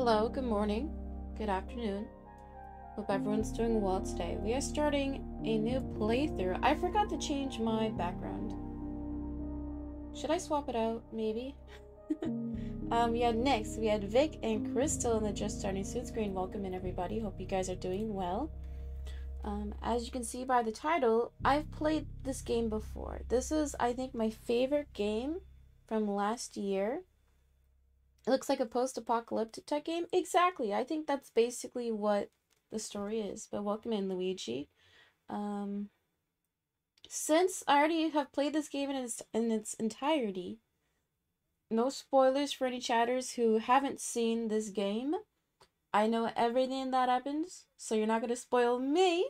Hello, good morning, good afternoon. Hope everyone's doing well today. We are starting a new playthrough. I forgot to change my background. Should I swap it out? Maybe? Next, we had Vic and Crystal in the Just Starting Soon screen. Welcome in, everybody. Hope you guys are doing well. As you can see by the title, I've played this game before. This is, I think, my favorite game from last year. It looks like a post-apocalyptic type game. Exactly. I think that's basically what the story is. But welcome in, Luigi. Since I already have played this game in its entirety, no spoilers for any chatters who haven't seen this game. I know everything that happens, so you're not going to spoil me.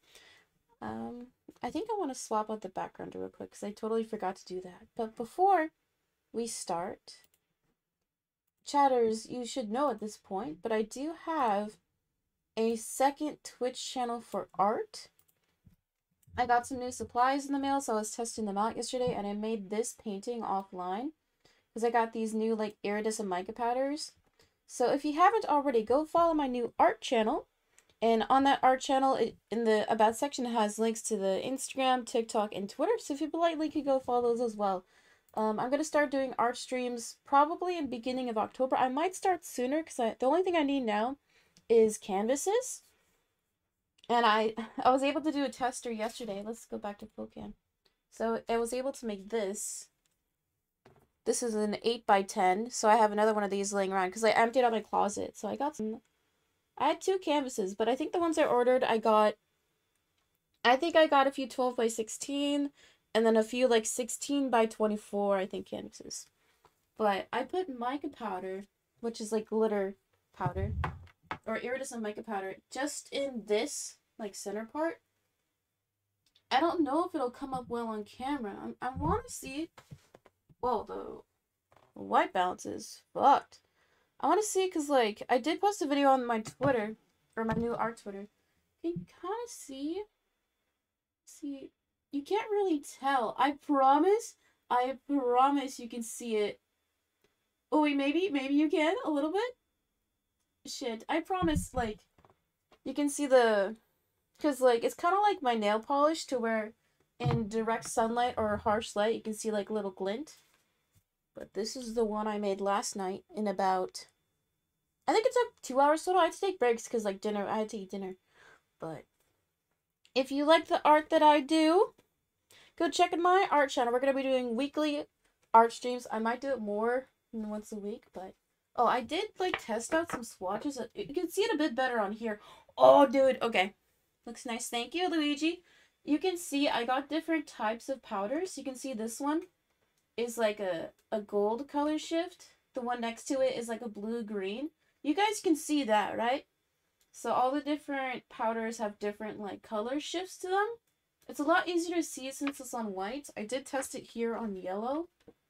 I think I want to swap out the background real quick because I totally forgot to do that. But before we start, chatters, you should know at this point, but I do have a second Twitch channel for art. I got some new supplies in the mail, so I was testing them out yesterday, and I made this painting offline because I got these new like iridescent mica powders. So if you haven't already, go follow my new art channel. And on that art channel, in the About section, it has links to the Instagram, TikTok, and Twitter. So if you politely could go follow those as well. I'm going to start doing art streams probably in the beginning of October. I might start sooner because the only thing I need now is canvases. And I was able to do a tester yesterday. Let's go back to FlowCam. So I was able to make this. This is an 8x10. So I have another one of these laying around because I emptied out my closet. So I got some. I had 2 canvases, but I think the ones I ordered, I think I got a few 12x16, and then a few like 16x24, I think, canvases. But I put mica powder, which is like glitter powder, or iridescent mica powder, just in this like center part. I don't know if it'll come up well on camera. I want to see. Whoa, the white balance is fucked. I want to see, because, like, I did post a video on my Twitter, or my new art Twitter. You can kind of see, you can't really tell. I promise you can see it. Oh, wait, maybe you can, a little bit? Shit, I promise, like, you can see because, like, it's kind of like my nail polish, to where in direct sunlight or harsh light, you can see, like, a little glint. But this is the one I made last night in about, I think it took 2 hours total. I had to take breaks because, like, I had to eat dinner. But if you like the art that I do, go check out my art channel. We're going to be doing weekly art streams. I might do it more than once a week, but, oh, I did, like, test out some swatches. You can see it a bit better on here. Oh, dude, okay. Looks nice. Thank you, Luigi. You can see I got different types of powders. You can see this one is like a gold color shift. The one next to it is like a blue-green. You guys can see that, right? So all the different powders have different like color shifts to them. It's a lot easier to see since it's on white. I did test it here on yellow.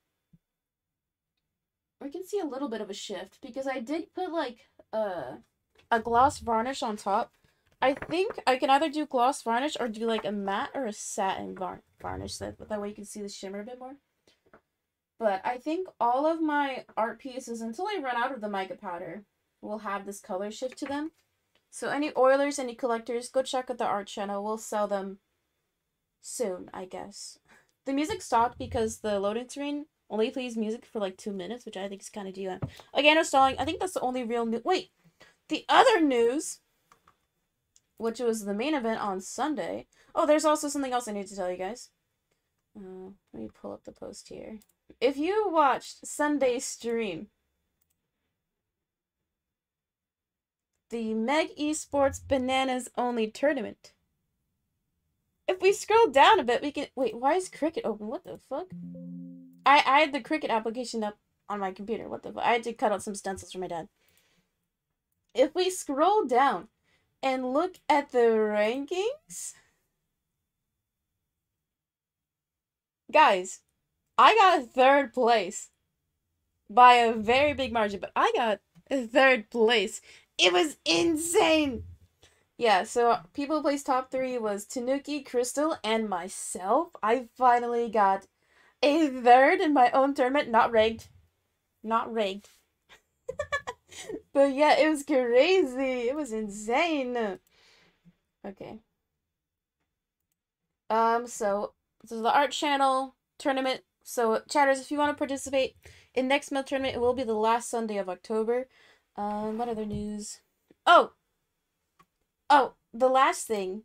We can see a little bit of a shift because I did put like a gloss varnish on top. I think I can either do gloss varnish or do like a matte or a satin varnish. That way you can see the shimmer a bit more. But I think all of my art pieces, until I run out of the mica powder, will have this color shift to them. So any oilers, any collectors, go check out the art channel. We'll sell them soon, I guess. The music stopped because the loading screen only plays music for like 2 minutes, which I think is kind of DM. Again, no stalling. I think that's the only real news. Wait, the other news, which was the main event on Sunday. Oh, there's also something else I need to tell you guys. Let me pull up the post here. If you watched Sunday's stream, the Meg Esports Bananas Only tournament. If we scroll down a bit, we can... Wait, why is Cricut open? What the fuck? I had the Cricut application up on my computer. What the fuck? I had to cut out some stencils for my dad. If we scroll down and look at the rankings... Guys, I got 3rd place by a very big margin, but I got 3rd place. It was insane. Yeah, so people who placed top 3 was Tanuki, Crystal, and myself. I finally got a 3rd in my own tournament. Not rigged. Not rigged. But yeah, it was crazy. It was insane. Okay. So this is the art channel tournament. So chatters, if you want to participate in next month tournament, it will be the last Sunday of October. What other news? Oh, the last thing.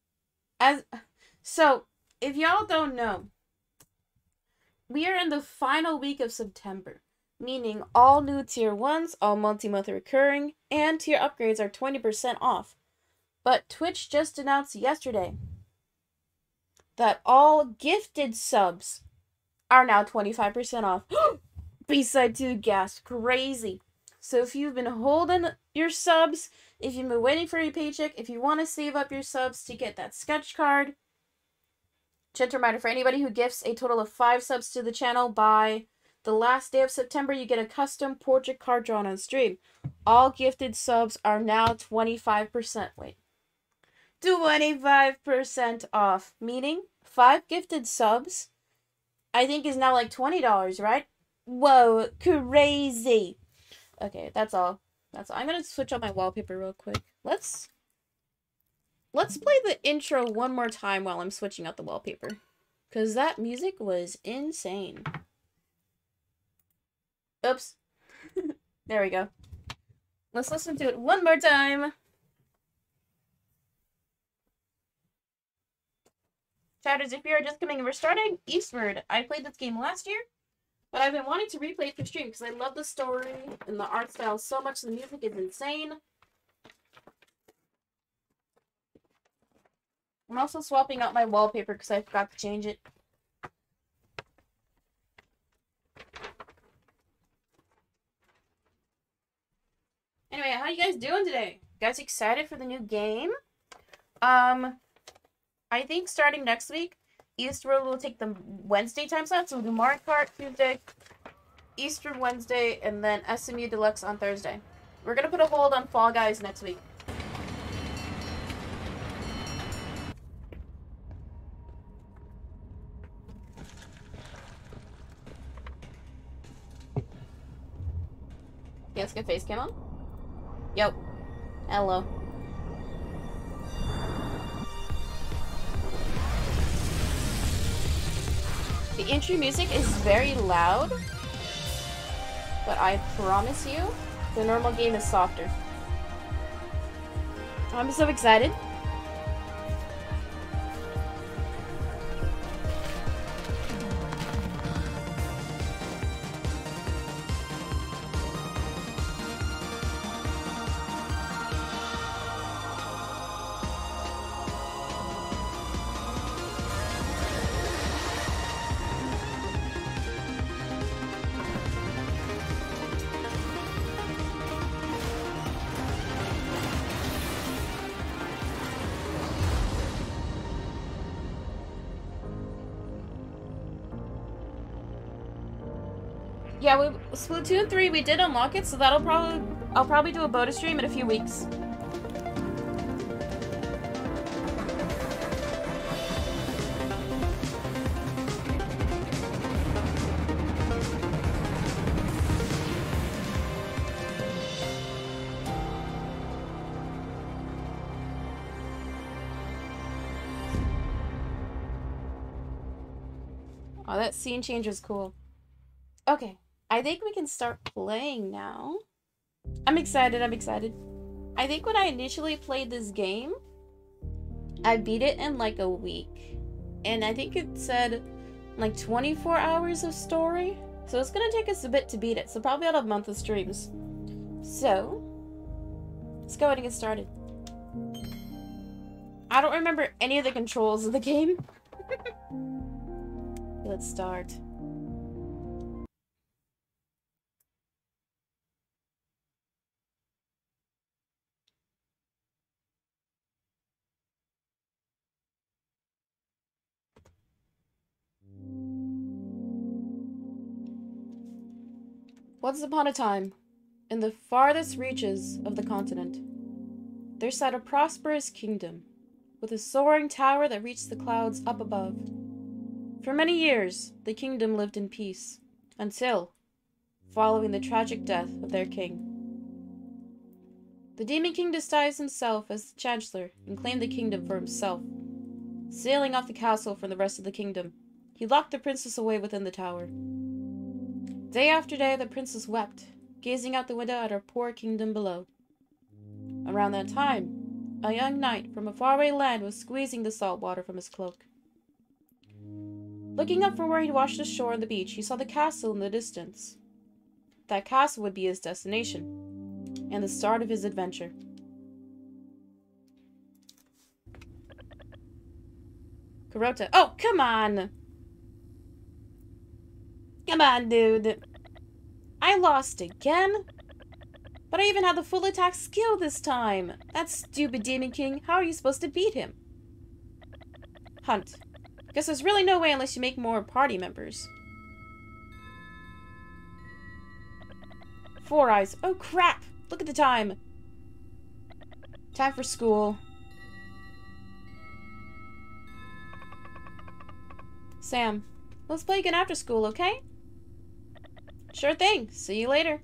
So if y'all don't know, we are in the final week of September, meaning all new tier 1s, all multi-month recurring, and tier upgrades are 20% off. But Twitch just announced yesterday that all gifted subs are now 25% off. B-side 2 gas. Crazy. So if you've been holding your subs, if you've been waiting for your paycheck, if you want to save up your subs to get that sketch card, gentle reminder for anybody who gifts a total of 5 subs to the channel by the last day of September, you get a custom portrait card drawn on stream. All gifted subs are now 25%. Wait. 25% off. Meaning, 5 gifted subs, I think, is now like $20, right? Whoa, crazy. Okay, that's all. I'm gonna switch up my wallpaper real quick. Let's play the intro one more time while I'm switching out the wallpaper. Because that music was insane. Oops. There we go. Let's listen to it one more time. Chatters, if you're just coming and we're starting Eastward. I played this game last year, but I've been wanting to replay it for stream because I love the story and the art style so much. The music is insane. I'm also swapping out my wallpaper because I forgot to change it. Anyway, how you guys doing today? You guys excited for the new game? I think starting next week, Eastward will take the Wednesday time slot. So we'll do Mario Kart Tuesday, Eastward Wednesday, and then SMU Deluxe on Thursday. We're gonna put a hold on Fall Guys next week. Yes, get face cam on. Yep. Hello. The intro music is very loud, but I promise you, the normal game is softer. I'm so excited. Yeah, Splatoon 3, we did unlock it, so I'll probably do a Boda stream in a few weeks. Oh, that scene change was cool. Okay. I think we can start playing now. I'm excited. I think when I initially played this game, I beat it in like a week. And I think it said like 24 hours of story. So it's gonna take us a bit to beat it. So probably about a month of streams. So, let's go ahead and get started. I don't remember any of the controls of the game. Let's start. Once upon a time, in the farthest reaches of the continent, there sat a prosperous kingdom, with a soaring tower that reached the clouds up above. For many years, the kingdom lived in peace, until, following the tragic death of their king, The Demon King disguised himself as the Chancellor and claimed the kingdom for himself, sailing off the castle from the rest of the kingdom. He locked the princess away within the tower. Day after day, the princess wept, gazing out the window at her poor kingdom below. Around that time, a young knight from a faraway land was squeezing the salt water from his cloak. Looking up from where he'd washed ashore on the beach, he saw the castle in the distance. That castle would be his destination, and the start of his adventure. Kurota. Oh, come on! Come on, dude. I lost again? But I even had the full attack skill this time. That stupid Demon King. How are you supposed to beat him? Hunt. Guess there's really no way unless you make more party members. Four Eyes. Oh crap! Look at the time. Time for school. Sam. Let's play again after school, okay? Sure thing. See you later.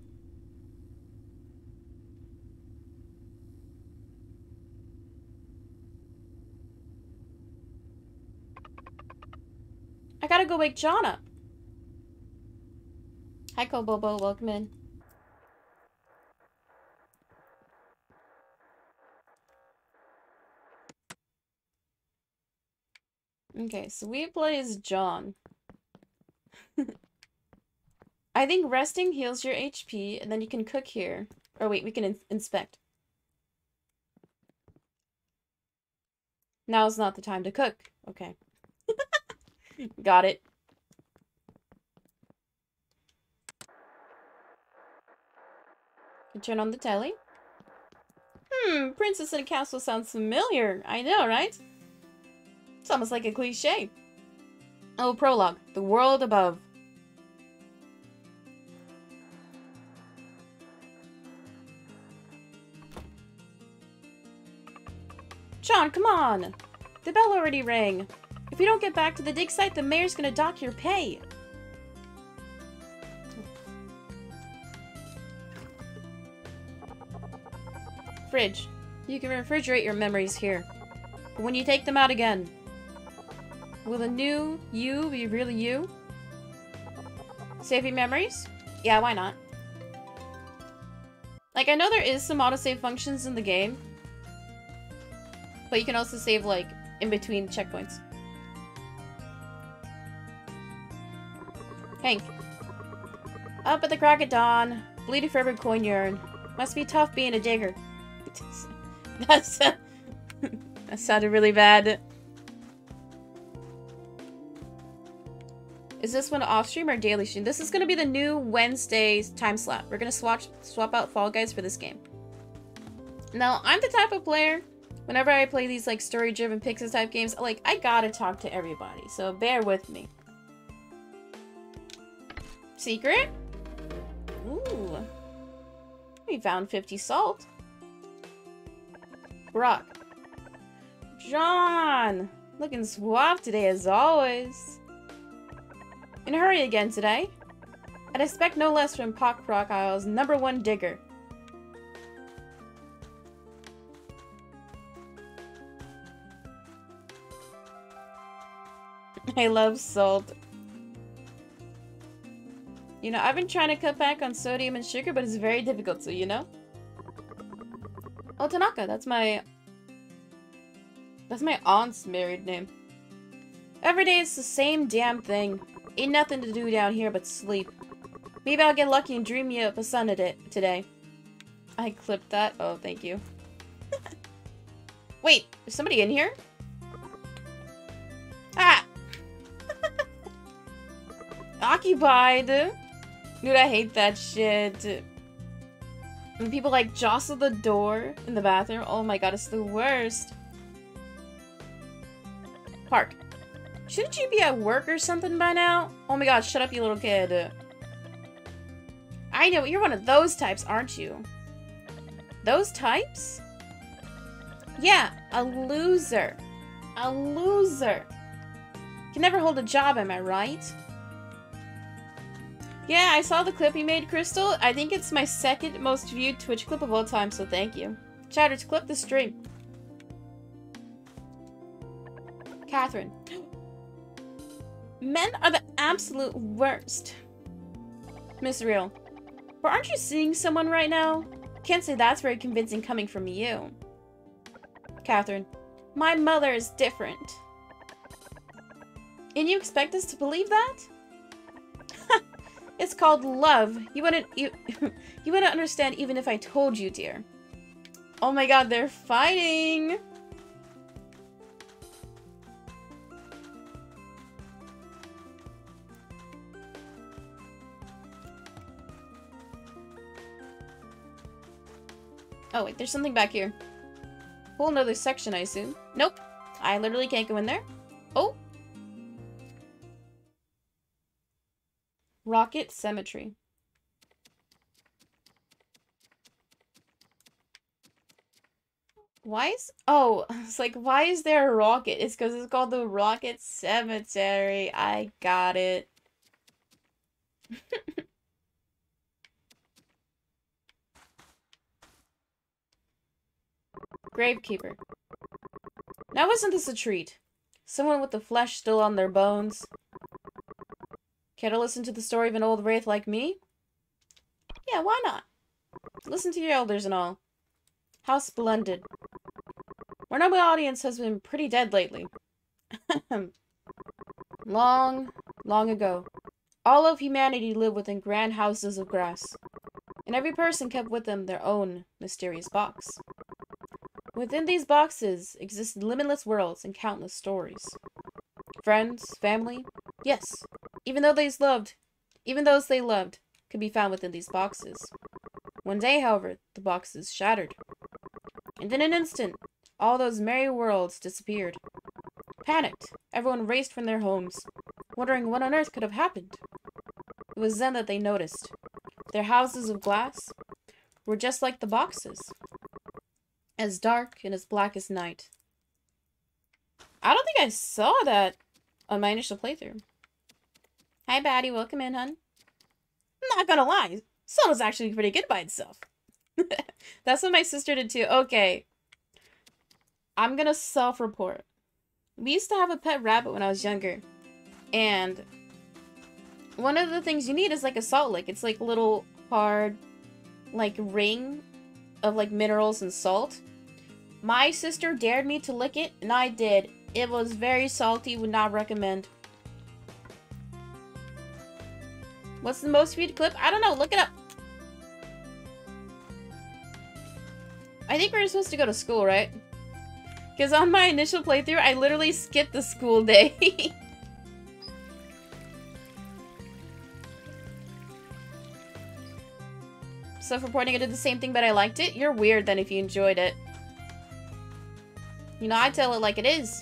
I gotta go wake John up. Hi, Kobobo. Welcome in. Okay, so we play as John. I think resting heals your HP, and then you can cook here. Or wait, we can inspect. Now's not the time to cook. Okay. Got it. You turn on the telly. Princess in a Castle sounds familiar. I know, right? It's almost like a cliche. Oh, prologue. The world above. John, come on! The bell already rang. If you don't get back to the dig site, the mayor's gonna dock your pay. Fridge. You can refrigerate your memories here. But when you take them out again, will the new you be really you? Saving memories? Yeah, why not? Like, I know there is some autosave functions in the game, but you can also save, like, in between checkpoints. Hank. Up at the crack of dawn, bleeding for every coin you earn. Must be tough being a digger. That sounded really bad. Is this one off stream or daily stream? This is gonna be the new Wednesday time slot. We're gonna swap out Fall Guys for this game. Now, I'm the type of player, whenever I play these like story-driven Pixel type games, like I gotta talk to everybody, so bear with me. Secret? Ooh. We found 50 salt. Brock. John! Looking suave today as always. In a hurry again today. I'd expect no less from Pock Crocodile's #1 digger. I love salt. You know, I've been trying to cut back on sodium and sugar, but it's very difficult to, you know? Oh, Tanaka, that's my aunt's married name. Every day it's the same damn thing. Ain't nothing to do down here but sleep. Maybe I'll get lucky and dream you up a sun today. I clipped that. Oh, thank you. Wait, is somebody in here? Ah! Occupied! Dude, I hate that shit. When people, like, jostle the door in the bathroom. Oh my god, it's the worst. Park. Shouldn't you be at work or something by now? Oh my god, shut up, you little kid. I know, you're one of those types, aren't you? Those types? Yeah, a loser. A loser. Can never hold a job, am I right? Yeah, I saw the clip you made, Crystal. I think it's my second most viewed Twitch clip of all time, so thank you. Chatters, clip the stream. Catherine. Men are the absolute worst. Miss Real. But aren't you seeing someone right now? Can't say that's very convincing coming from you. Catherine. My mother is different. And you expect us to believe that? It's called love. You wouldn't understand even if I told you, dear. Oh my god, they're fighting! Oh wait, there's something back here. Whole nother section, I assume. Nope. I literally can't go in there. Oh! Rocket Cemetery. Why is... Oh, it's like, why is there a rocket? It's because it's called the Rocket Cemetery. I got it. Gravekeeper. Now isn't this a treat? Someone with the flesh still on their bones. Care to listen to the story of an old wraith like me? Yeah, why not? Listen to your elders and all. How splendid. Our noble audience has been pretty dead lately. Long, long ago, all of humanity lived within grand houses of grass, and every person kept with them their own mysterious box. Within these boxes existed limitless worlds and countless stories. Friends, family, yes, even those they loved could be found within these boxes. One day, however, the boxes shattered. And in an instant, all those merry worlds disappeared. Panicked, everyone raced from their homes, wondering what on earth could have happened. It was then that they noticed. Their houses of glass were just like the boxes. As dark and as black as night. I don't think I saw that on my initial playthrough. Hi, Batty. Welcome in, hun. I'm not gonna lie. Zelda's actually pretty good by itself. That's what my sister did too. Okay. I'm gonna self-report. We used to have a pet rabbit when I was younger. And one of the things you need is like a salt lick. It's like a little hard, like, ring of like minerals and salt. My sister dared me to lick it, and I did. It was very salty, would not recommend. What's the most viewed clip? I don't know, look it up. I think we're supposed to go to school, right? Because on my initial playthrough, I literally skipped the school day. Self-reporting, I did the same thing, but I liked it. You're weird then if you enjoyed it. You know, I tell it like it is.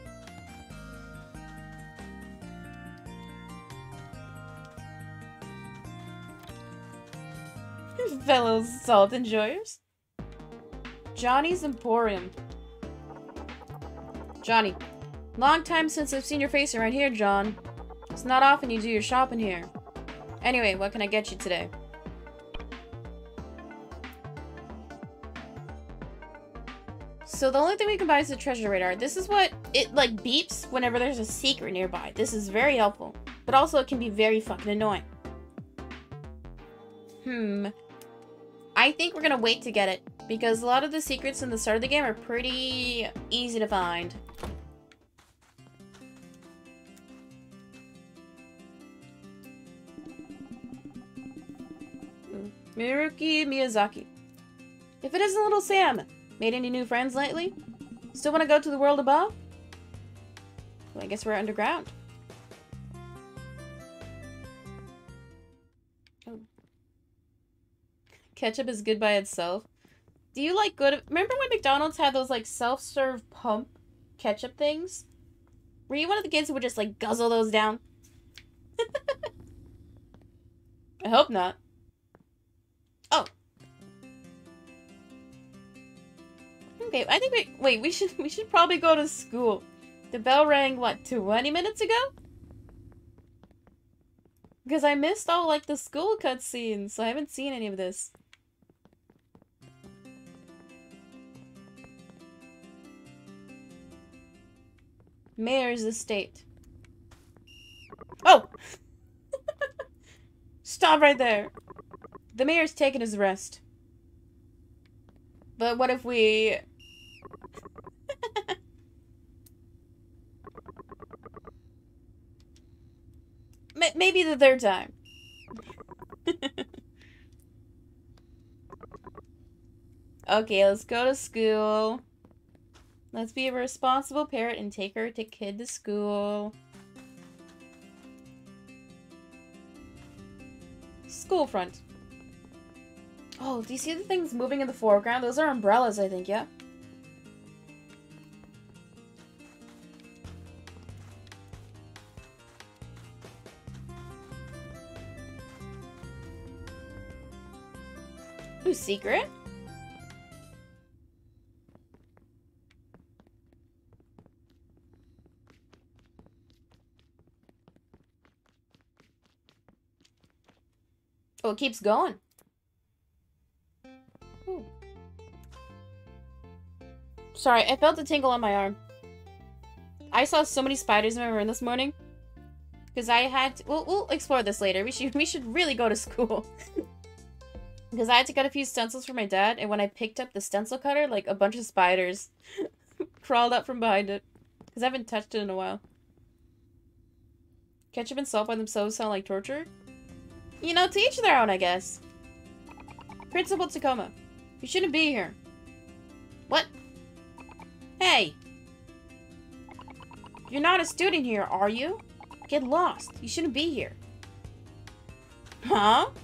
Fellow salt enjoyers. Johnny's Emporium. Johnny. Long time since I've seen your face around here, John. It's not often you do your shopping here. Anyway, what can I get you today? So the only thing we can buy is the treasure radar. This is what it, like, beeps whenever there's a secret nearby. This is very helpful. But also it can be very fucking annoying. I think we're gonna wait to get it. Because a lot of the secrets in the start of the game are pretty easy to find. Miruki Miyazaki. If it isn't Little Sam, made any new friends lately? Still want to go to the world above? Well, I guess we're underground. Oh. Ketchup is good by itself. Do you like good... Remember when McDonald's had those, like, self-serve pump ketchup things? Were you one of the kids who would just, like, guzzle those down? I hope not. Oh. Okay, I think we should probably go to school. The bell rang, what, 20 minutes ago? Because I missed all, like, the school cutscenes, so I haven't seen any of this. Mayor's estate. Oh! Stop right there. The mayor's taking his rest. But what if we... Maybe the third time. Okay, let's go to school. Let's be a responsible parent and take our kid to school. School front. Oh, do you see the things moving in the foreground? Those are umbrellas, I think, yeah? Ooh, secret? Oh, it keeps going. Ooh. Sorry, I felt a tingle on my arm. I saw so many spiders in my room this morning. Because I had to, we'll explore this later. We should really go to school. Because I had to cut a few stencils for my dad, and when I picked up the stencil cutter, like, a bunch of spiders crawled up from behind it. Because I haven't touched it in a while. Ketchup and salt by themselves sound like torture? You know, to each their own, I guess. Principal Tacoma, you shouldn't be here. What? Hey! You're not a student here, are you? Get lost. You shouldn't be here. Huh?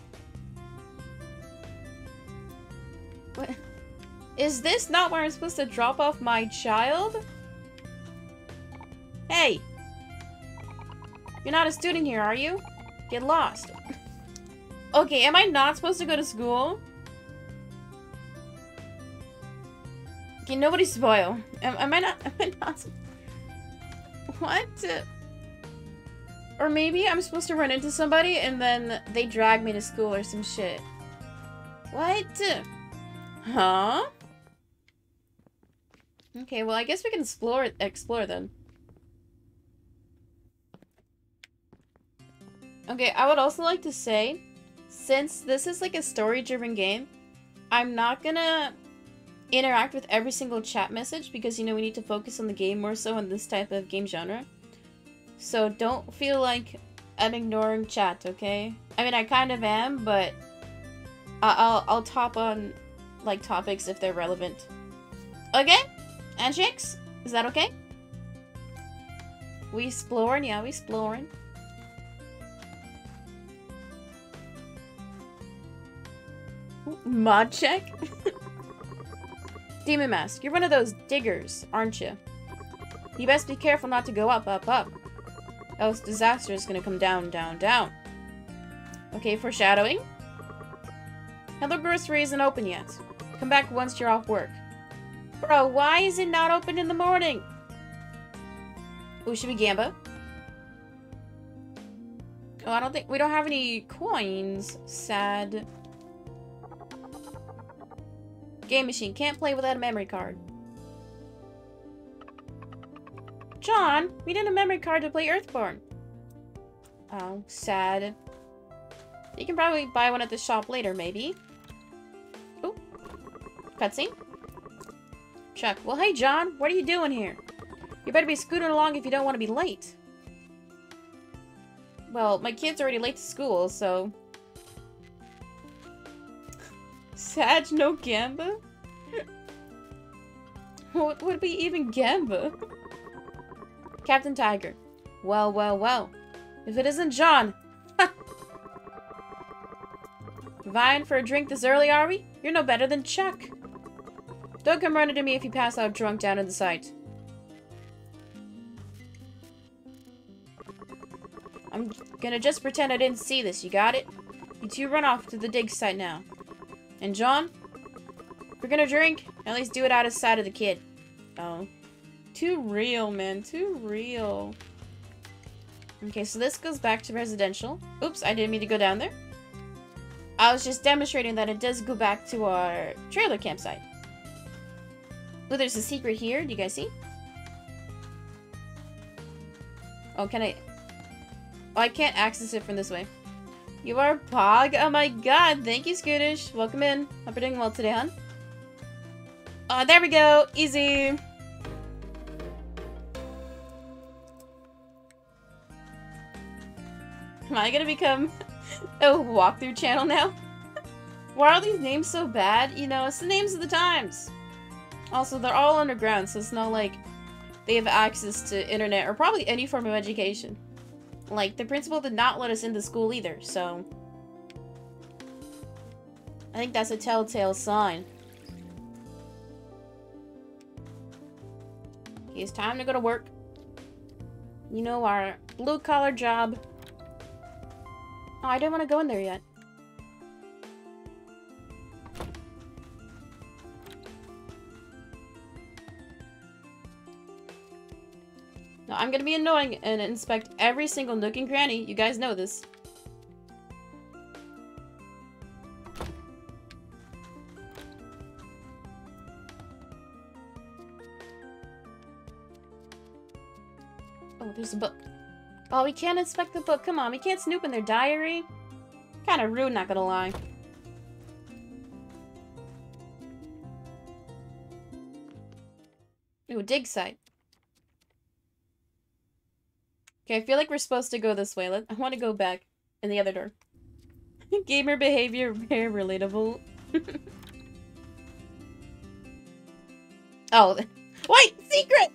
What? Is this not where I'm supposed to drop off my child? Hey! You're not a student here, are you? Get lost. Okay, am I not supposed to go to school? Okay, nobody spoil. Am I not? What? Or maybe I'm supposed to run into somebody and then they drag me to school or some shit. What? Huh? Okay, well I guess we can explore then. Okay, I would also like to say, since this is like a story-driven game, I'm not gonna interact with every single chat message because, you know, we need to focus on the game more so in this type of game genre. So don't feel like I'm ignoring chat, okay? I mean, I kind of am, but I'll top on, like, topics if they're relevant. Okay? Handshakes? Is that okay? We exploring? Yeah, we exploring. Mod check? Demon Mask, you're one of those diggers, aren't you? You best be careful not to go up, up, up. Else disaster is gonna come down, down, down. Okay, foreshadowing. Hello Grocery isn't open yet. Come back once you're off work. Bro, why is it not open in the morning? Ooh, should we gamba? Oh, we don't have any coins. Sad. Game machine. Can't play without a memory card. John, we need a memory card to play Earthborn. Oh, sad. You can probably buy one at the shop later, maybe. Ooh. Cutscene. Chuck. Well, hey, John. What are you doing here? You better be scooting along if you don't want to be late. Well, my kid's already late to school, so... Sag, no gamba? What would we even gamba? Captain Tiger. Well, well, well. If it isn't John. Vying for a drink this early, are we? You're no better than Chuck. Don't come running to me if you pass out drunk down in the site. I'm gonna just pretend I didn't see this, you got it? You two run off to the dig site now. And John? If we're gonna drink, at least do it out of sight of the kid. Oh. Too real, man. Too real. Okay, so this goes back to residential. Oops, I didn't mean to go down there. I was just demonstrating that it does go back to our trailer campsite. Oh, there's a secret here. Do you guys see? Oh, can I... Oh, I can't access it from this way. You are Pog? Oh my god. Thank you, Scootish. Welcome in. Hope you're doing well today, hon. Oh, there we go. Easy. Am I gonna become a walkthrough channel now? Why are these names so bad? You know, it's the names of the times. Also, they're all underground, so it's not like they have access to internet or probably any form of education. Like, the principal did not let us into school either, so... I think that's a telltale sign. Okay, it's time to go to work. You know, our blue-collar job. Oh, I didn't want to go in there yet. No, I'm gonna be annoying and inspect every single nook and cranny. You guys know this. Oh, there's a book. Oh, we can't inspect the book. Come on, we can't snoop in their diary. Kind of rude, not gonna lie. Ooh, dig site. Okay, I feel like we're supposed to go this way. I want to go back in the other door. Gamer behavior, very relatable. Oh, wait, secret!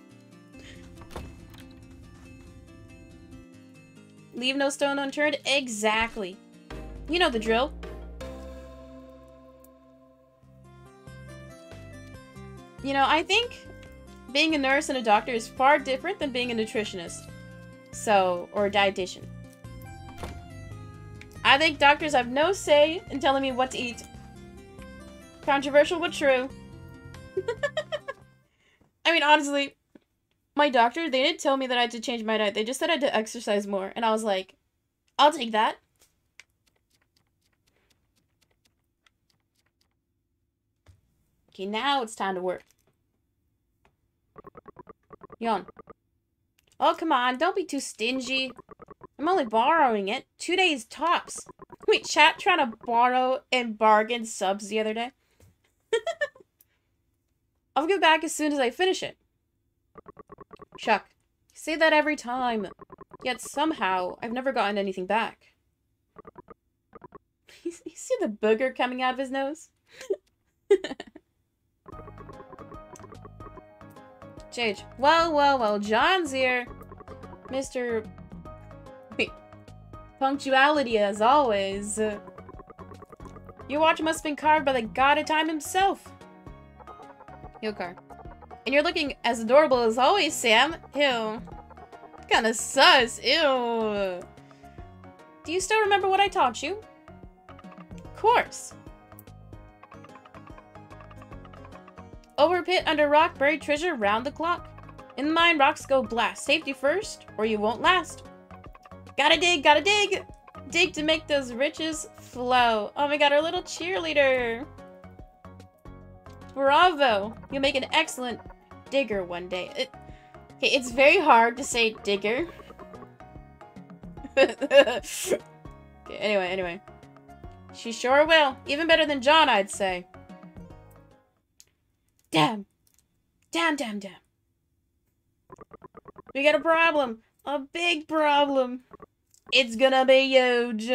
Leave no stone unturned? Exactly. You know the drill. You know, I think being a nurse and a doctor is far different than being a nutritionist. So, or a dietitian. I think doctors have no say in telling me what to eat. Controversial but true. I mean, honestly, my doctor, they didn't tell me that I had to change my diet. They just said I had to exercise more. And I was like, I'll take that. Okay, now it's time to work. Yawn. Oh, come on. Don't be too stingy. I'm only borrowing it. 2 days tops. Wait, chat trying to borrow and bargain subs the other day? I'll get back as soon as I finish it. Chuck, you say that every time. Yet somehow, I've never gotten anything back. You see the booger coming out of his nose? Jage. Well, John's here. Mr. Wait. Punctuality as always. Your watch must have been carved by the god of time himself. Yokar. And you're looking as adorable as always, Sam. Ew. Kinda sus. Ew. Do you still remember what I taught you? Of course. Over pit, under rock, buried treasure, round the clock. In the mine, rocks go blast. Safety first, or you won't last. Gotta dig, gotta dig! Dig to make those riches flow. Oh my god, our little cheerleader! Bravo! You'll make an excellent digger one day. Okay, it's very hard to say digger. Okay, anyway. She sure will. Even better than John, I'd say. Damn. We got a problem. A big problem. It's gonna be huge.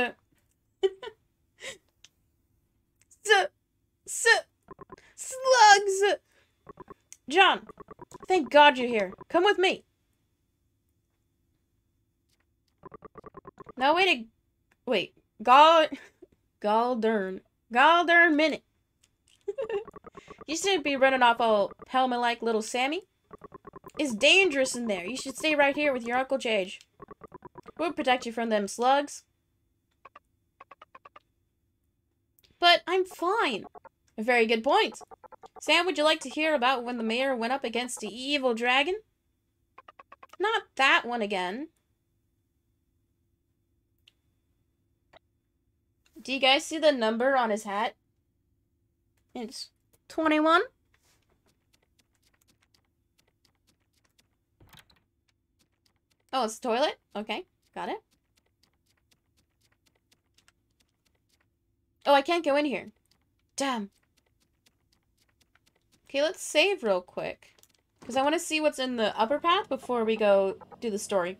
Slugs! John, thank God you're here. Come with me. Now wait. Galdern minute. You shouldn't be running off all helmet like little Sammy. It's dangerous in there. You should stay right here with your Uncle Jage. We'll protect you from them slugs. But I'm fine. A very good point. Sam, would you like to hear about when the mayor went up against the evil dragon? Not that one again. Do you guys see the number on his hat? It's 21. Oh, it's a toilet? Okay, got it. Oh, I can't go in here. Damn. Okay, let's save real quick. Because I want to see what's in the upper path before we go do the story.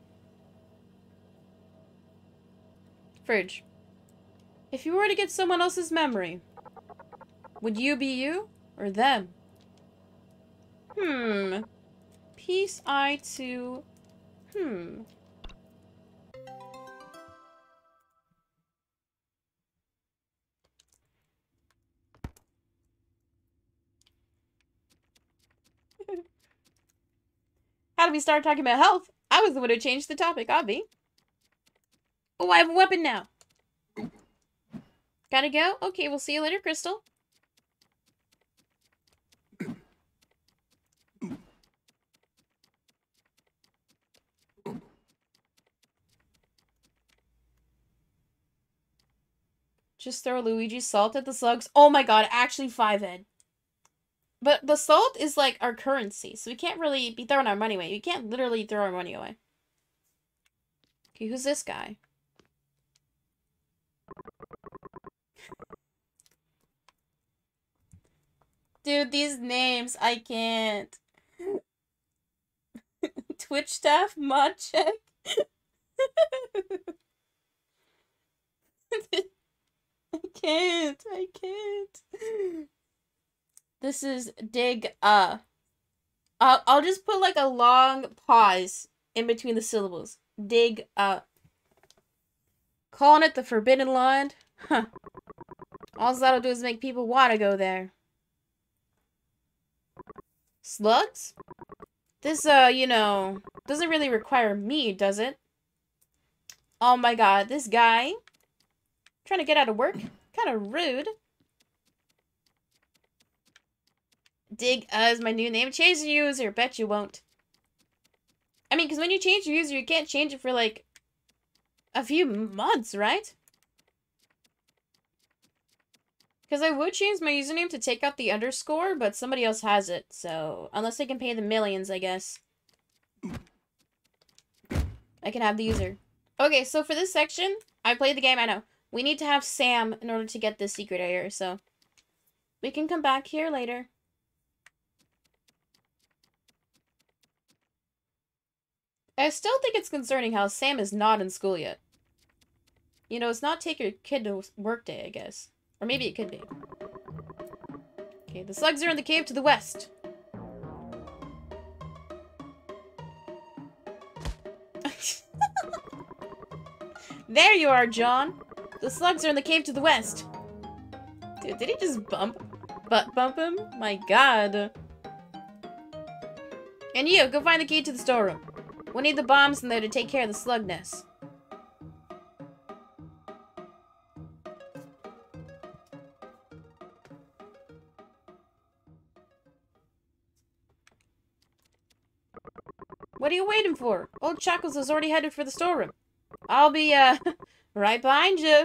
Fridge. If you were to get someone else's memory, would you be you or them? Piece I to... How did we start talking about health? I was the one who changed the topic, Obvi. Oh, I have a weapon now. Gotta go? Okay, we'll see you later, Crystal. Just throw Luigi's salt at the slugs. Oh my god, actually 5-ed. But the salt is like our currency, so we can't really be throwing our money away. We can't literally throw our money away. Okay, who's this guy? Dude, these names, I can't. Twitch staff, mod check. I can't. This is dig, I'll just put like a long pause in between the syllables. Dig, Calling it the Forbidden Land? Huh. All that'll do is make people want to go there. Slugs? This, you know, doesn't really require me, does it? Oh my god, this guy trying to get out of work? Kind of rude. Dig is my new name. Change the user. Bet you won't. I mean, because when you change your user, you can't change it for, like, a few months, right? Because I would change my username to take out the underscore, but somebody else has it, so... Unless they can pay the millions, I guess. I can have the user. Okay, so for this section, I played the game, I know. We need to have Sam in order to get this secret area, so... We can come back here later. I still think it's concerning how Sam is not in school yet. You know, it's not take your kid to work day, I guess. Or maybe it could be. Okay, the slugs are in the cave to the west. There you are, John. The slugs are in the cave to the west. Dude, did he just butt bump him? My god. And you, go find the key to the storeroom. We'll need the bombs in there to take care of the slug nest. What are you waiting for? Old Chuckles is already headed for the storeroom. I'll be, right behind you.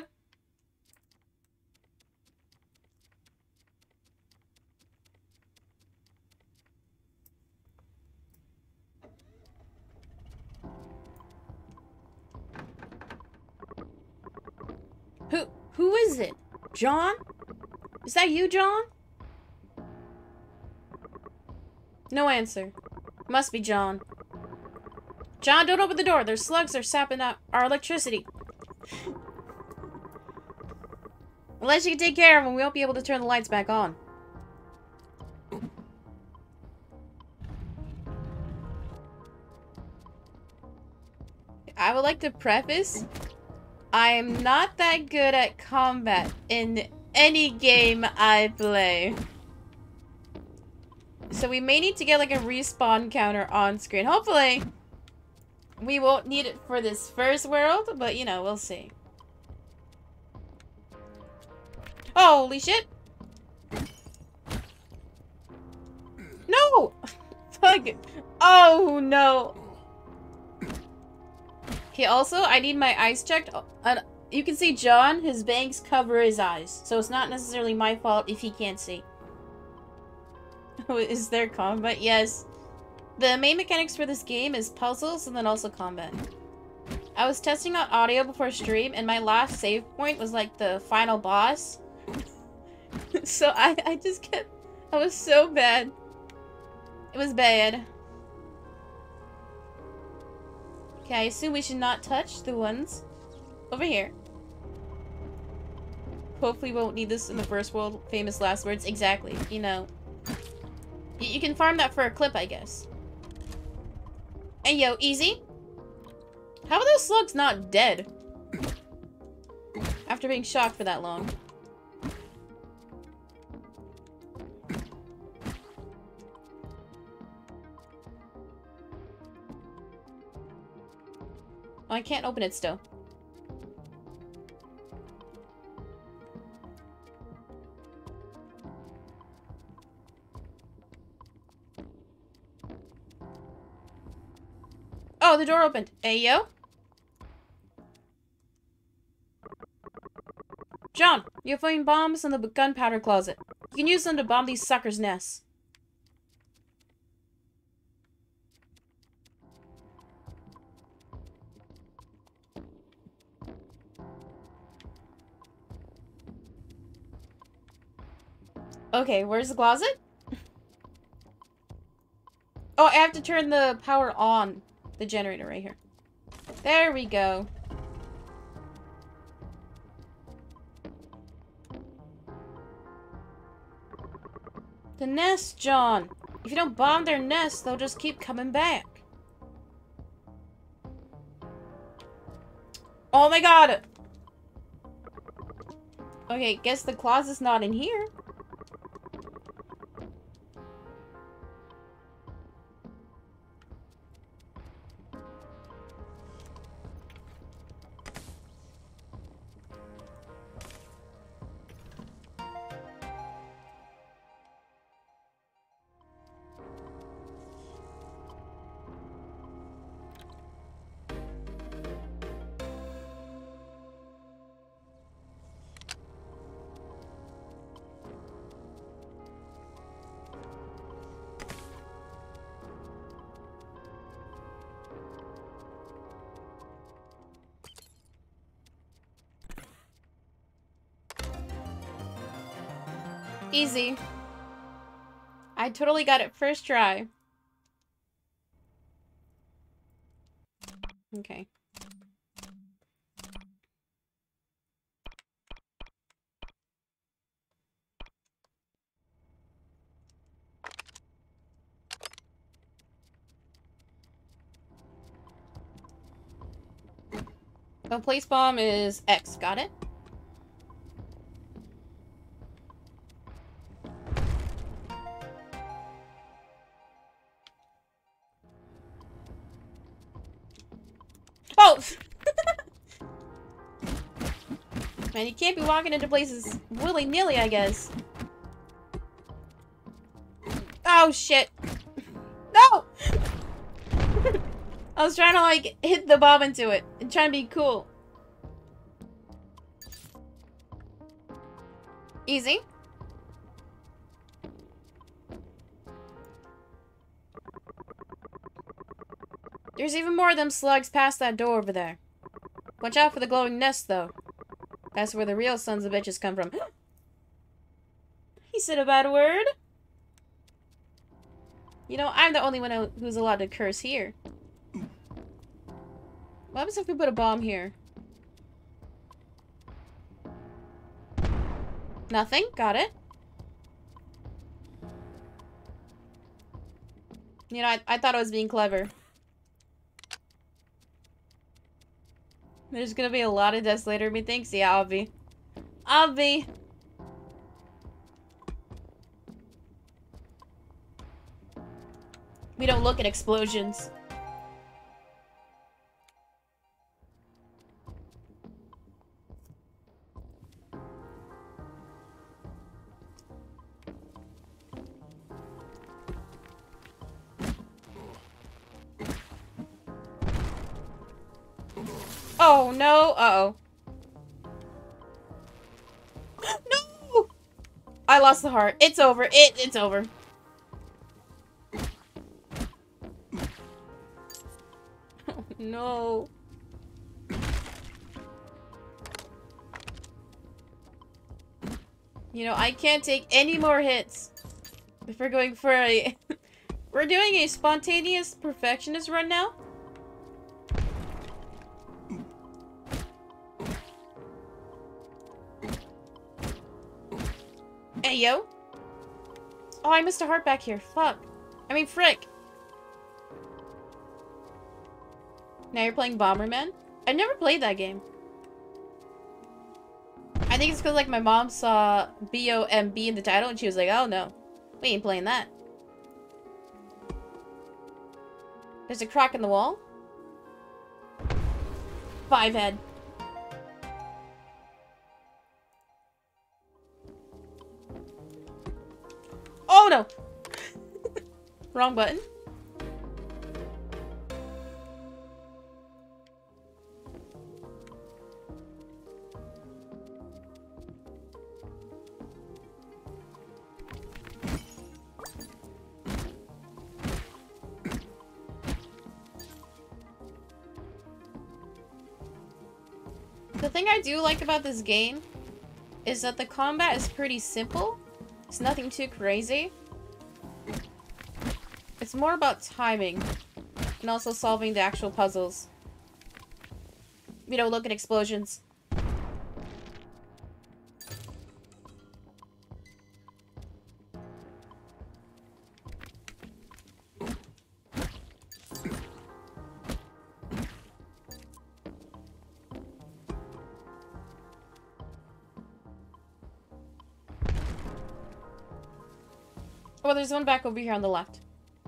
Who is it? John? Is that you, John? No answer. Must be John. John, don't open the door. There's slugs that are sapping up our electricity. Unless you can take care of them, we won't be able to turn the lights back on. I would like to preface, I am not that good at combat in any game I play. So we may need to get like a respawn counter on screen. Hopefully, we won't need it for this first world, but you know, we'll see. Holy shit! No! Fuck! Oh no! Okay, also, I need my eyes checked. you can see John, his bangs cover his eyes. So it's not necessarily my fault if he can't see. Is there combat? Yes. The main mechanics for this game is puzzles and then also combat. I was testing out audio before stream and my last save point was like the final boss. So I just kept... I was so bad. It was bad. Okay, I assume we should not touch the ones over here. Hopefully we won't need this in the first world. Famous last words. Exactly. You know. You can farm that for a clip, I guess. Hey, yo, easy. How are those slugs not dead? After being shocked for that long. Oh, I can't open it still. Oh, the door opened. Hey, yo. John, you'll find bombs in the gunpowder closet. You can use them to bomb these suckers' nests. Okay, where's the closet? Oh, I have to turn the power on. The generator right here. There we go. The nest, John. If you don't bomb their nest, they'll just keep coming back. Oh my god! Okay, guess the closet's not in here. Easy. I totally got it first try. Okay. Oh, place bomb is X. Got it? Oh! Man, you can't be walking into places willy-nilly, I guess. Oh, shit. No! I was trying to, like, hit the bomb into it and trying to be cool. Easy. There's even more of them slugs past that door over there. Watch out for the glowing nest, though. That's where the real sons of bitches come from. He said a bad word. You know, I'm the only one who's allowed to curse here. What happens if we put a bomb here? Nothing. Got it. You know, I thought I was being clever. There's gonna be a lot of deaths later, methinks. Yeah, I'll be. I'll be. We don't look at explosions. Oh, no. Uh-oh. lost the heart. It's over. It's over. Oh, no. You know, I can't take any more hits. If we're going for a... We're doing a spontaneous perfectionist run now. Hey, yo. Oh, I missed a heart back here. Fuck. I mean, frick. Now you're playing Bomberman? I never played that game. I think it's because, like, my mom saw B-O-M-B in the title and she was like, oh, no. We ain't playing that. There's a crack in the wall. 5 head. Oh, no! Wrong button. The thing I do like about this game is that the combat is pretty simple. It's nothing too crazy. It's more about timing and also solving the actual puzzles. You know, look at explosions. Oh, there's one back over here on the left.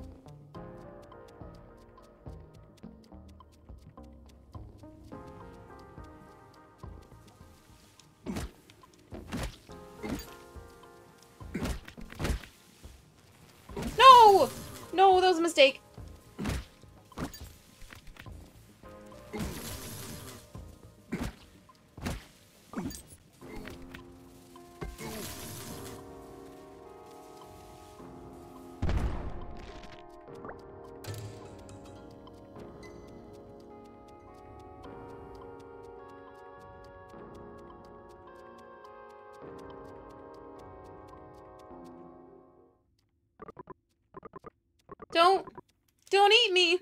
No! No, that was a mistake. Don't eat me.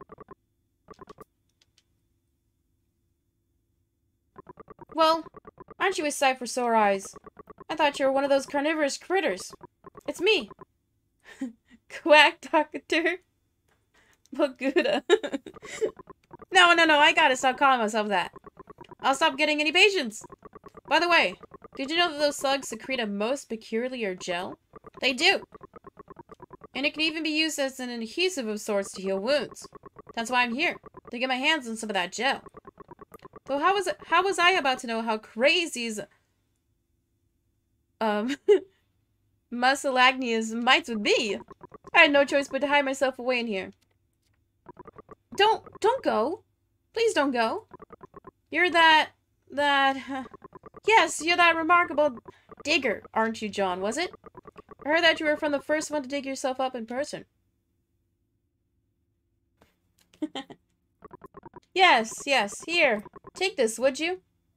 Well, aren't you a sight for sore eyes? I thought you were one of those carnivorous critters. It's me. Quack Doctor. Baguda. No, I gotta stop calling myself that. I'll stop getting any patience. By the way, did you know that those slugs secrete a most peculiar gel? They do. And it can even be used as an adhesive of sorts to heal wounds. That's why I'm here, to get my hands on some of that gel. Though how was I about to know how crazy's Mucilaginous mites would be? I had no choice but to hide myself away in here. Don't go. Please don't go. You're yes, you're that remarkable digger, aren't you, John, was it? I heard that you were from the first one to dig yourself up in person. Yes, here. Take this, would you?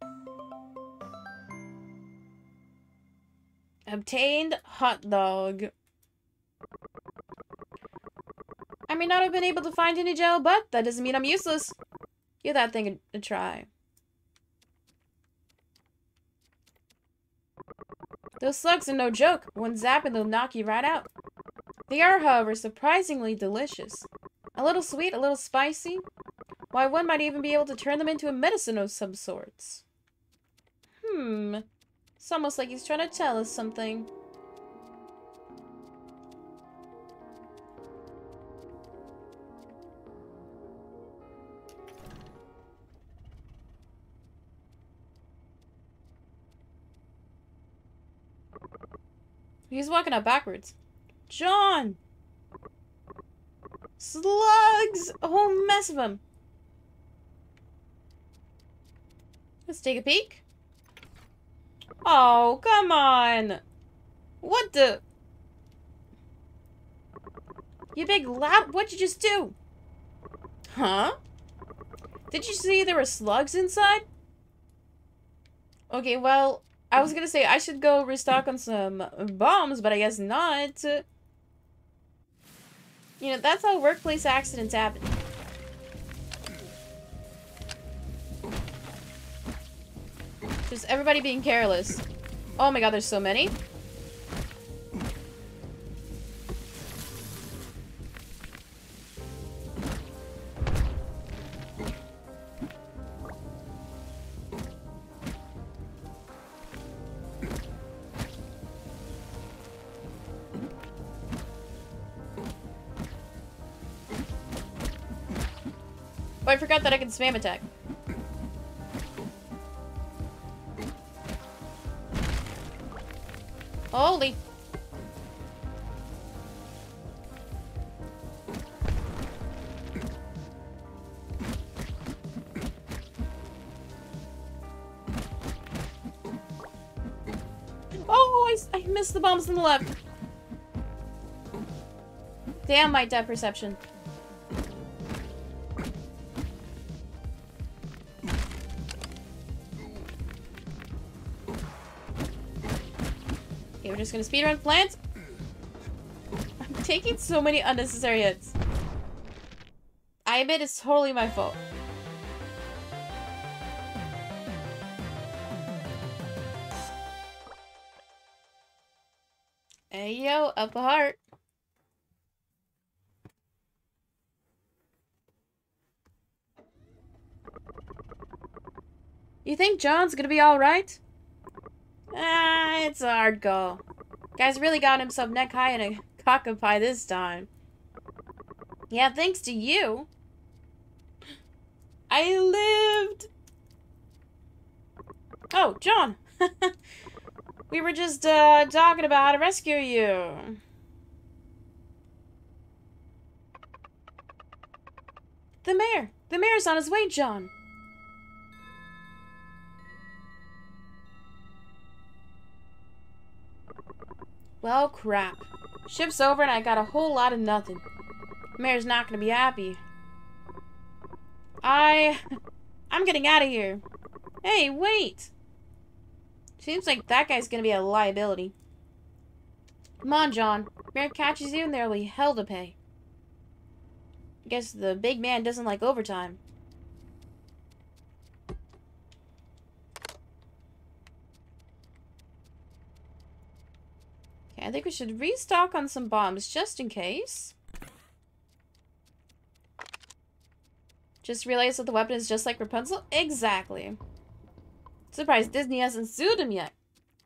Obtained hot dog. I may not have been able to find any gel, but that doesn't mean I'm useless. Give that thing a try. Those slugs are no joke. One zap and they'll knock you right out. They are, however, surprisingly delicious. A little sweet, a little spicy. Why, one might even be able to turn them into a medicine of some sorts. It's almost like he's trying to tell us something. He's walking up backwards. John! Slugs! A whole mess of them. Let's take a peek. Oh, come on. What the? You big loud. What'd you just do? Huh? Did you see there were slugs inside? Okay, well, I was gonna say I should go restock on some bombs, but I guess not. You know, that's how workplace accidents happen. Just everybody being careless. Oh my god, there's so many. Oh, I forgot that I can spam attack. Holy. Oh, I missed the bombs on the left. Damn my depth perception. Okay, we're just gonna speedrun plants. I'm taking so many unnecessary hits. I admit it's totally my fault. Hey yo, up a heart. You think John's gonna be alright? Ah, it's a hard call. Guy's really got himself neck high in a cockapie this time. Yeah, thanks to you. I lived! Oh, John! We were just, talking about how to rescue you. The mayor! The mayor's on his way, John! Well, crap. Shift's over and I got a whole lot of nothing. Mayor's not gonna be happy. I'm getting out of here. Hey, wait! Seems like that guy's gonna be a liability. Come on, John. Mayor catches you and there'll be hell to pay. Guess the big man doesn't like overtime. Okay, I think we should restock on some bombs just in case. Just realized that the weapon is just like Rapunzel? Exactly. Surprised Disney hasn't sued him yet.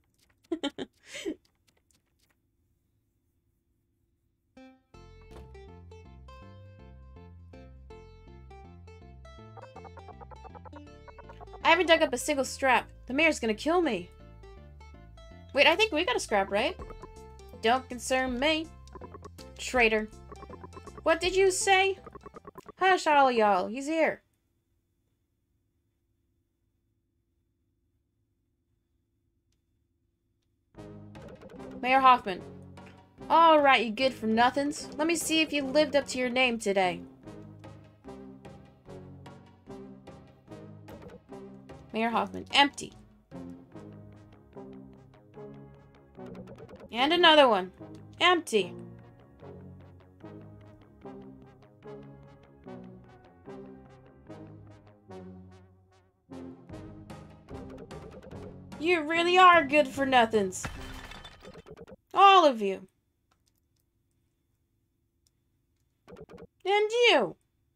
I haven't dug up a single scrap. The mayor's gonna kill me. Wait, I think we got a scrap, right? Don't concern me. Traitor. What did you say? Hush, all y'all. He's here. Mayor Hoffman. Alright, you good for nothings. Let me see if you lived up to your name today. Mayor Hoffman. Empty. And another one. Empty. You really are good for nothings. All of you. And you.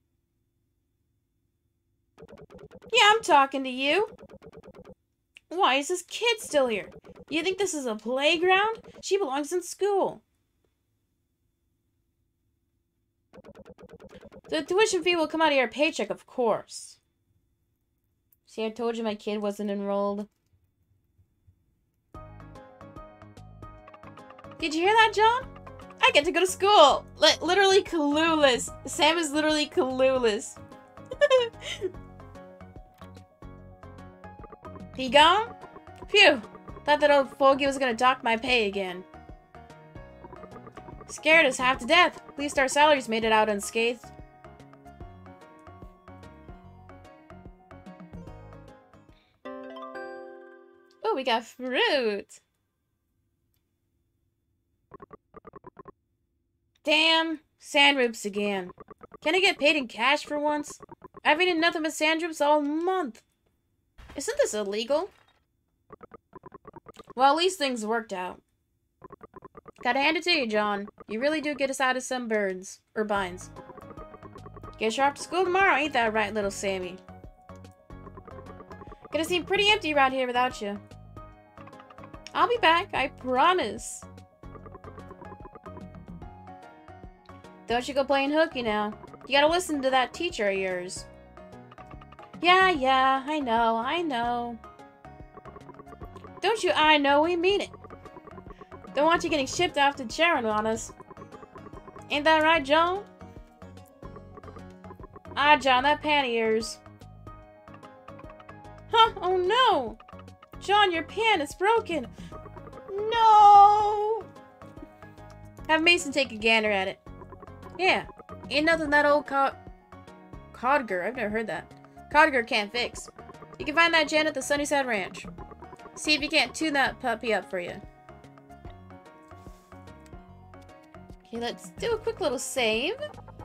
Yeah, I'm talking to you. Why is this kid still here? You think this is a playground? She belongs in school. The tuition fee will come out of your paycheck, of course. See, I told you my kid wasn't enrolled. Did you hear that, John? I get to go to school! Literally clueless. Sam is literally clueless. He gone? Phew. Thought that old fogey was gonna dock my pay again. Scared us half to death. At least our salaries made it out unscathed. Oh, we got fruit. Damn, sand roops again. Can I get paid in cash for once? I've eaten nothing but sand roops all month. Isn't this illegal? Well, at least things worked out. Gotta hand it to you, John. You really do get us out of some birds. Or binds. Get sharp to school tomorrow, ain't that right, little Sammy? Gonna seem pretty empty around here without you. I'll be back, I promise. Don't you go playing hooky now. You gotta listen to that teacher of yours. Yeah, I know. Don't you I know, we mean it. Don't want you getting shipped off to Charon on us. Ain't that right, John? Ah, John, that pan of yours. Huh, oh no! John, your pan is broken. No! Have Mason take a gander at it. Yeah, ain't nothing that old Codger, I've never heard that. Codger can't fix. You can find that Jen at the Sunnyside Ranch. See if you can't tune that puppy up for you. Okay, let's do a quick little save.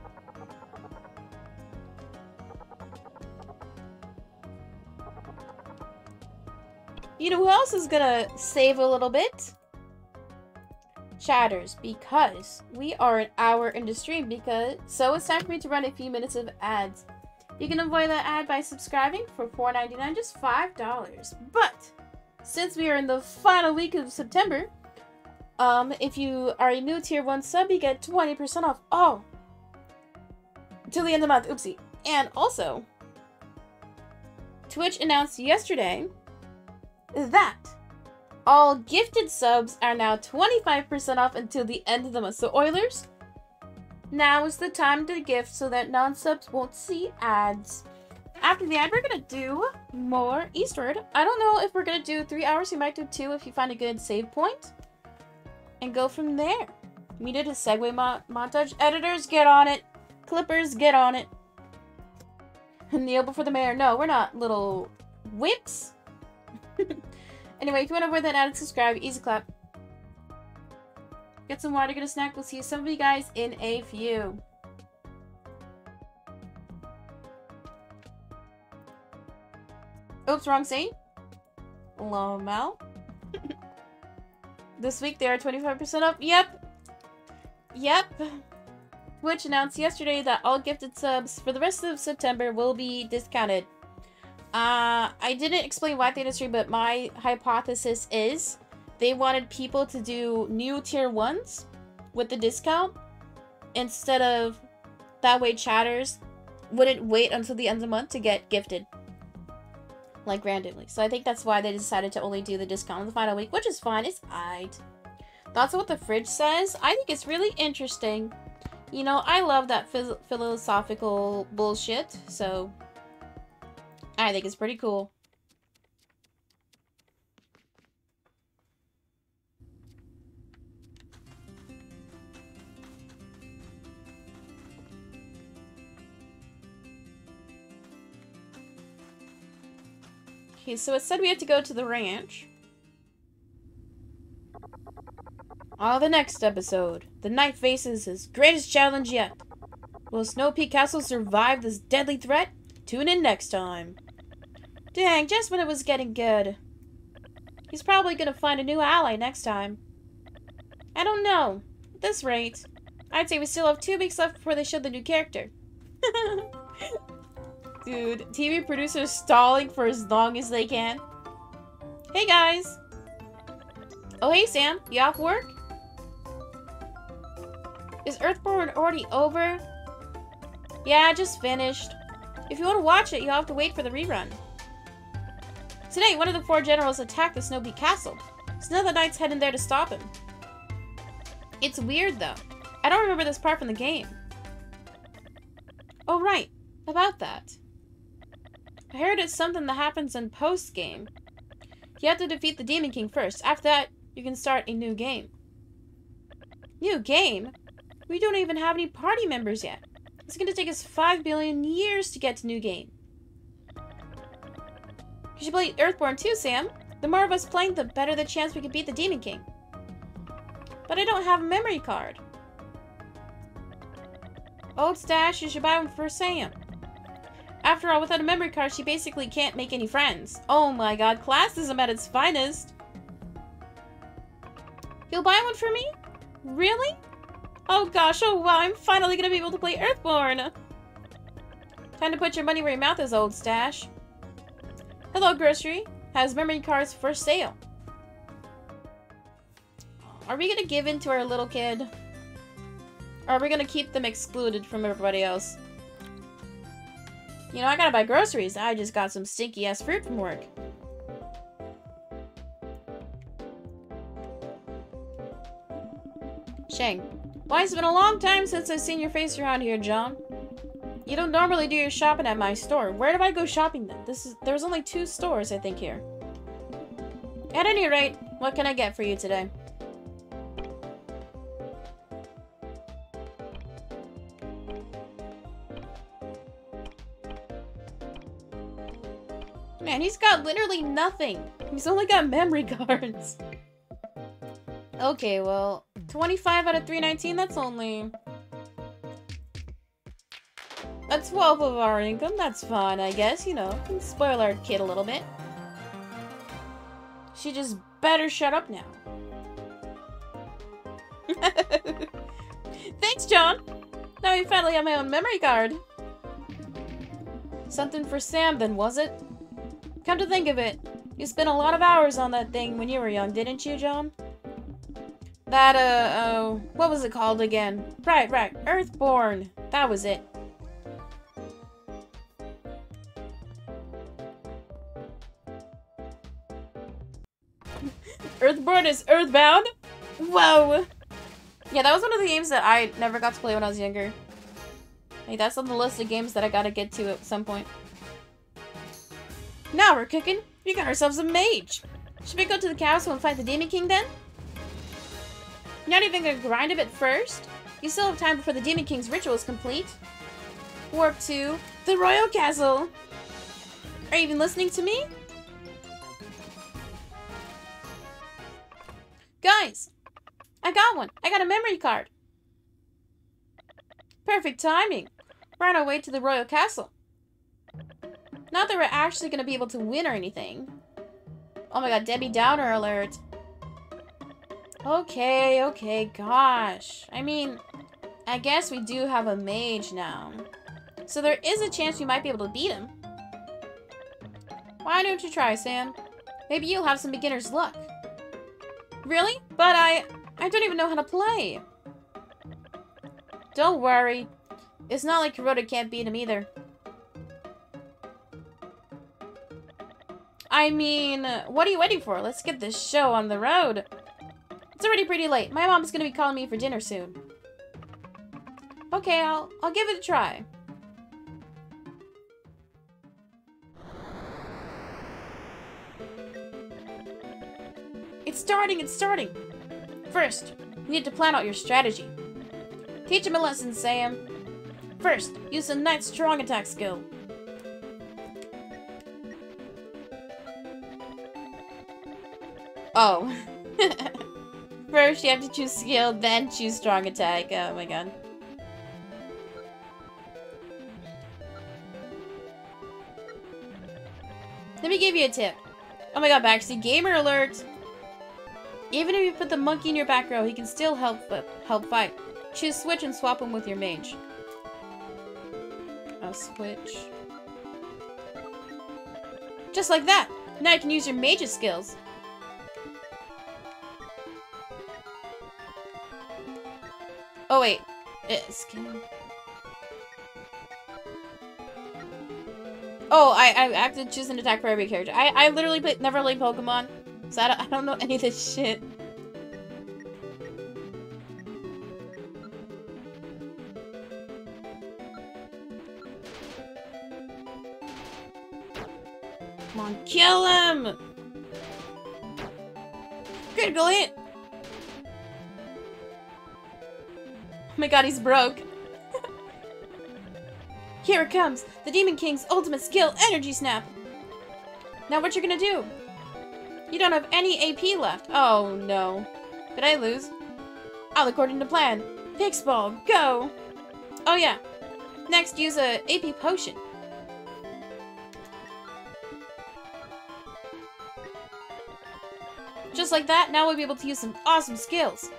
You know who else is gonna save a little bit? Chatters, because we are an hour into stream, so it's time for me to run a few minutes of ads. You can avoid that ad by subscribing for $4.99, just $5. But since we are in the final week of September, if you are a new tier 1 sub, you get 20% off all till the end of the month. Oopsie. And also, Twitch announced yesterday that all gifted subs are now 25% off until the end of the month. So Oilers, now is the time to gift so that non-subs won't see ads. After the ad, we're gonna do more Eastward. I don't know if we're gonna do 3 hours. We might do 2 if you find a good save point. And go from there. We did a segue montage. Editors, get on it. Clippers, get on it. Kneel before the mayor. No, we're not little whips. Anyway, if you want to avoid that ad and subscribe, easy clap. Get some water, get a snack. We'll see some of you guys in a few. Oops, wrong scene. Lamau. This week they are 25% off. Yep. Twitch announced yesterday that all gifted subs for the rest of September will be discounted. I didn't explain why they stream, but my hypothesis is they wanted people to do new tier 1s with the discount instead of that way chatters wouldn't wait until the end of the month to get gifted. Like randomly. So I think that's why they decided to only do the discount on the final week, which is fine. It's aight. That's what the fridge says. I think it's really interesting. You know, I love that philosophical bullshit, so I think it's pretty cool. Okay, so it said we had to go to the ranch. On the next episode, the knight faces his greatest challenge yet. Will Snow Peak Castle survive this deadly threat? Tune in next time. Dang, just when it was getting good. He's probably gonna find a new ally next time. I don't know. At this rate, I'd say we still have 2 weeks left before they show the new character. Dude, TV producers stalling for as long as they can. Hey guys! Oh hey Sam, you off work? Is Earthborn already over? Yeah, I just finished. If you want to watch it, you'll have to wait for the rerun. Today, one of the 4 generals attacked the Snow Peak Castle. So now the knight's heading there to stop him. It's weird though. I don't remember this part from the game. Oh right, about that. I heard it's something that happens in post-game. You have to defeat the Demon King first. After that, you can start a new game. New game? We don't even have any party members yet. It's gonna take us 5 billion years to get to new game. You should play Earthborn too, Sam. The more of us playing, the better the chance we can beat the Demon King. But I don't have a memory card. Old Stash, you should buy one for Sam. After all, without a memory card, she basically can't make any friends. Oh my god, classism at its finest. You'll buy one for me? Really? Oh gosh, oh wow, I'm finally gonna be able to play Earthborn! Time to put your money where your mouth is, Old Stash. Hello, Grocery. Has memory cards for sale. Are we gonna give in to our little kid? Or are we gonna keep them excluded from everybody else? You know, I gotta buy groceries. I just got some stinky-ass fruit from work. Shang. Why, it's been a long time since I've seen your face around here, John. You don't normally do your shopping at my store. Where do I go shopping then? There's only 2 stores, I think, here. At any rate, what can I get for you today? Man, he's got literally nothing. He's only got memory cards. Okay, well, 25 out of 319, that's only a 12 of our income. That's fine, I guess, you know. Can spoil our kid a little bit. She just better shut up now. Thanks, John! Now I finally have my own memory card. Something for Sam, then, was it? Come to think of it, you spent a lot of hours on that thing when you were young, didn't you, John? That, what was it called again? Right, Earthborn. That was it. Earthborn is Earthbound? Whoa! Yeah, that was one of the games that I never got to play when I was younger. Hey, that's on the list of games that I gotta get to at some point. Now we're cooking. We got ourselves a mage. Should we go to the castle and fight the Demon King then? You're not even gonna grind a bit first? You still have time before the Demon King's ritual is complete. Warp to the Royal Castle. Are you even listening to me? Guys, I got one. I got a memory card. Perfect timing. We're on our way to the Royal Castle. Not that we're actually going to be able to win or anything. Oh my god, Debbie Downer alert. Okay, gosh. I mean, I guess we do have a mage now. So there is a chance we might be able to beat him. Why don't you try, Sam? Maybe you'll have some beginner's luck. Really? But I don't even know how to play. Don't worry. It's not like Kuroda can't beat him either. I mean, what are you waiting for? Let's get this show on the road. It's already pretty late. My mom's gonna be calling me for dinner soon. Okay, I'll give it a try. It's starting! First, you need to plan out your strategy. Teach him a lesson, Sam. First, use the Knight's strong attack skill. Oh. First, you have to choose skill, then choose strong attack. Oh my god. Let me give you a tip. Oh my god, Backseat Gamer alert! Even if you put the monkey in your back row, he can still help fight. Choose switch and swap him with your mage. I'll switch. Just like that! Now you can use your mage's skills. Oh wait. Oh, I have to choose an attack for every character. I literally never played Pokemon, so I don't know any of this shit. Come on, kill him! Critical hit! my god, he's broke. Here it comes! The Demon King's ultimate skill, Energy Snap! Now what you gonna do? You don't have any AP left. Oh no. Did I lose? All according to plan. Pixball, go! Oh yeah. Next, use a AP potion. Just like that, now we'll be able to use some awesome skills.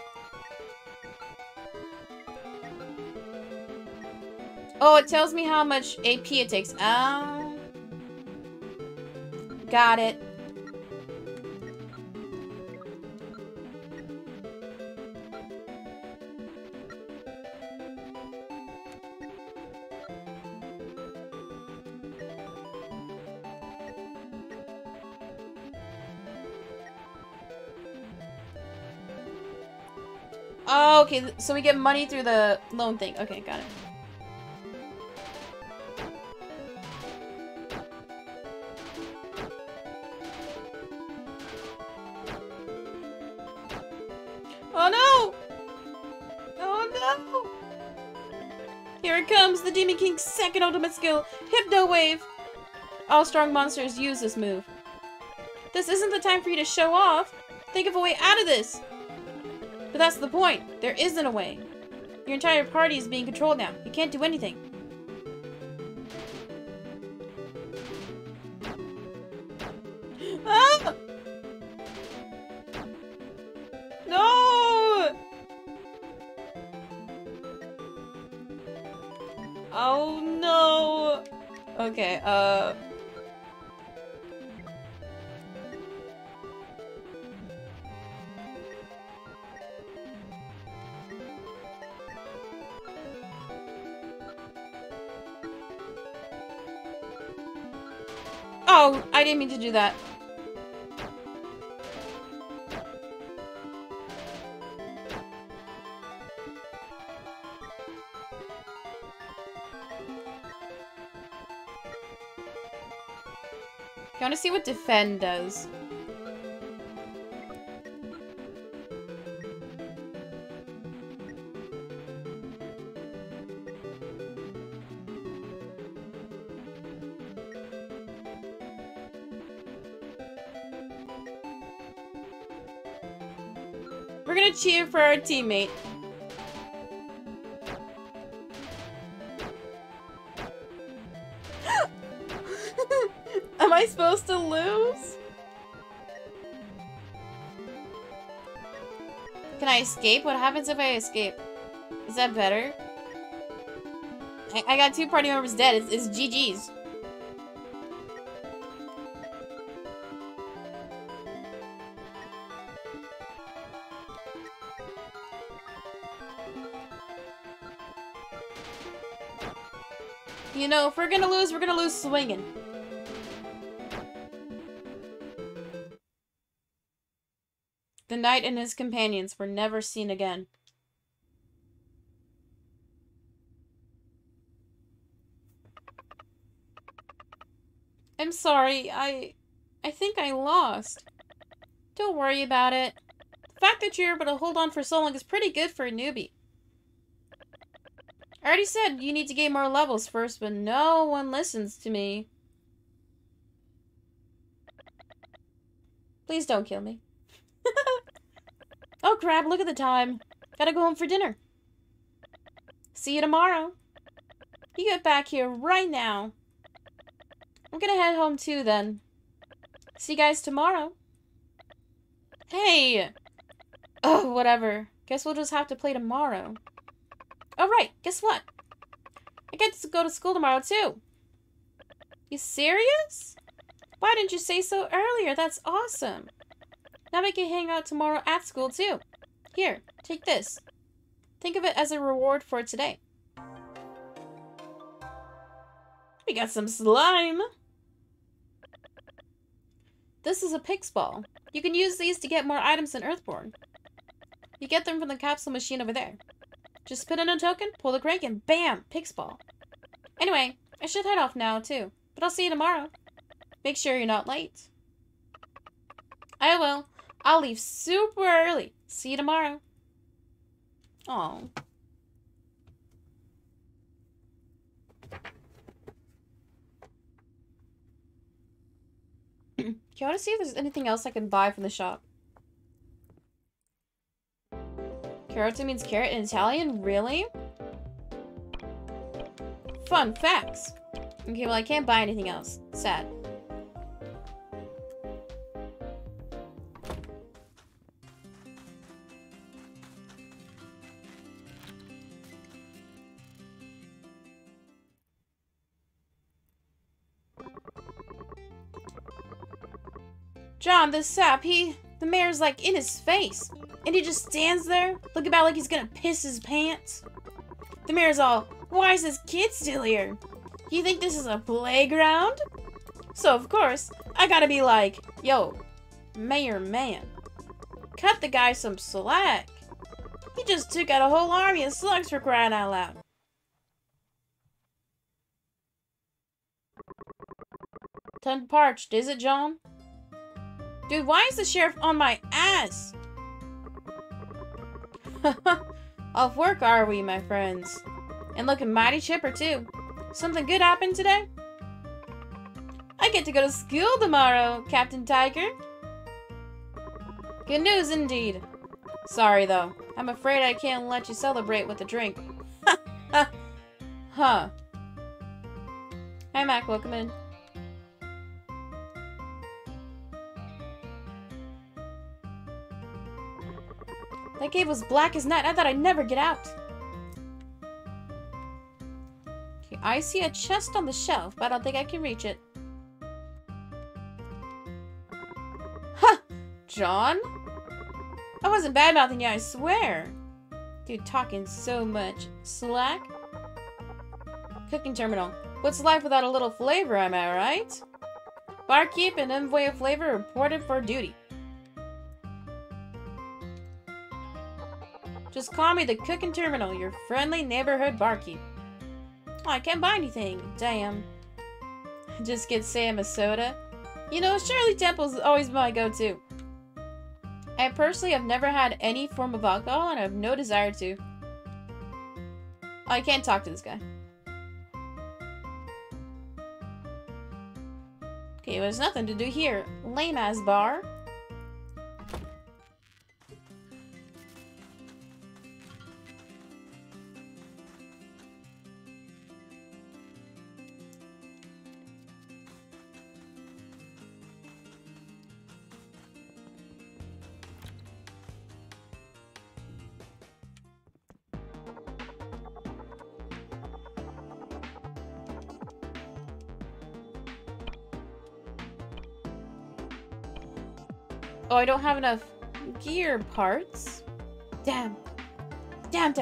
Oh, it tells me how much AP it takes. Oh. Got it. Oh, okay, so we get money through the loan thing. Okay, got it. Oh no! Oh no! Here it comes, the Demon King's second ultimate skill, Hypno Wave! All strong monsters use this move. This isn't the time for you to show off. Think of a way out of this. But that's the point. There isn't a way. Your entire party is being controlled now. You can't do anything. Ah! No! Oh no! Okay, Oh, I didn't mean to do that. I want to see what defend does. We're gonna cheer for our teammate. Am I supposed to lose? Can I escape? What happens if I escape? Is that better? I got 2 party members dead. It's GG's. You know, if we're gonna lose swinging. The knight and his companions were never seen again. I'm sorry, I think I lost. Don't worry about it. The fact that you're able to hold on for so long is pretty good for a newbie. I already said you need to gain more levels first, but no one listens to me. Please don't kill me. Oh crap, look at the time. Gotta go home for dinner. See you tomorrow. You get back here right now. I'm gonna head home too then. See you guys tomorrow. Hey! Oh, whatever. Guess we'll just have to play tomorrow. Oh right, guess what? I get to go to school tomorrow too. You serious? Why didn't you say so earlier? That's awesome. Now we can hang out tomorrow at school too. Here, take this. Think of it as a reward for today. We got some slime. This is a Pixball. You can use these to get more items in Earthborn. You get them from the capsule machine over there. Just put in a token, pull the crank, and bam! Pixball. Anyway, I should head off now too, but I'll see you tomorrow. Make sure you're not late. I will. I'll leave super early. See you tomorrow. Aw. Okay, I want to see if there's anything else I can buy from the shop. Carrotto means carrot in Italian? Really? Fun facts. Okay, well, I can't buy anything else. Sad. John, this sap, the mayor's like in his face. And he just stands there, looking about like he's gonna piss his pants. The mayor's all, why is this kid still here? You think this is a playground? So of course, I gotta be like, yo, mayor man, cut the guy some slack. He just took out a whole army of slugs for crying out loud. Turned parched, is it, John? Dude, why is the sheriff on my ass? Off work are we, my friends? And looking mighty chipper, too. Something good happened today? I get to go to school tomorrow, Captain Tiger. Good news indeed. Sorry, though. I'm afraid I can't let you celebrate with a drink. Huh. Hi, Mac. Welcome in. That cave was black as night. I thought I'd never get out. Okay, I see a chest on the shelf, but I don't think I can reach it. Huh! John? I wasn't bad-mouthing you, I swear. Dude, talking so much. Slack? Cooking terminal. What's life without a little flavor, am I right? Barkeep and envoy of flavor reported for duty. Just call me the Cooking Terminal, your friendly neighborhood barkeep. Oh, I can't buy anything. Damn. Just get Sam a soda. You know, Shirley Temple's always my go-to. I personally have never had any form of alcohol, and I have no desire to. Oh, I can't talk to this guy. Okay, well, there's nothing to do here. Lame-ass bar. Oh, I don't have enough gear parts. Damn. Damn.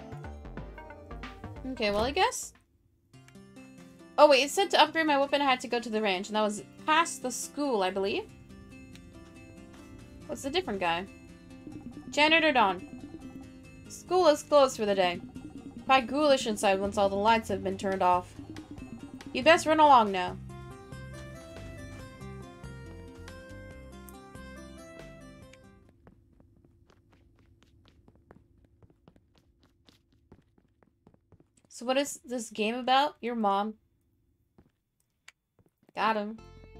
Okay, well, I guess. Oh, wait, it said to upgrade my weapon, I had to go to the ranch, and that was past the school, I believe. What's the different guy? Janitor Dawn. School is closed for the day. Quite ghoulish inside once all the lights have been turned off. You best run along now. So what is this game about? Your mom. Got him.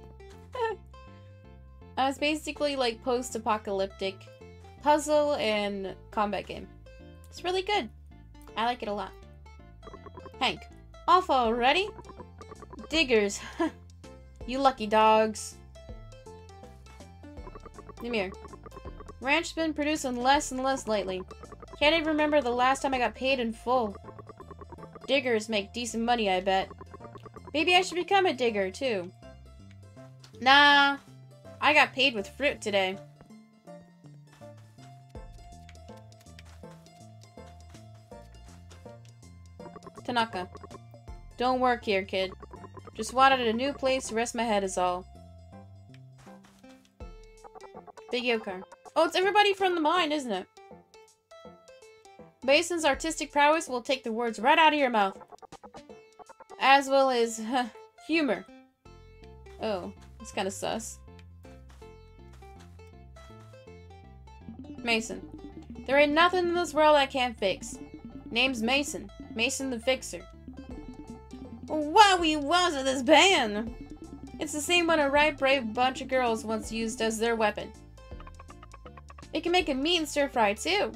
It's basically like post-apocalyptic puzzle and combat game. It's really good. I like it a lot. Hank. Off already? Diggers. You lucky dogs. Ymir. Ranch's been producing less and less lately. Can't even remember the last time I got paid in full. Diggers make decent money, I bet. Maybe I should become a digger, too. Nah. I got paid with fruit today. Tanaka. Don't work here, kid. Just wanted a new place to rest my head is all. Big Yokar. Oh, it's everybody from the mine, isn't it? Mason's artistic prowess will take the words right out of your mouth. As well as, humor. Oh, that's kind of sus. Mason. There ain't nothing in this world I can't fix. Name's Mason. Mason the Fixer. Wowie wowza, this band! It's the same one a right brave bunch of girls once used as their weapon. It can make a mean stir fry too.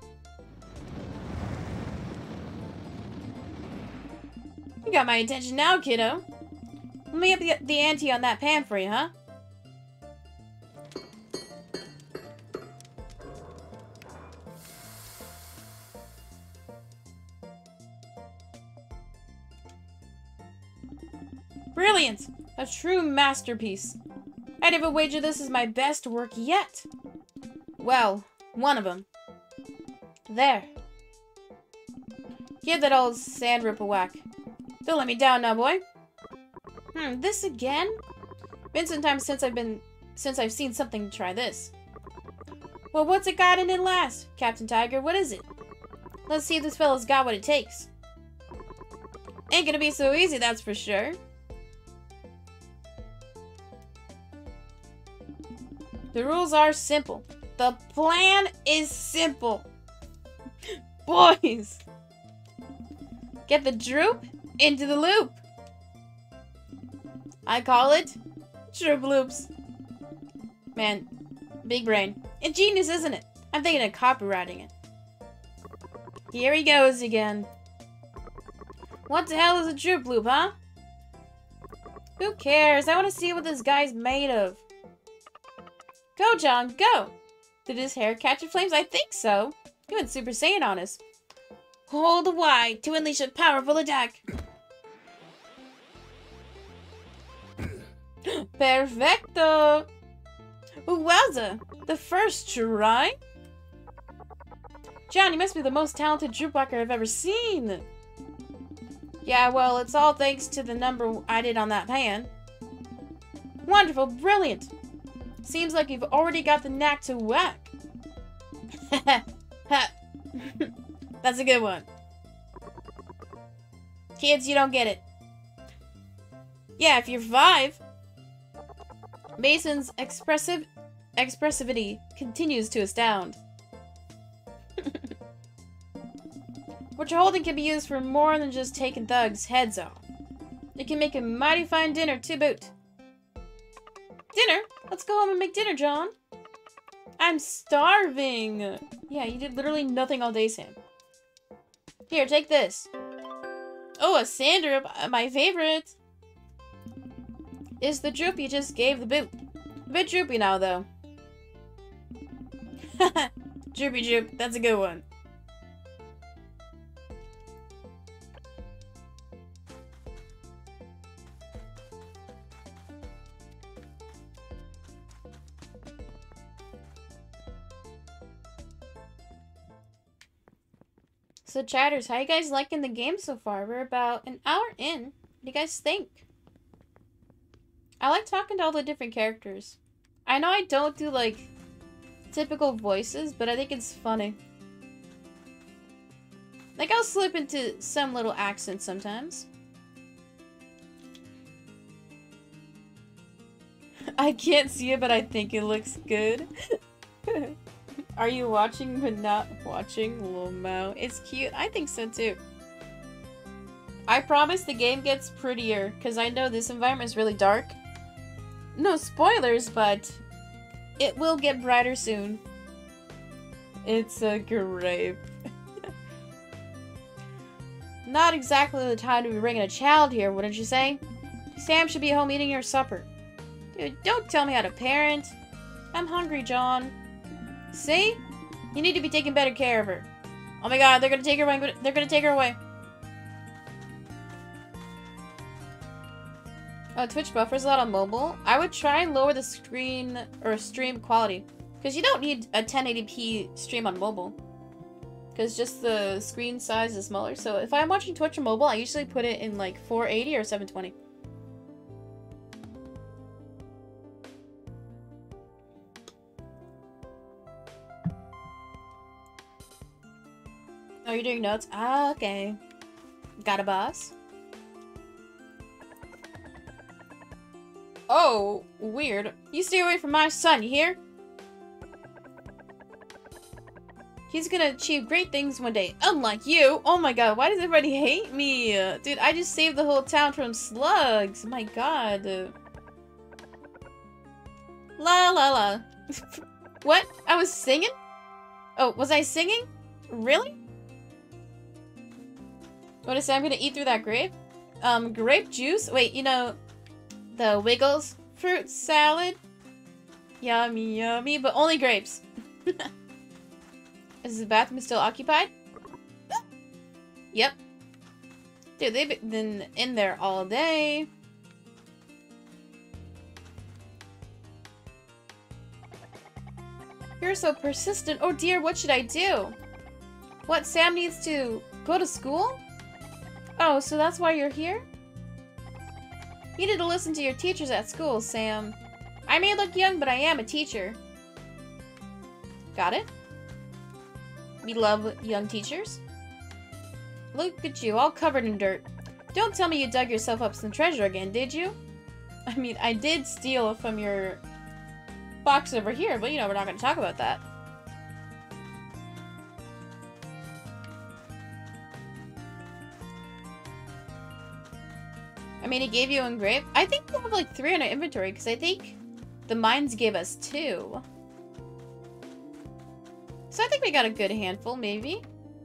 You got my attention now, kiddo. Let me up the ante on that pan for you, huh? Brilliant! A true masterpiece. I'd have a wager this is my best work yet. Well, one of them. There. Give that old sand rip a whack. Don't let me down now, boy. This again? Been some time since I've seen something try this. Well, what's it got in it last? Captain Tiger, what is it? Let's see if this fella's got what it takes. Ain't gonna be so easy, that's for sure. The rules are simple. The plan is simple. Boys! Get the droop into the loop. I call it Droop Loops. Man, big brain. Ingenious, isn't it? I'm thinking of copywriting it. Here he goes again. What the hell is a Droop Loop, huh? Who cares? I want to see what this guy's made of. Go, John, go! Did his hair catch in flames? I think so. He went Super Saiyan on us. Hold Y to unleash a powerful attack. Perfecto! Wowza! The first try? John, you must be the most talented droop whacker I've ever seen. Yeah, well, it's all thanks to the number I did on that pan. Wonderful, brilliant. Seems like you've already got the knack to whack. That's a good one. Kids, you don't get it. Yeah, if you're 5. Mason's expressivity continues to astound. What you're holding can be used for more than just taking thugs' heads off. It can make a mighty fine dinner to boot. Dinner? Let's go home and make dinner, John. I'm starving. Yeah, you did literally nothing all day, Sam. Here, take this. Oh, a sander, my favorite. It's the droop you just gave the boot. A bit droopy now, though. Droopy droop, that's a good one. So chatters, how you guys liking the game so far? We're about an hour in. What do you guys think? I like talking to all the different characters. I know I don't do like typical voices, but I think it's funny. Like I'll slip into some little accents sometimes. I can't see it, but I think it looks good. Are you watching but not watching? Lil Mo. It's cute. I think so too. I promise the game gets prettier, because I know this environment is really dark. No spoilers, but it will get brighter soon. It's a grape. Not exactly the time to be bringing a child here, wouldn't you say? Sam should be home eating her supper. Dude, don't tell me how to parent. I'm hungry, John. See? You need to be taking better care of her. Oh my god, they're gonna take her away. They're gonna take her away. Oh, Twitch buffers a lot on mobile. I would try and lower the screen or stream quality. Because you don't need a 1080p stream on mobile. Because just the screen size is smaller. So if I'm watching Twitch on mobile, I usually put it in like 480 or 720. Oh, you're doing notes? Ah, okay. Got a boss? Oh, weird. You stay away from my son, you hear? He's gonna achieve great things one day, unlike you. Oh my god, why does everybody hate me? Dude, I just saved the whole town from slugs. My god. La la la. What? I was singing? Oh, was I singing? Really? What is it? I'm gonna eat through that grape? Grape juice? Wait, you know, the Wiggles fruit salad? Yummy, yummy, but only grapes. Is the bathroom still occupied? Yep. Dude, they've been in there all day. You're so persistent. Oh dear, what should I do? What, Sam needs to go to school? Oh, so that's why you're here? You need to listen to your teachers at school, Sam. I may look young, but I am a teacher. Got it? We love young teachers. Look at you, all covered in dirt. Don't tell me you dug yourself up some treasure again, did you? I mean, I did steal from your box over here, but you know, we're not going to talk about that. I mean, he gave you a grape. I think we have like 3 in our inventory, because I think the mines gave us 2. So I think we got a good handful, maybe.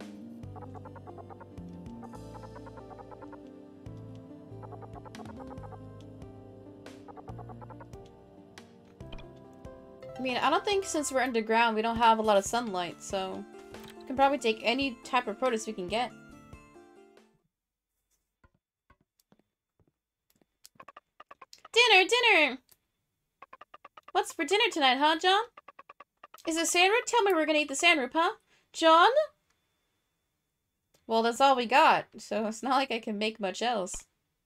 I mean, I don't think since we're underground, we don't have a lot of sunlight, so we can probably take any type of produce we can get. Dinner! What's for dinner tonight, huh, John? Is it sandwich? Tell me we're gonna eat the sandwich, huh? John? Well, that's all we got, so it's not like I can make much else.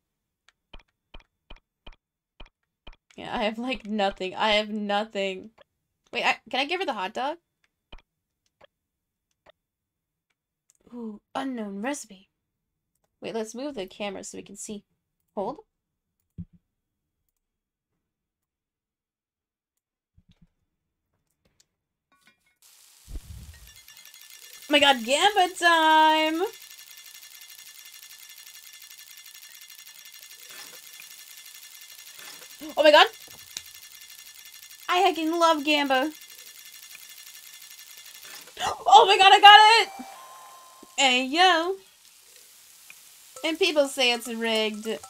Yeah, I have, like, nothing. I have nothing. Wait, can I give her the hot dog? Ooh, unknown recipe. Wait, let's move the camera so we can see. Hold. Oh my god, Gambit time! Oh my god! I heckin' love Gamba. Oh my god, I got it! Hey, yo. And people say it's rigged.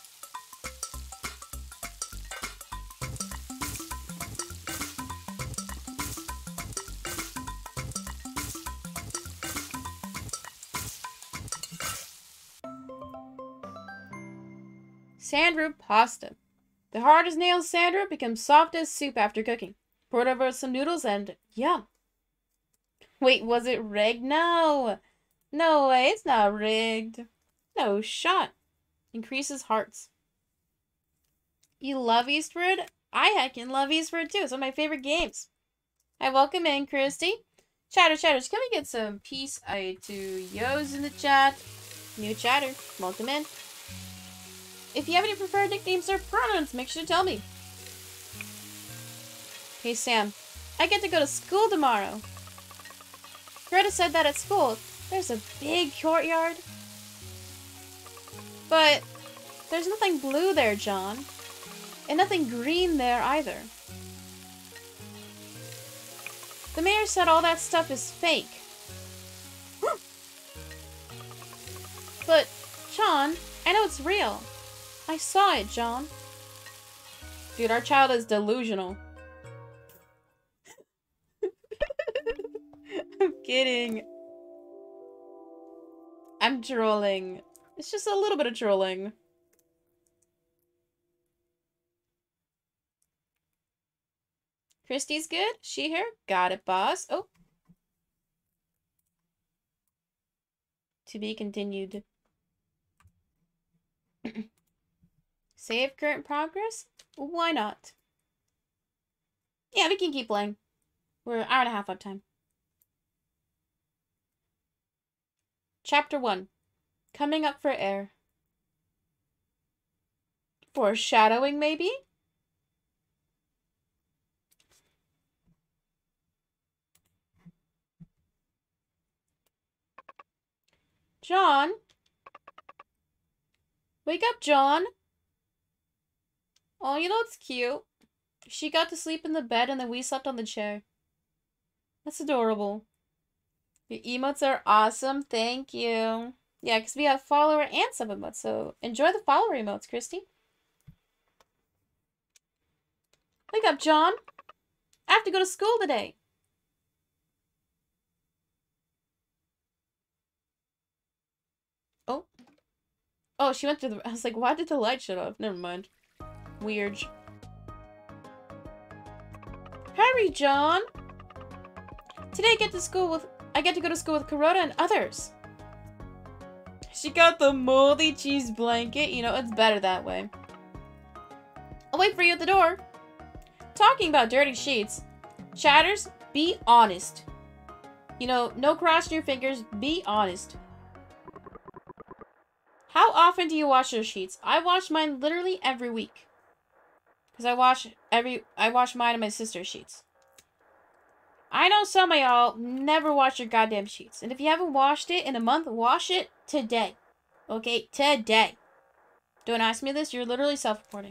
Sandroot pasta. The hard as nails sandroot becomes soft as soup after cooking. Pour it over some noodles and yum. Wait, was it rigged? No. No way, it's not rigged. No shot. Increases hearts. You love Eastward? I heckin' love Eastward too. It's one of my favorite games. Hi, welcome in, Christy. Chatters, can we get some peace? I do yos in the chat. New chatter, welcome in. If you have any preferred nicknames or pronouns, make sure to tell me. Hey Sam, I get to go to school tomorrow. Greta said that at school, there's a big courtyard. But there's nothing blue there, John. And nothing green there either. The mayor said all that stuff is fake. But, John, I know it's real. I saw it, John. Dude, our child is delusional. I'm kidding. I'm trolling. It's just a little bit of trolling. Christy's good? She here? Got it, boss. Oh. To be continued. Save current progress? Why not? Yeah, we can keep playing. We're an hour and a half of time. Chapter 1. Coming up for air. Foreshadowing, maybe? John? Wake up, John! Oh, you know it's cute. She got to sleep in the bed and then we slept on the chair. That's adorable. Your emotes are awesome. Thank you. Yeah, because we have follower and sub emotes, so enjoy the follower emotes, Christy. Wake up, John. I have to go to school today. Oh. Oh, she went to the... I was like, why did the light shut off? Never mind. Weird. Hurry, John. Today I get to go to school with Kuroda and others. She got the moldy cheese blanket. You know, it's better that way. I'll wait for you at the door. Talking about dirty sheets. Chatters, be honest. You know, no crossing your fingers. Be honest. How often do you wash your sheets? I wash mine literally every week. Because I wash mine and my sister's sheets. I know some of y'all never wash your goddamn sheets. And if you haven't washed it in a month, wash it today. Okay? Today. Don't ask me this. You're literally self-reporting.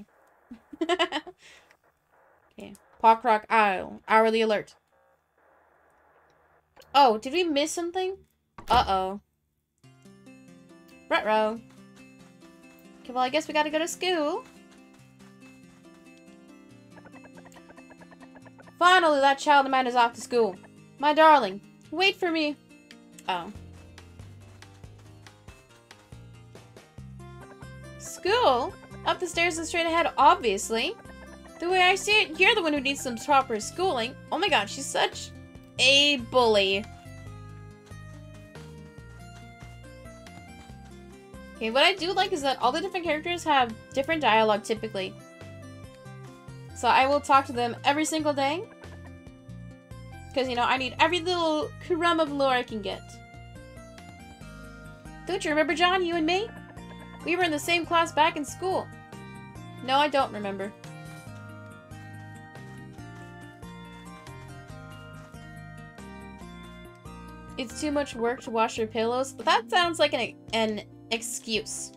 Okay. Pop Rock Isle. Hourly alert. Oh, did we miss something? Uh-oh. Ruh-roh. Okay, well, I guess we gotta go to school. Finally, that child of mine is off to school. My darling, wait for me. Oh. School? Up the stairs and straight ahead, obviously. The way I see it, you're the one who needs some proper schooling. Oh my god, she's such a bully. Okay, what I do like is that all the different characters have different dialogue, typically. So I will talk to them every single day. Because, you know, I need every little crumb of lore I can get. Don't you remember, John, you and me? We were in the same class back in school. No, I don't remember. It's too much work to wash your pillows. That sounds like an excuse.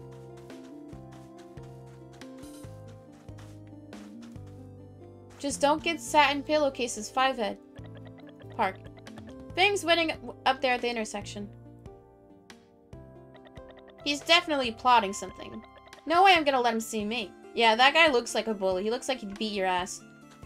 Just don't get satin pillowcases, 5-head. Park. Bang's waiting up there at the intersection. He's definitely plotting something. No way I'm gonna let him see me. Yeah, that guy looks like a bully. He looks like he'd beat your ass.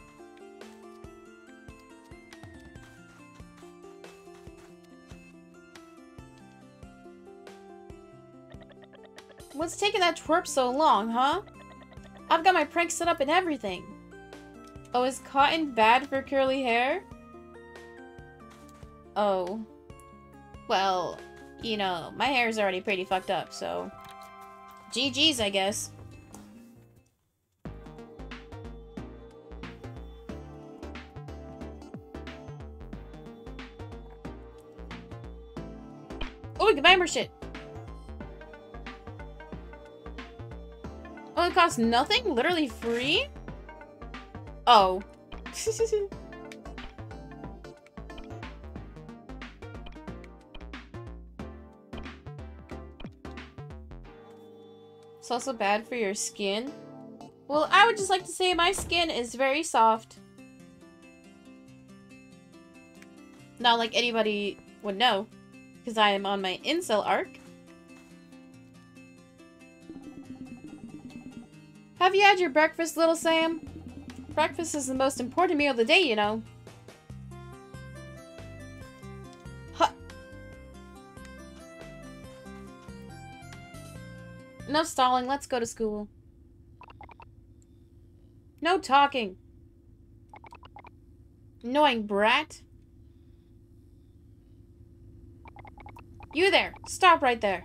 What's taking that twerp so long, huh? I've got my prank set up and everything. Oh, is cotton bad for curly hair? Oh. Well, you know, my hair is already pretty fucked up, so... GG's, I guess. Oh, we can buy more shit. Oh, it costs nothing? Literally free? Oh. It's also bad for your skin. Well, I would just like to say my skin is very soft. Not like anybody would know, because I am on my incel arc. Have you had your breakfast, little Sam? Breakfast is the most important meal of the day, you know. Huh. Enough stalling, let's go to school. No talking. Annoying brat. You there, stop right there.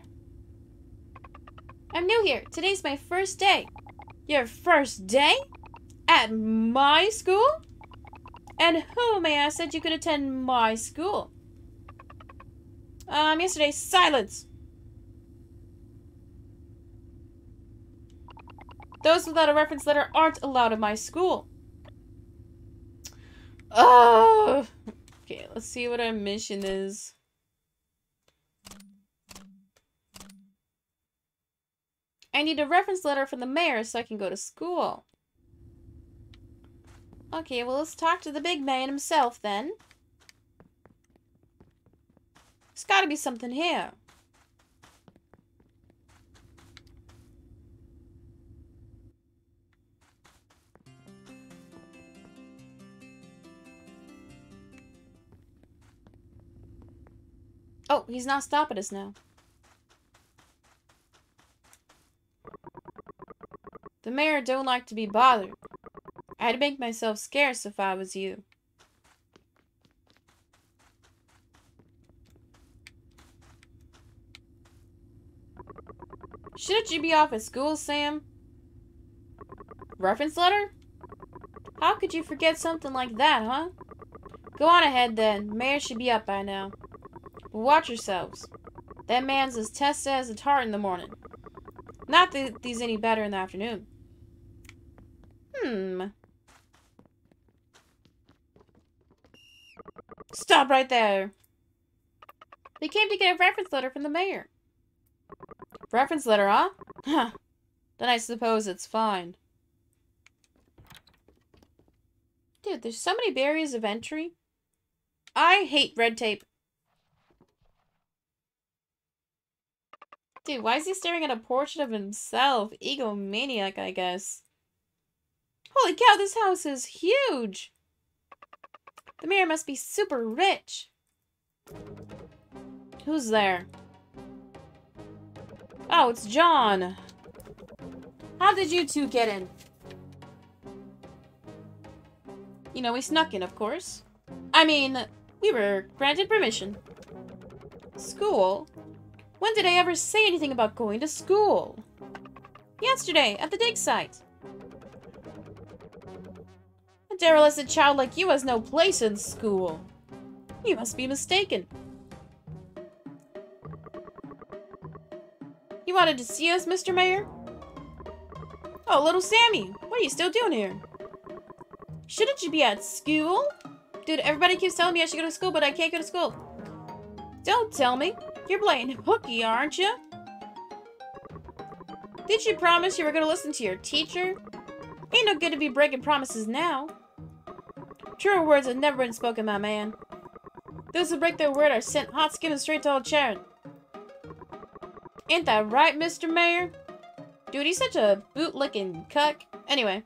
I'm new here. Today's my first day. Your first day? At my school? And who, may I ask, said you could attend my school? Yesterday, silence! Those without a reference letter aren't allowed at my school. Oh! Okay, let's see what our mission is. I need a reference letter from the mayor so I can go to school. Okay, well, let's talk to the big man himself, then. There's gotta be something here. Oh, he's not stopping us now. The mayor don't like to be bothered. I'd make myself scarce if I was you. Shouldn't you be off at school, Sam? Reference letter? How could you forget something like that, huh? Go on ahead, then. Mayor should be up by now. But watch yourselves. That man's as tested as a tart in the morning. Not that he's any better in the afternoon. Stop right there. We came to get a reference letter from the mayor. Reference letter, huh? Huh. Then I suppose it's fine. Dude, there's so many barriers of entry. I hate red tape. Dude, why is he staring at a portrait of himself? Egomaniac, I guess. Holy cow, this house is huge! The mayor must be super rich. Who's there? Oh, it's John. How did you two get in? You know, we snuck in, of course. I mean, we were granted permission. School? When did I ever say anything about going to school? Yesterday, at the dig site. A derelict child like you has no place in school. You must be mistaken. You wanted to see us, Mr. Mayor? Oh, little Sammy, what are you still doing here? Shouldn't you be at school? Dude, everybody keeps telling me I should go to school, but I can't go to school. Don't tell me. You're playing hooky, aren't you? Did you promise you were going to listen to your teacher? Ain't no good to be breaking promises now. Truer words have never been spoken, my man. Those who break their word are sent hot skimming straight to old Sharon. Ain't that right, Mr. Mayor? Dude, he's such a boot-licking cuck. Anyway.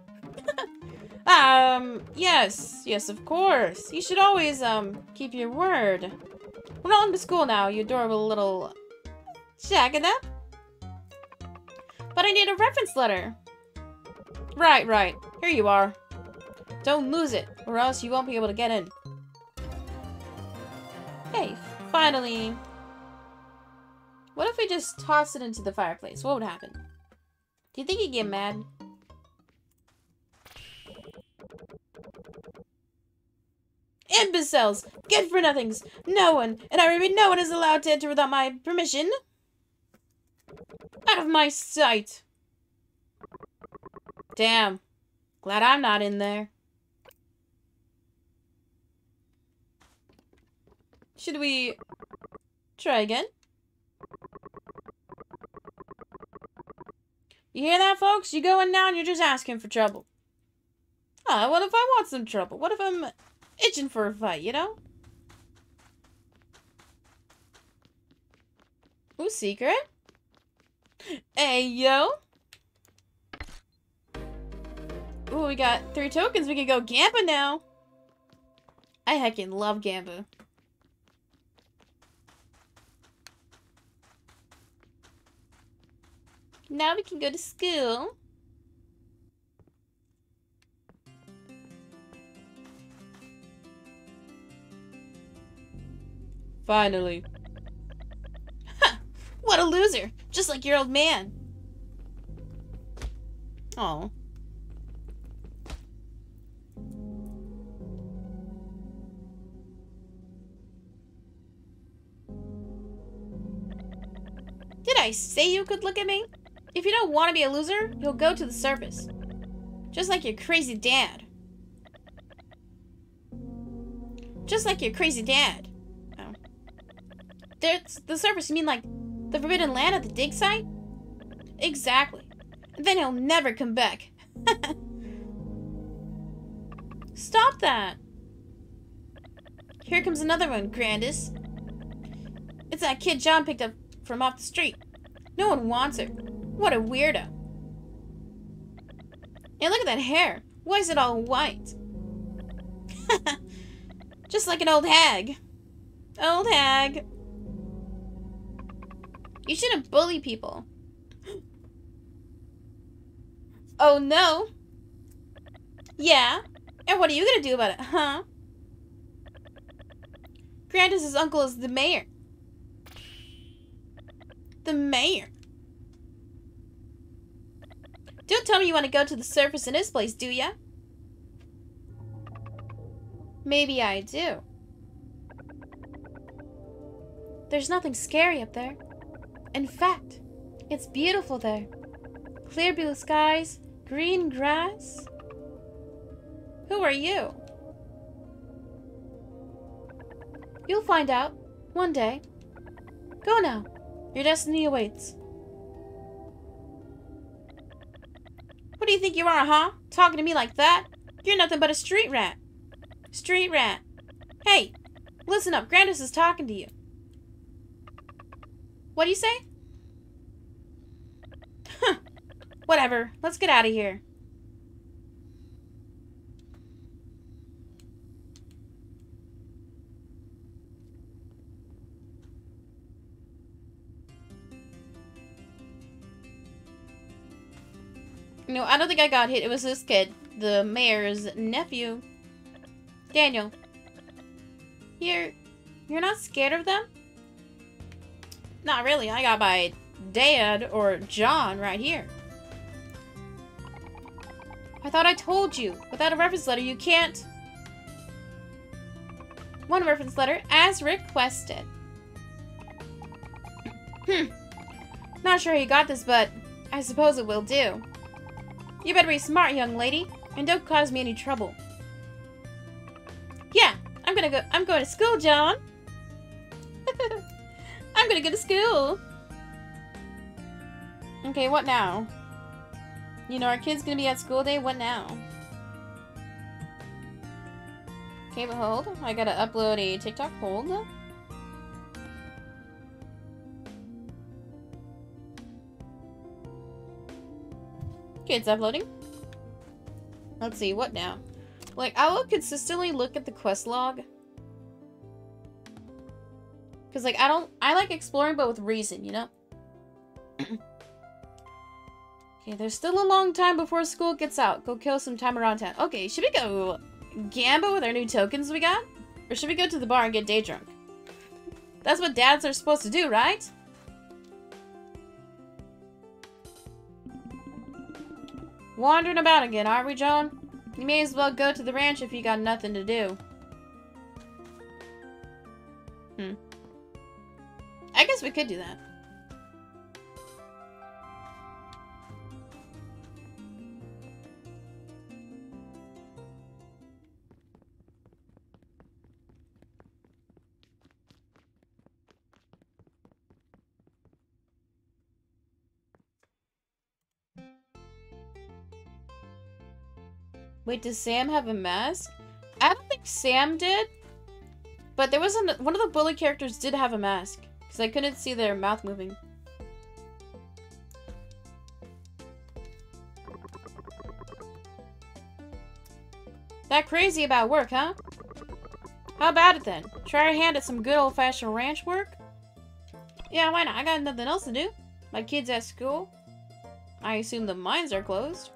Yes, of course. You should always, keep your word. We're not into school now, you adorable little... Jagged up. But I need a reference letter. Right. Here you are. Don't lose it, or else you won't be able to get in. Hey, finally. What if we just toss it into the fireplace? What would happen? Do you think he'd get mad? Imbeciles! Good-for-nothings! No one, and I repeat, no one is allowed to enter without my permission! Out of my sight! Damn. Glad I'm not in there. Should we try again? You hear that, folks? You go in now and you're just asking for trouble. Ah, what if I want some trouble? What if I'm itching for a fight, you know? Ooh, secret? Hey, yo! Ooh, we got 3 tokens. We can go Gamba now. I heckin' love Gamba. Now we can go to school. Finally. Ha! What a loser! Just like your old man. Oh. Did I say you could look at me? If you don't want to be a loser, you'll go to the surface. Just like your crazy dad. Just like your crazy dad. Oh. There's the surface, you mean like the forbidden land at the dig site? Exactly. And then he'll never come back. Stop that! Here comes another one, Grandis. It's that kid John picked up from off the street. No one wants her. What a weirdo. And look at that hair. Why is it all white? Just like an old hag. Old hag. You shouldn't bully people. Oh no. Yeah? And what are you gonna do about it, huh? Grandis' uncle is the mayor. The mayor? Don't tell me you want to go to the surface in his place, do ya? Maybe I do. There's nothing scary up there. In fact, it's beautiful there. Clear blue skies, green grass. Who are you? You'll find out. One day. Go now. Your destiny awaits. What do you think you are, huh? Talking to me like that? You're nothing but a street rat. Street rat. Hey, listen up. Grandis is talking to you. What do you say? Huh. Whatever. Let's get out of here. No, I don't think I got hit. It was this kid. The mayor's nephew. Daniel. You're not scared of them? Not really. I got my dad, or John, right here. I thought I told you. Without a reference letter, you can't... One reference letter, as requested. Not sure how you got this, but I suppose it will do. You better be smart, young lady, and don't cause me any trouble. Yeah, I'm going to school, John. I'm gonna go to school. Okay, what now? You know, our kid's gonna be at school day. What now? Okay, but hold. I gotta upload a TikTok. Hold. Okay, it's uploading. Let's see, what now? Like, I will consistently look at the quest log. Because, like, I like exploring, but with reason, you know? Okay, there's still a long time before school gets out. Go kill some time around town. Okay, should we go gamble with our new tokens we got? Or should we go to the bar and get day drunk? That's what dads are supposed to do, right? Wandering about again, aren't we, John? You may as well go to the ranch if you got nothing to do. I guess we could do that. Wait, does Sam have a mask? I don't think Sam did. But there was one of the bully characters did have a mask. Because I couldn't see their mouth moving. That crazy about work, huh? How about it then? Try your hand at some good old-fashioned ranch work? Yeah, why not? I got nothing else to do. My kid's at school. I assume the mines are closed.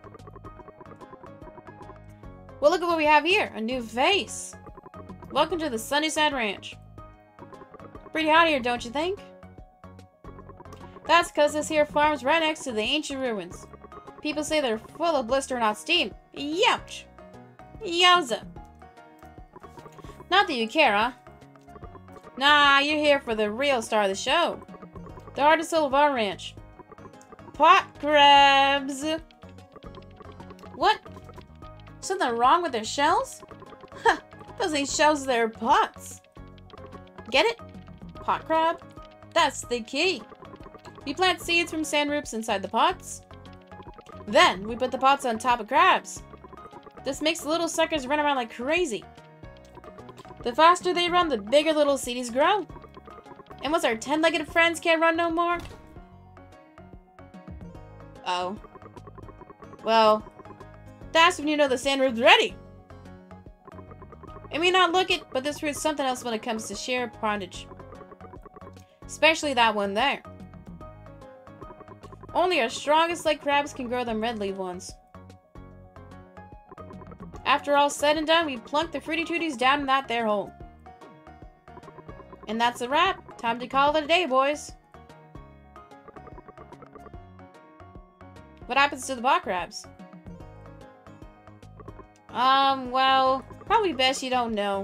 Well, look at what we have here. A new face. Welcome to the Sunnyside Ranch. Pretty hot here, don't you think? That's because this here farm's right next to the ancient ruins. People say they're full of blistering hot steam. Youch! Yowza! Not that you care, huh? Nah, you're here for the real star of the show. The heart and soul of our ranch. Pot crabs! What? Something wrong with their shells? Ha! Those ain't shells, they're pots. Get it? Pot crab? That's the key. We plant seeds from sand roots inside the pots. Then, we put the pots on top of crabs. This makes the little suckers run around like crazy. The faster they run, the bigger little cities grow. And once our 10-legged friends can't run no more... Oh. Well, that's when you know the sand roof's ready. It may not look it, but this fruit's something else when it comes to sheer pottage. Especially that one there. Only our strongest leg crabs can grow them red leaf ones. After all said and done, we plunk the Fruity Tooties down in that there hole. And that's a wrap. Time to call it a day, boys. What happens to the bot crabs? Well, probably best you don't know.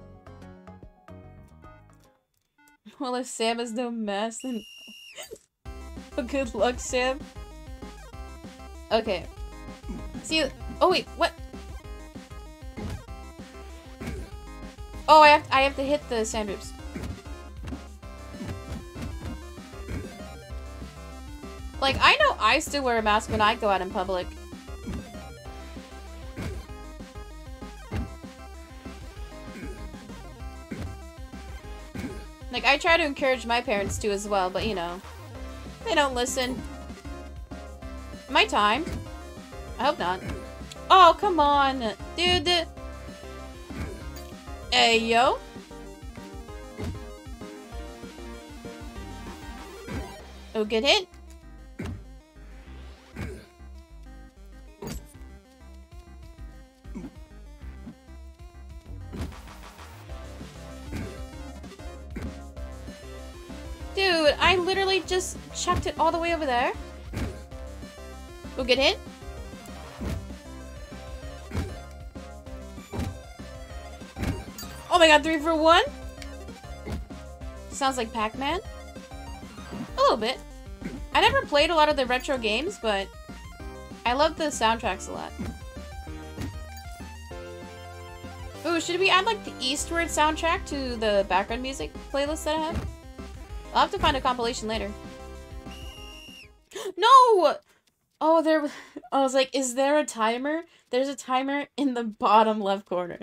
Well, if Sam has no mess, then... good luck, Sam. Okay. See, oh wait, what? Oh, I have to hit the sand roofs. Like, I know I still wear a mask when I go out in public. Like, I try to encourage my parents to as well, but you know, they don't listen. Am I timed? I hope not. Oh, come on, dude. Hey, yo. Oh, good hit. Dude, I literally just chucked it all the way over there. We'll get hit. Oh my god, 3 for 1? Sounds like Pac-Man. A little bit. I never played a lot of the retro games, but I love the soundtracks a lot. Ooh, should we add like the Eastward soundtrack to the background music playlist that I have? I'll have to find a compilation later. No! Oh, I was like, is there a timer? There's a timer in the bottom left corner.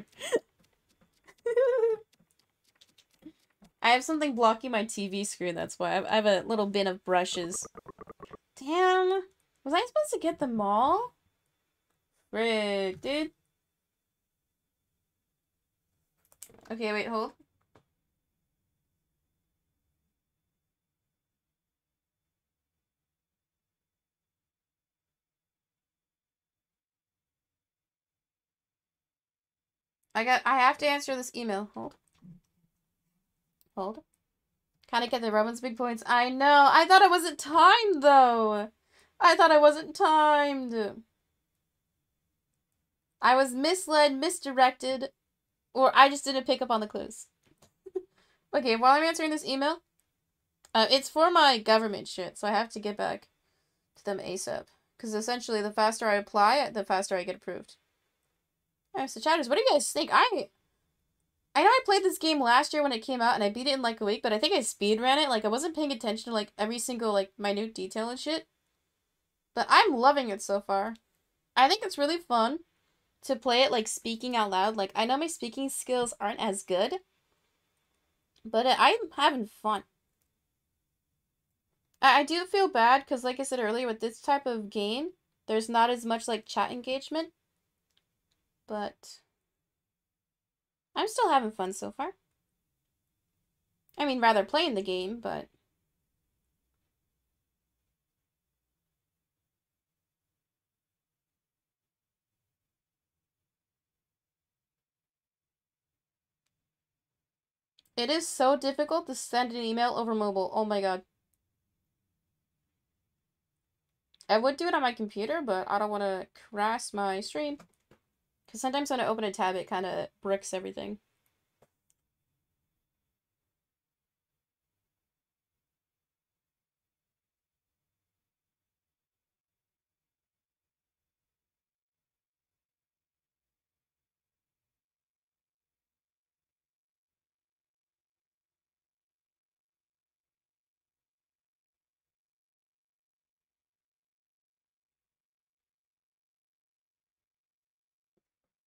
I have something blocking my TV screen, that's why. I have a little bin of brushes. Damn. Was I supposed to get them all? Frick, dude. Okay, wait, hold. I have to answer this email. Hold. Hold. Kind of get the Romans big points. I know. I thought I wasn't timed, though. I thought I wasn't timed. I was misled, misdirected, or I just didn't pick up on the clues. Okay, while I'm answering this email, it's for my government shit, so I have to get back to them ASAP. Because essentially, the faster I apply, the faster I get approved. Alright, so chatters, what do you guys think? I know I played this game last year when it came out, and I beat it in like a week, but I think I speedran it. Like, I wasn't paying attention to like every single like minute detail and shit. But I'm loving it so far. I think it's really fun to play it like speaking out loud. Like, I know my speaking skills aren't as good, but I'm having fun. I do feel bad because, like I said earlier, with this type of game, there's not as much like chat engagement. But I'm still having fun so far. I mean, rather playing the game, but... It is so difficult to send an email over mobile. Oh my god. I would do it on my computer, but I don't want to crash my stream. Because sometimes when I open a tab, it kind of bricks everything.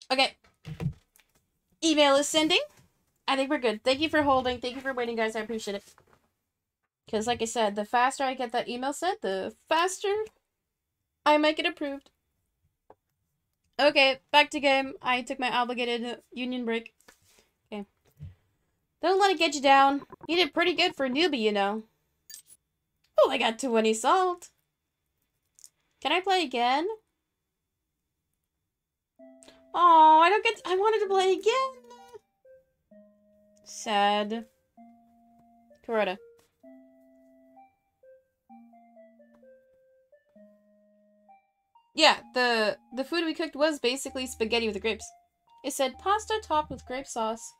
Okay. Email is sending. I think we're good. Thank you for holding. Thank you for waiting, guys. I appreciate it. Because, like I said, the faster I get that email sent, the faster I might get approved. Okay, back to game. I took my obligated union break. Okay. Don't let it get you down. You did pretty good for a newbie, you know. Oh, I got 20 salt. Can I play again? Oh, I don't get... I wanted to play again. Sad. Corota. Yeah, the food we cooked was basically spaghetti with grapes. It said pasta topped with grape sauce.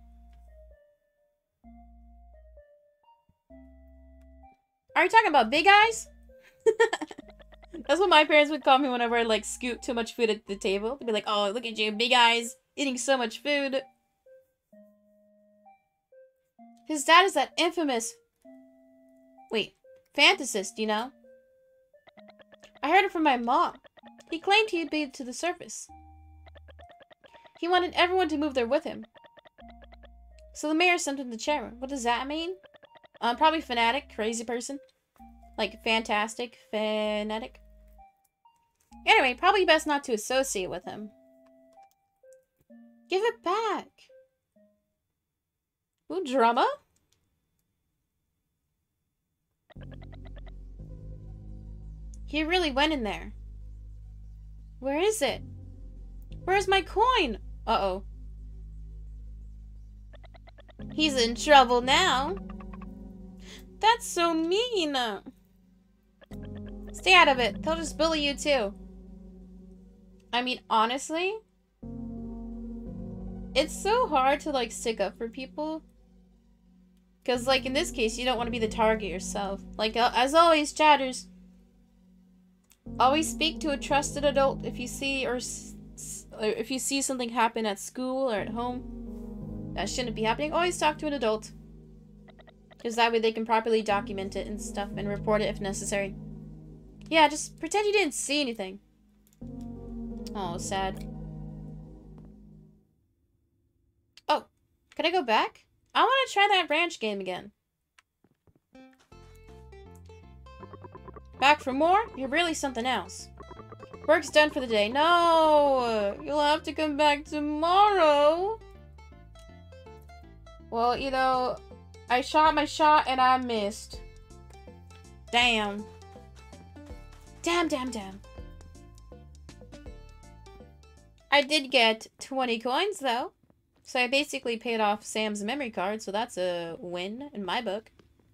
Are you talking about big eyes? That's what my parents would call me whenever I, like, scoop too much food at the table. They'd be like, oh, look at you, big eyes, eating so much food. His dad is that infamous... Wait, fantasist, you know? I heard it from my mom. He claimed he'd be to the surface. He wanted everyone to move there with him. So the mayor sent him to the chairman. What does that mean? Probably fanatic, crazy person. Like, fantastic, fanatic. Anyway, probably best not to associate with him. Give it back. Ooh, drama? He really went in there. Where is it? Where's my coin? Uh-oh. He's in trouble now. That's so mean. Stay out of it. They'll just bully you too. I mean, honestly, it's so hard to, like, stick up for people. Because, like, in this case, you don't want to be the target yourself. Like, as always, chatters, always speak to a trusted adult if you see if you see something happen at school or at home that shouldn't be happening. Always talk to an adult. Because that way they can properly document it and stuff and report it if necessary. Yeah, just pretend you didn't see anything. Oh, sad. Oh, can I go back? I want to try that ranch game again. Back for more? You're really something else. Work's done for the day. No! You'll have to come back tomorrow. Well, you know, I shot my shot and I missed. Damn. Damn. I did get 20 coins, though. So I basically paid off Sam's memory card, so that's a win in my book.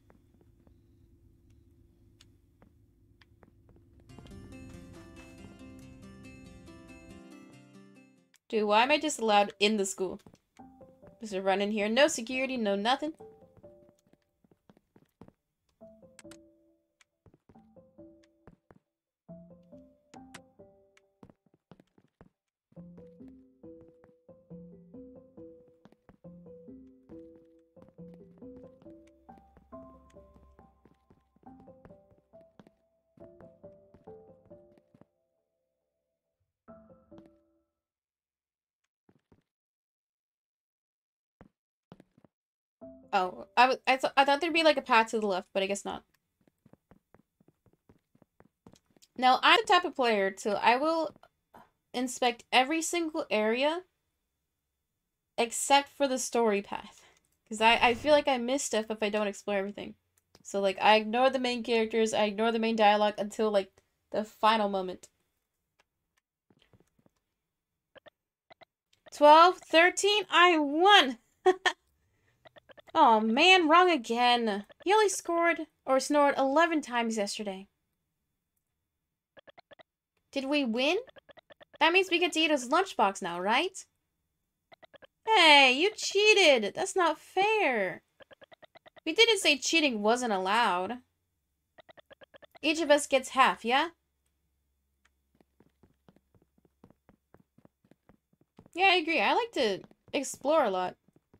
Dude, why am I just allowed in the school? Just a run in here. No security, no nothing. Oh, I thought there'd be like a path to the left, but I guess not. Now, I'm the type of player I will inspect every single area except for the story path. Because I feel like I miss stuff if I don't explore everything. So, like, I ignore the main characters, I ignore the main dialogue until, like, the final moment. 12, 13, I won! Oh man, wrong again. He only scored or snored 11 times yesterday. Did we win? That means we get to eat his lunchbox now, right? Hey, you cheated! That's not fair! We didn't say cheating wasn't allowed. Each of us gets half, yeah? Yeah, I agree. I like to explore a lot.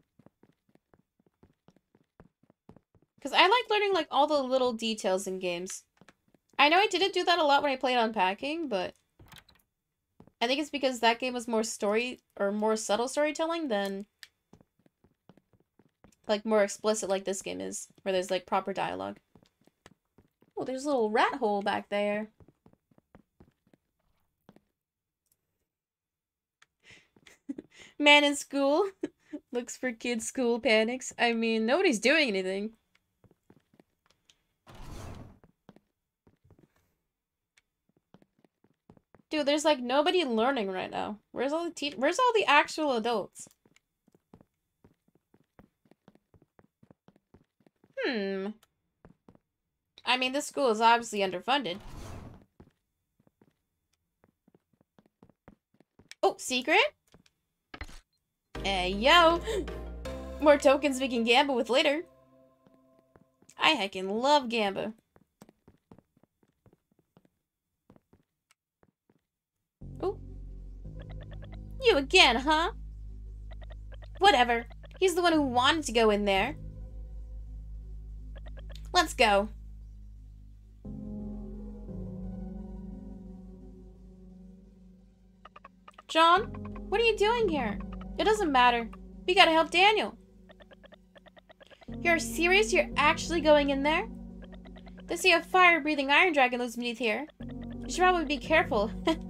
Because I like learning, like, all the little details in games. I know I didn't do that a lot when I played Unpacking, but I think it's because that game was more story or more subtle storytelling than like more explicit like this game is, where there's like proper dialogue. Oh, there's a little rat hole back there. Man in school looks for kids' school panics. I mean, nobody's doing anything. Dude, there's like nobody learning right now. Where's all the actual adults? I mean, this school is obviously underfunded. Oh, secret? Hey, yo! More tokens we can gamble with later. I heckin' love gamba. Oh. You again, huh? Whatever. He's the one who wanted to go in there. Let's go. John, what are you doing here? It doesn't matter. We gotta help Daniel. You're serious? You're actually going in there? They say a fire-breathing iron dragon lives beneath here. You should probably be careful.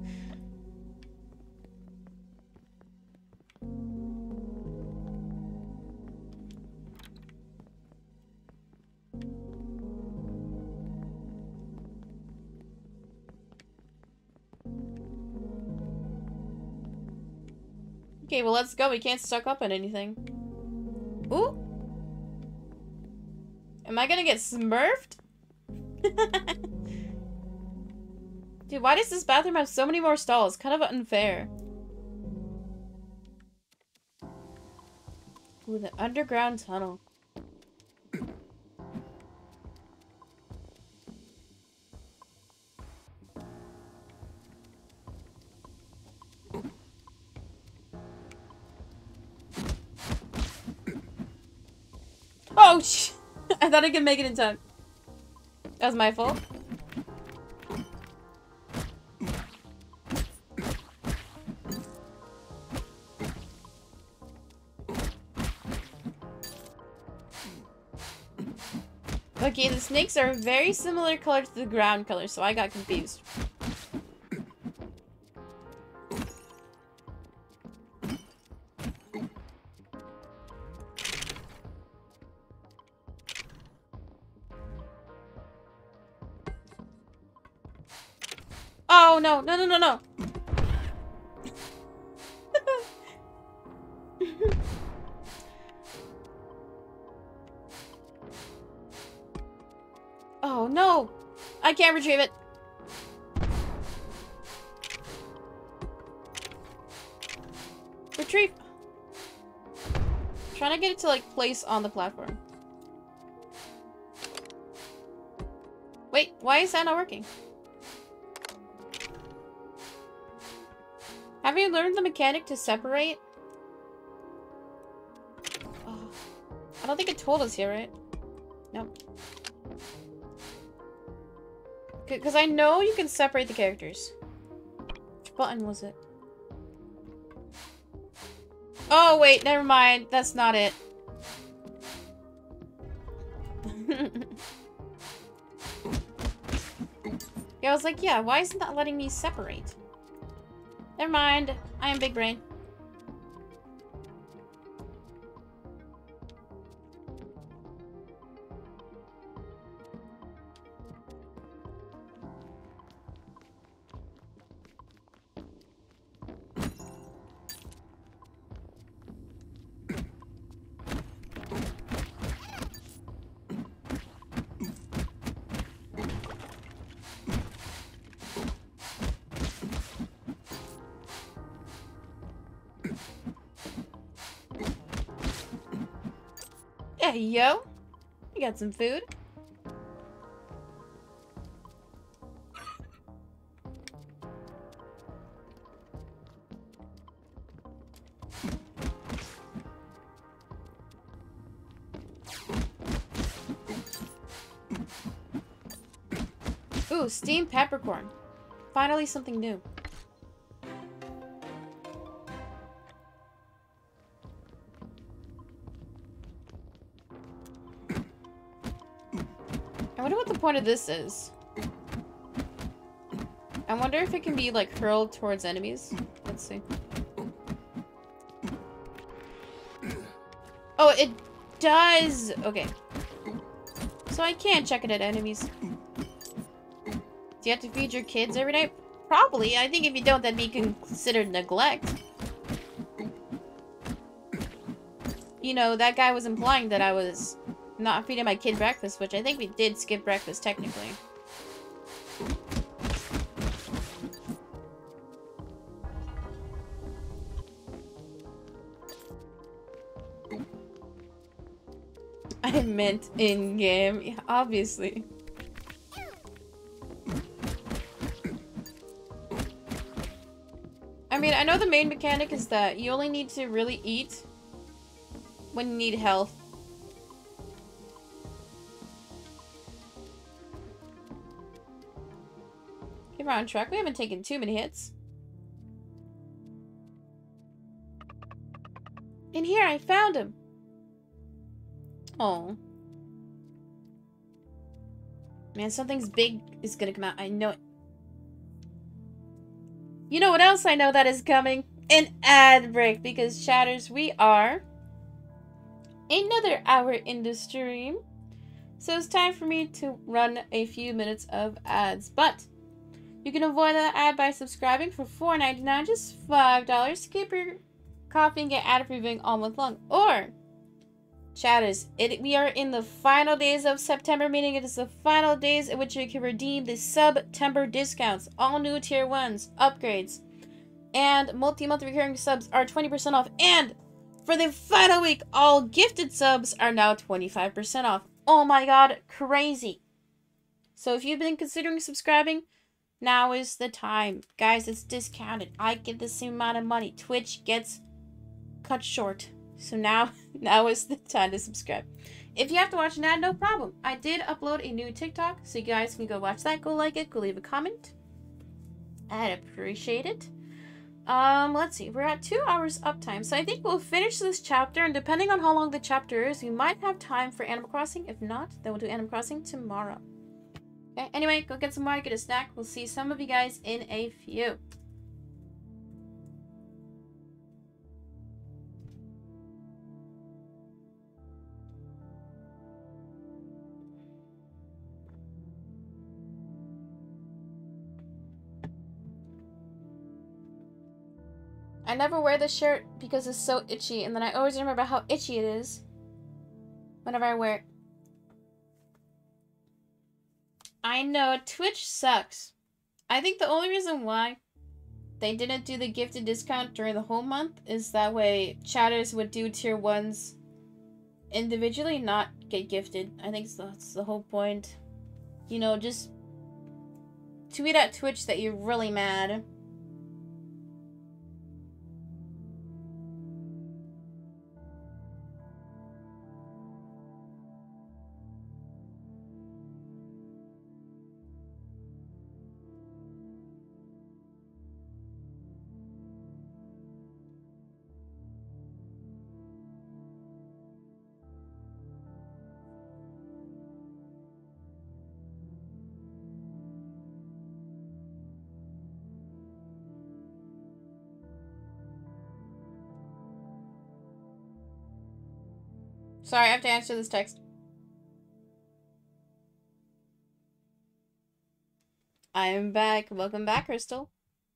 Okay, well, let's go. We can't stuck up on anything. Ooh. Am I gonna get smurfed? Dude, why does this bathroom have so many more stalls? Kind of unfair. Ooh, the underground tunnel. Oh, I thought I could make it in time. That was my fault. Okay, the snakes are very similar color to the ground color, so I got confused. Oh, no, no, no, no, no. Oh, no. I can't retrieve it. Retrieve. I'm trying to get it to, like, place on the platform. Wait, why is that not working? Have you learned the mechanic to separate? Oh, I don't think it told us here, right? Nope. Because I know you can separate the characters. Which button was it? Oh, wait, never mind. That's not it. Yeah, I was like, yeah, why isn't that letting me separate? Never mind. I am big brain. Hey, yo. You got some food? Ooh, steamed peppercorn. Finally something new. point of this is. I wonder if it can be, like, hurled towards enemies. Let's see. Oh, it does! Okay. So I can't check it at enemies. Do you have to feed your kids every night? Probably. I think if you don't, that'd be considered neglect. You know, that guy was implying that I was not feeding my kid breakfast, which I think we did skip breakfast, technically. I meant in-game. Yeah, obviously. I mean, I know the main mechanic is that you only need to really eat when you need health. Okay, we're on track. We haven't taken too many hits. In here, I found him. Oh. Man, something's big is gonna come out. I know it. You know what else I know that is coming? An ad break. Because, chatters, we are another hour in the stream. So it's time for me to run a few minutes of ads. But you can avoid that ad by subscribing for $4.99, just $5 to keep your coffee and get ad-free viewing all month long. Or, chatters, we are in the final days of September, meaning it is the final days in which you can redeem the September discounts. All new tier 1s, upgrades, and multi-month recurring subs are 20% off. And for the final week, all gifted subs are now 25% off. Oh my god, crazy. So if you've been considering subscribing, now is the time. Guys, it's discounted. I get the same amount of money. Twitch gets cut short. So now is the time to subscribe. If you have to watch an ad, no problem. I did upload a new TikTok, so you guys can go watch that. Go like it. Go leave a comment. I'd appreciate it. Let's see. We're at 2 hours uptime, so I think we'll finish this chapter, and depending on how long the chapter is, we might have time for Animal Crossing. If not, then we'll do Animal Crossing tomorrow. Okay, anyway, go get some water, get a snack. We'll see some of you guys in a few. I never wear this shirt because it's so itchy, and then I always remember how itchy it is whenever I wear it. I know, Twitch sucks. I think the only reason why they didn't do the gifted discount during the whole month is that way chatters would do tier 1s individually, not get gifted. I think that's the whole point. You know, just tweet at Twitch that you're really mad. Sorry, I have to answer this text. I'm back. Welcome back, Crystal.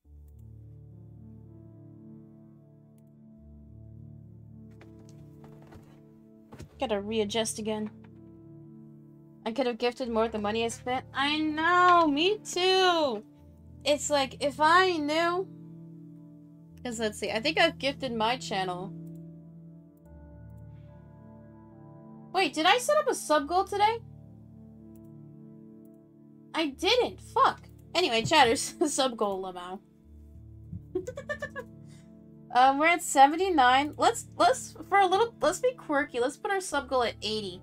Gotta readjust again. I could have gifted more with the money I spent. I know, me too. It's like, if I knew... Because let's see, I think I've gifted my channel. Wait, did I set up a sub goal today? I didn't. Fuck. Anyway, chatters. Sub goal, Lamau. We're at 79. Let's be quirky. Let's put our sub goal at 80.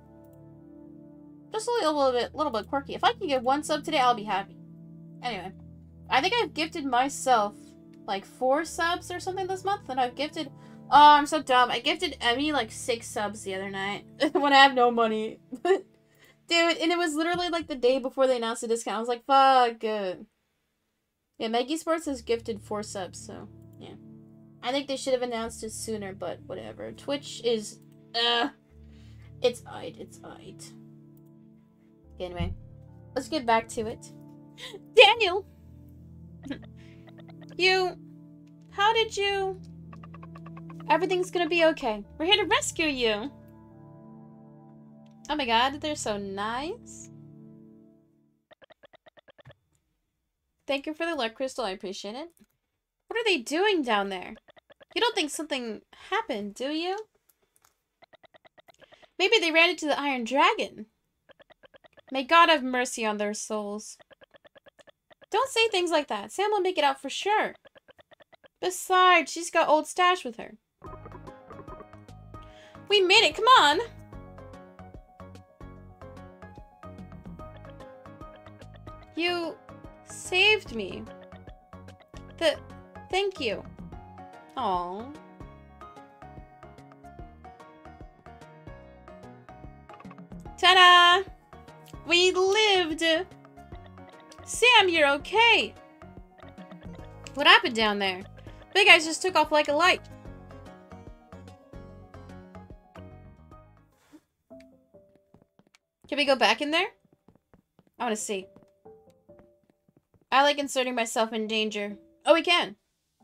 Just a little bit quirky. If I can get 1 sub today, I'll be happy. Anyway, I think I've gifted myself like 4 subs or something this month, and I've gifted. Oh, I'm so dumb. I gifted Emmy like 6 subs the other night when I have no money. Dude, and it was literally like the day before they announced the discount. I was like, fuck. Yeah, Maggie Sports has gifted 4 subs, so yeah. I think they should have announced it sooner, but whatever. Twitch is, it's aight, it's aight. Okay, anyway, let's get back to it. Daniel! How did you? Everything's gonna be okay. We're here to rescue you. Oh my god, they're so nice. Thank you for the luck crystal, I appreciate it. What are they doing down there? You don't think something happened, do you? Maybe they ran into the Iron Dragon. May God have mercy on their souls. Don't say things like that. Sam will make it out for sure. Besides, she's got old Stash with her. We made it, come on! You saved me. Thank you. Aww. Ta-da! We lived! Sam, you're okay! What happened down there? Big Eyes just took off like a light. Can we go back in there? I want to see. I like inserting myself in danger. Oh, we can.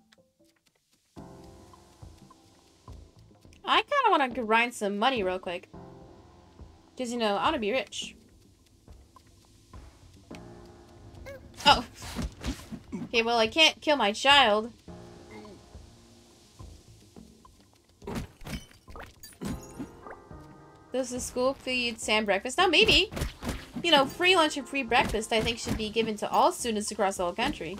I kind of want to grind some money real quick. Because, you know, I want to be rich. Oh. Okay, well, I can't kill my child. Does the school feed Sam breakfast? Now, maybe. You know, free lunch and free breakfast, I think, should be given to all students across the whole country.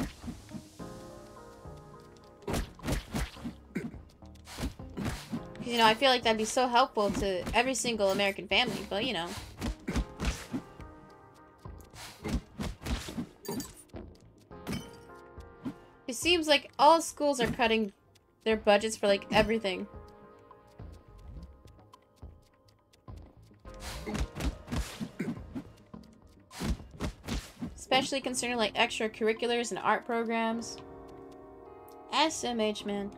You know, I feel like that'd be so helpful to every single American family, but, you know. It seems like all schools are cutting their budgets for, like, everything. Especially concerning, like, extracurriculars and art programs. SMH, man.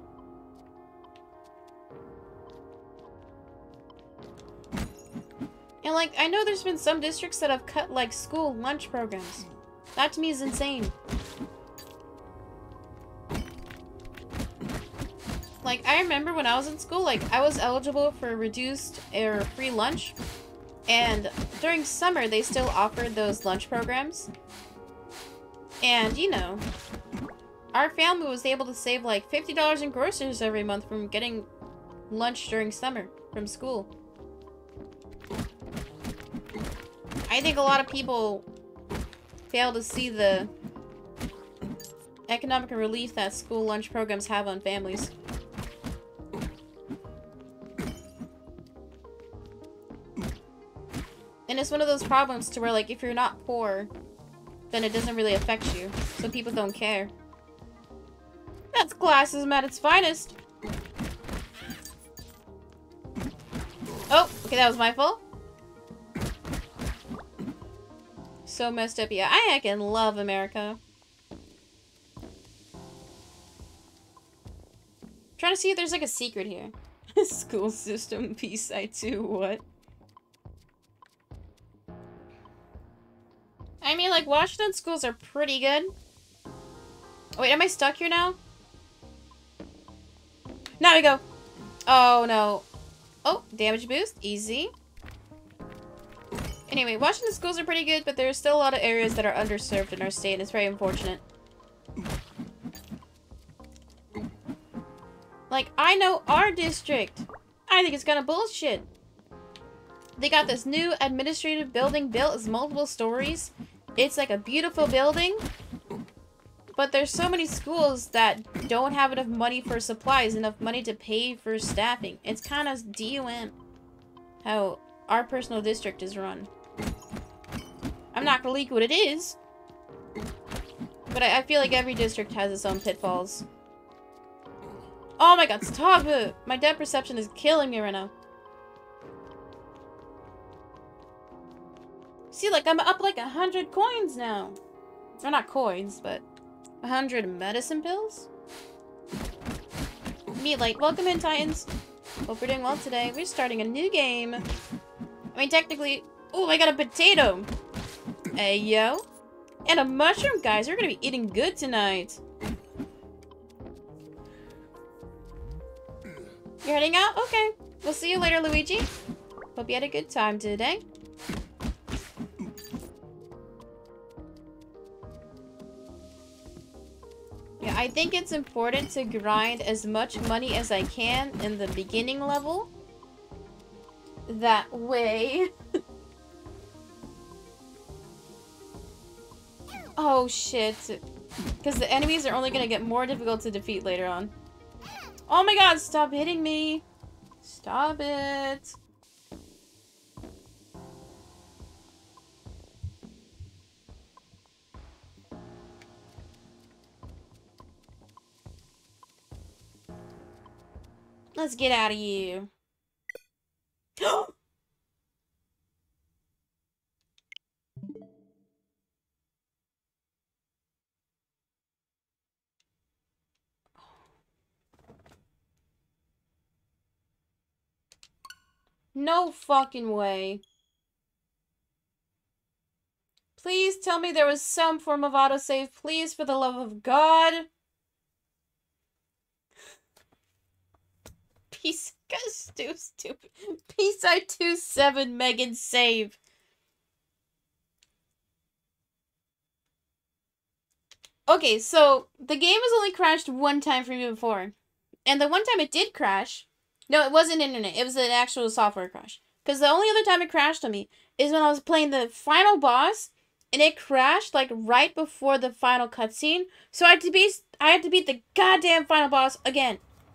And, like, I know there's been some districts that have cut, like, school lunch programs. That, to me, is insane. Like, I remember when I was in school, like, I was eligible for reduced or free lunch. And during summer, they still offered those lunch programs. And, you know, our family was able to save, like, $50 in groceries every month from getting lunch during summer from school. I think a lot of people fail to see the economic relief that school lunch programs have on families. And it's one of those problems to where, like, if you're not poor, then it doesn't really affect you. So people don't care. That's classism at its finest. Oh, okay, that was my fault. So messed up. Yeah, I heckin' love America. Trying to see if there's, like, a secret here. School system, B-side 2, what? I mean, like, Washington schools are pretty good. Oh, wait, am I stuck here now? Now we go. Oh, no. Oh, damage boost. Easy. Anyway, Washington schools are pretty good, but there's still a lot of areas that are underserved in our state, and it's very unfortunate. Like, I know our district. I think it's kind of bullshit. They got this new administrative building built as multiple stories. It's like a beautiful building. But there's so many schools that don't have enough money for supplies, enough money to pay for staffing. It's kind of DUM how our personal district is run. I'm not gonna leak what it is. But I feel like every district has its own pitfalls. Oh my god, stop it! My depth perception is killing me right now. See, like, I'm up like 100 coins now. Or not coins, but 100 medicine pills? Meatlight, welcome in, Titans. Hope we're doing well today. We're starting a new game. I mean, technically... Oh, I got a potato! Hey, yo. And a mushroom, guys. We're gonna be eating good tonight. You're heading out? Okay. We'll see you later, Luigi. Hope you had a good time today. Yeah, I think it's important to grind as much money as I can in the beginning level. That way... Oh, shit. Because the enemies are only going to get more difficult to defeat later on. Oh my god, stop hitting me. Stop it. Let's get out of here. No fucking way. Please tell me there was some form of autosave. Please, for the love of God. Peace. Stupid. Peace I 27 Megan save. Okay, so the game has only crashed one time for me before. And the one time it did crash... No, it wasn't internet. It was an actual software crash. Because the only other time it crashed on me is when I was playing the final boss, and it crashed like right before the final cutscene. So I had to beat the goddamn final boss again.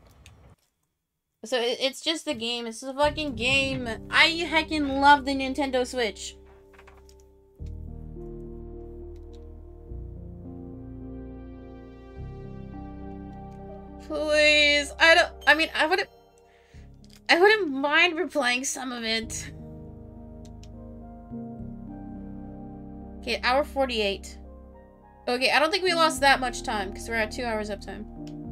So it's just the game. It's a fucking game. I heckin' love the Nintendo Switch. Please, I wouldn't mind replaying some of it. Okay, hour 48. Okay, I don't think we lost that much time, because we're at 2 hours uptime.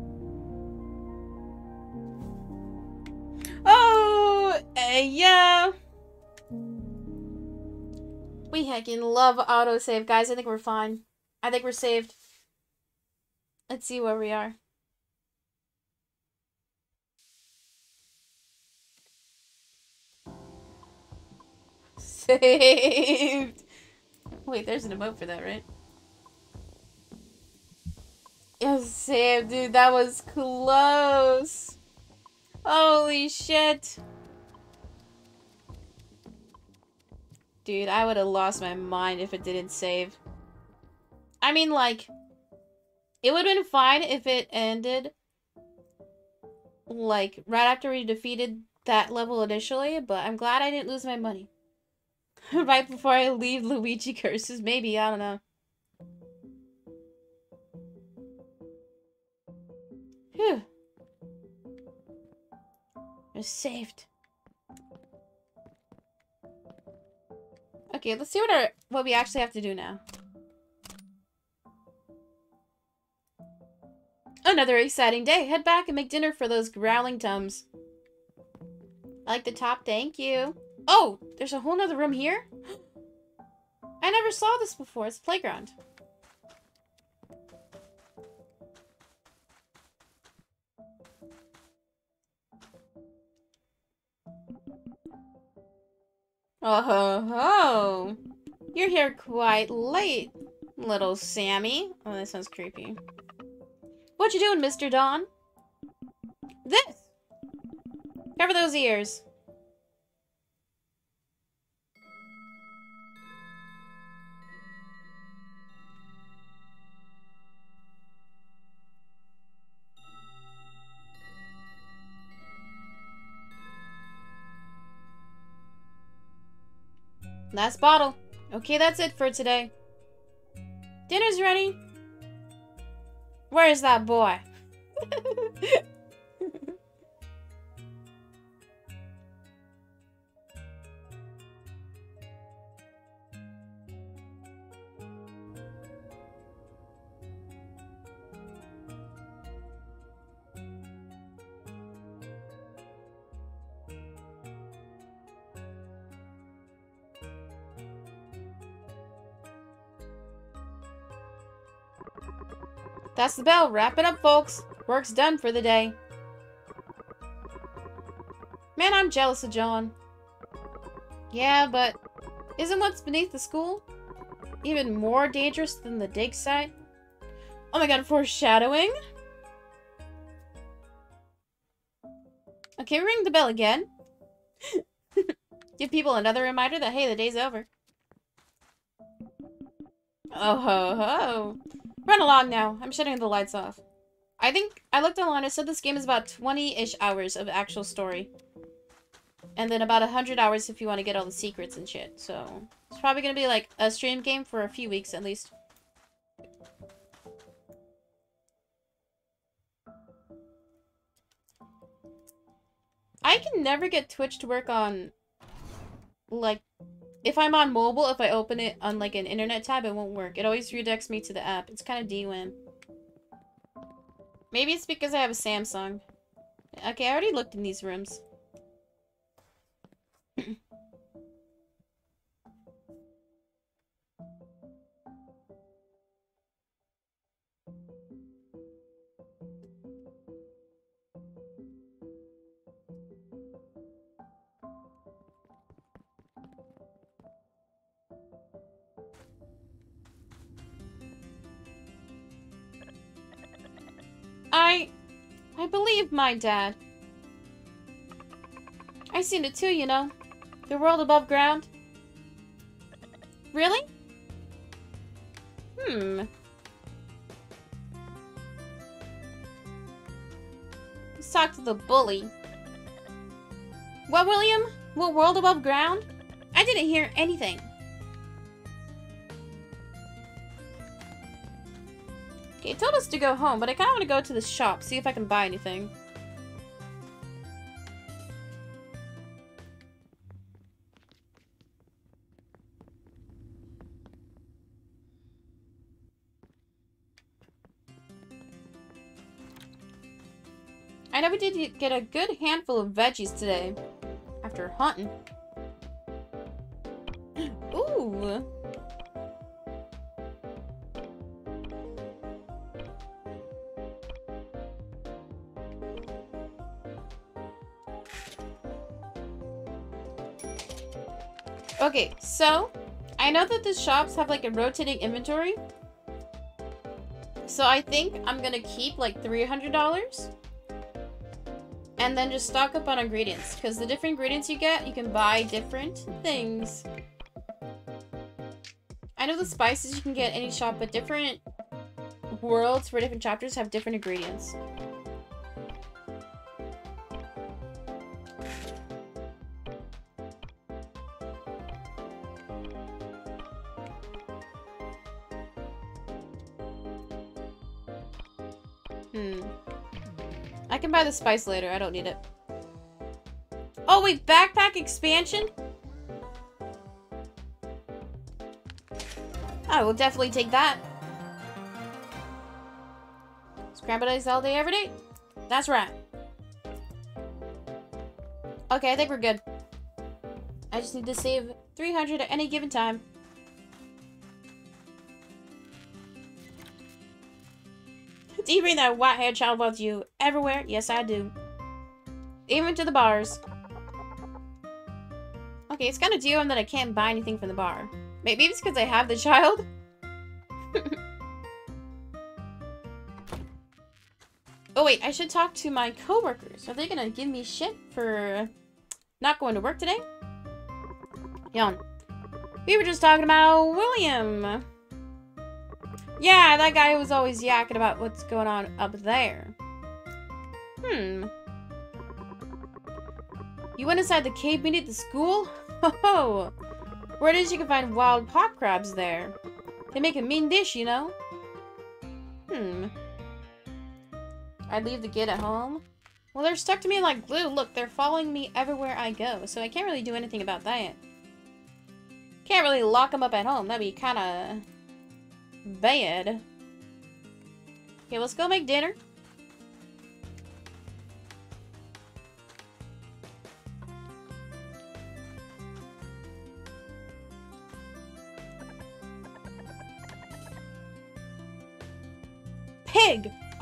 Oh, yeah. We heckin' love autosave, guys. I think we're fine. I think we're saved. Let's see where we are. Saved. Wait, there's an emote for that, right? Yes, saved, dude. That was close. Holy shit. Dude, I would have lost my mind if it didn't save. I mean, like, it would have been fine if it ended, like, right after we defeated that level initially, but I'm glad I didn't lose my money. Right before I leave Luigi Curses, maybe, I don't know. Phew. We're saved. Okay, let's see what we actually have to do now. Another exciting day. Head back and make dinner for those growling tums. I like the top, thank you. Oh, there's a whole nother room here? I never saw this before. It's a playground. Oh ho ho! You're here quite late, little Sammy. Oh, that sounds creepy. What you doing, Mr. Don? This! Cover those ears. Last bottle. Okay, that's it for today. Dinner's ready. Where is that boy? That's the bell. Wrap it up, folks. Work's done for the day. Man, I'm jealous of John. Yeah, but isn't what's beneath the school even more dangerous than the dig site? Oh my god, foreshadowing? Okay, ring the bell again. Give people another reminder that, hey, the day's over. Oh ho ho. Run along now. I'm shutting the lights off. I think I looked online. It said this game is about 20-ish hours of actual story. And then about 100 hours if you want to get all the secrets and shit. So, it's probably going to be like a stream game for a few weeks at least. I can never get Twitch to work on, like, if I'm on mobile, if I open it on, like, an internet tab, it won't work. It always redirects me to the app. It's kind of DWAM. Maybe it's because I have a Samsung. Okay, I already looked in these rooms. I believe my dad. I seen it too, you know. The world above ground. Really? Let's talk to the bully. What, William? What world above ground? I didn't hear anything. Okay, he told us to go home, but I kind of want to go to the shop, see if I can buy anything. I know we did get a good handful of veggies today, after hunting. Ooh! Okay, so, I know that the shops have like a rotating inventory. So I think I'm gonna keep like $300. And then just stock up on ingredients. Because the different ingredients you get, you can buy different things. I know the spices you can get any shop, but different worlds for different chapters have different ingredients. I can buy the spice later. I don't need it. Oh, wait. Backpack expansion? I will definitely take that. Scrambled eggs all day, every day? That's right. Okay, I think we're good. I just need to save 300 at any given time. Do you bring that white-haired child with you everywhere? Yes, I do. Even to the bars. Okay, it's kind of DOM that I can't buy anything from the bar. Maybe it's because I have the child? Oh wait, I should talk to my coworkers. Are they gonna give me shit for not going to work today? Yawn. We were just talking about William. Yeah, that guy was always yakking about what's going on up there. You went inside the cave beneath the school? Ho-ho! Word is you can find wild pot crabs there. They make a mean dish, you know? I'd leave the kid at home? Well, they're stuck to me like glue. Look, they're following me everywhere I go, so I can't really do anything about that. Can't really lock them up at home. That'd be kinda bad. Okay, let's go make dinner.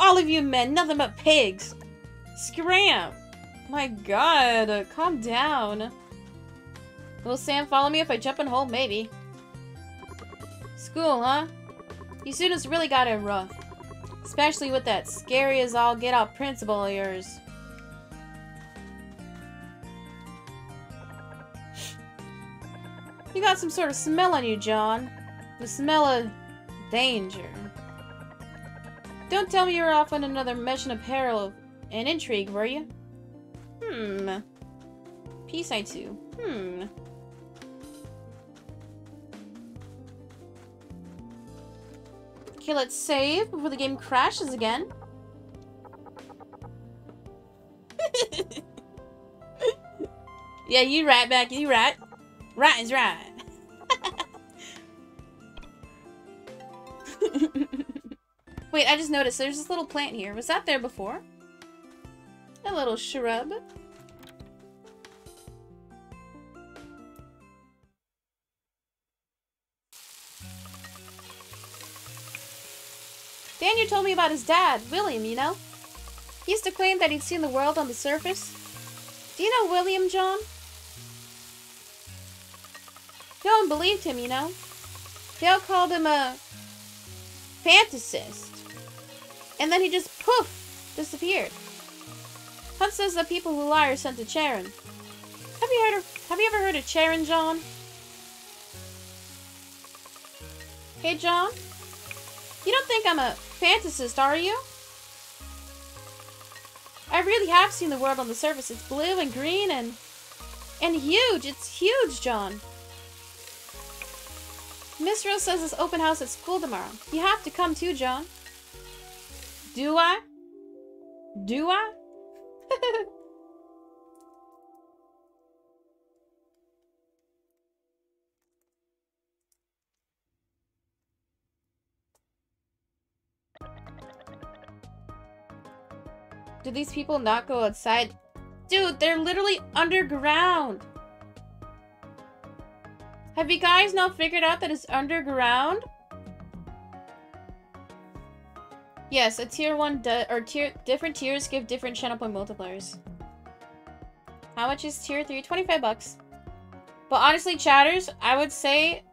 All of you men, nothing but pigs. Scram. My god, calm down. Will Sam follow me if I jump in hole? Maybe. School, huh? You students really got it rough. Especially with that scary as all get out principal of yours. You got some sort of smell on you, John. The smell of danger. Don't tell me you were off on another mission of peril and intrigue, were you? Peace, I too. Okay, let's save before the game crashes again. Yeah, you right back, you right. Right is right. Wait, I just noticed there's this little plant here. Was that there before? A little shrub. Daniel told me about his dad, William, you know? He used to claim that he'd seen the world on the surface. Do you know William, John? No one believed him, you know? They all called him a fantasist. And then he just, poof, disappeared. Hunt says that people who lie are sent to Charon. Have you ever heard of Charon, John? Hey, John? You don't think I'm a fantasist, are you? I really have seen the world on the surface. It's blue and green and huge. It's huge, John. Miss Rose says there's open house at school tomorrow. You have to come too, John. Do I? Do I? Do these people not go outside? Dude, they're literally underground. Have you guys now figured out that it's underground? Yes, a tier 1 different tiers give different channel point multipliers. How much is tier 3? 25 bucks. But honestly, chatters, I would say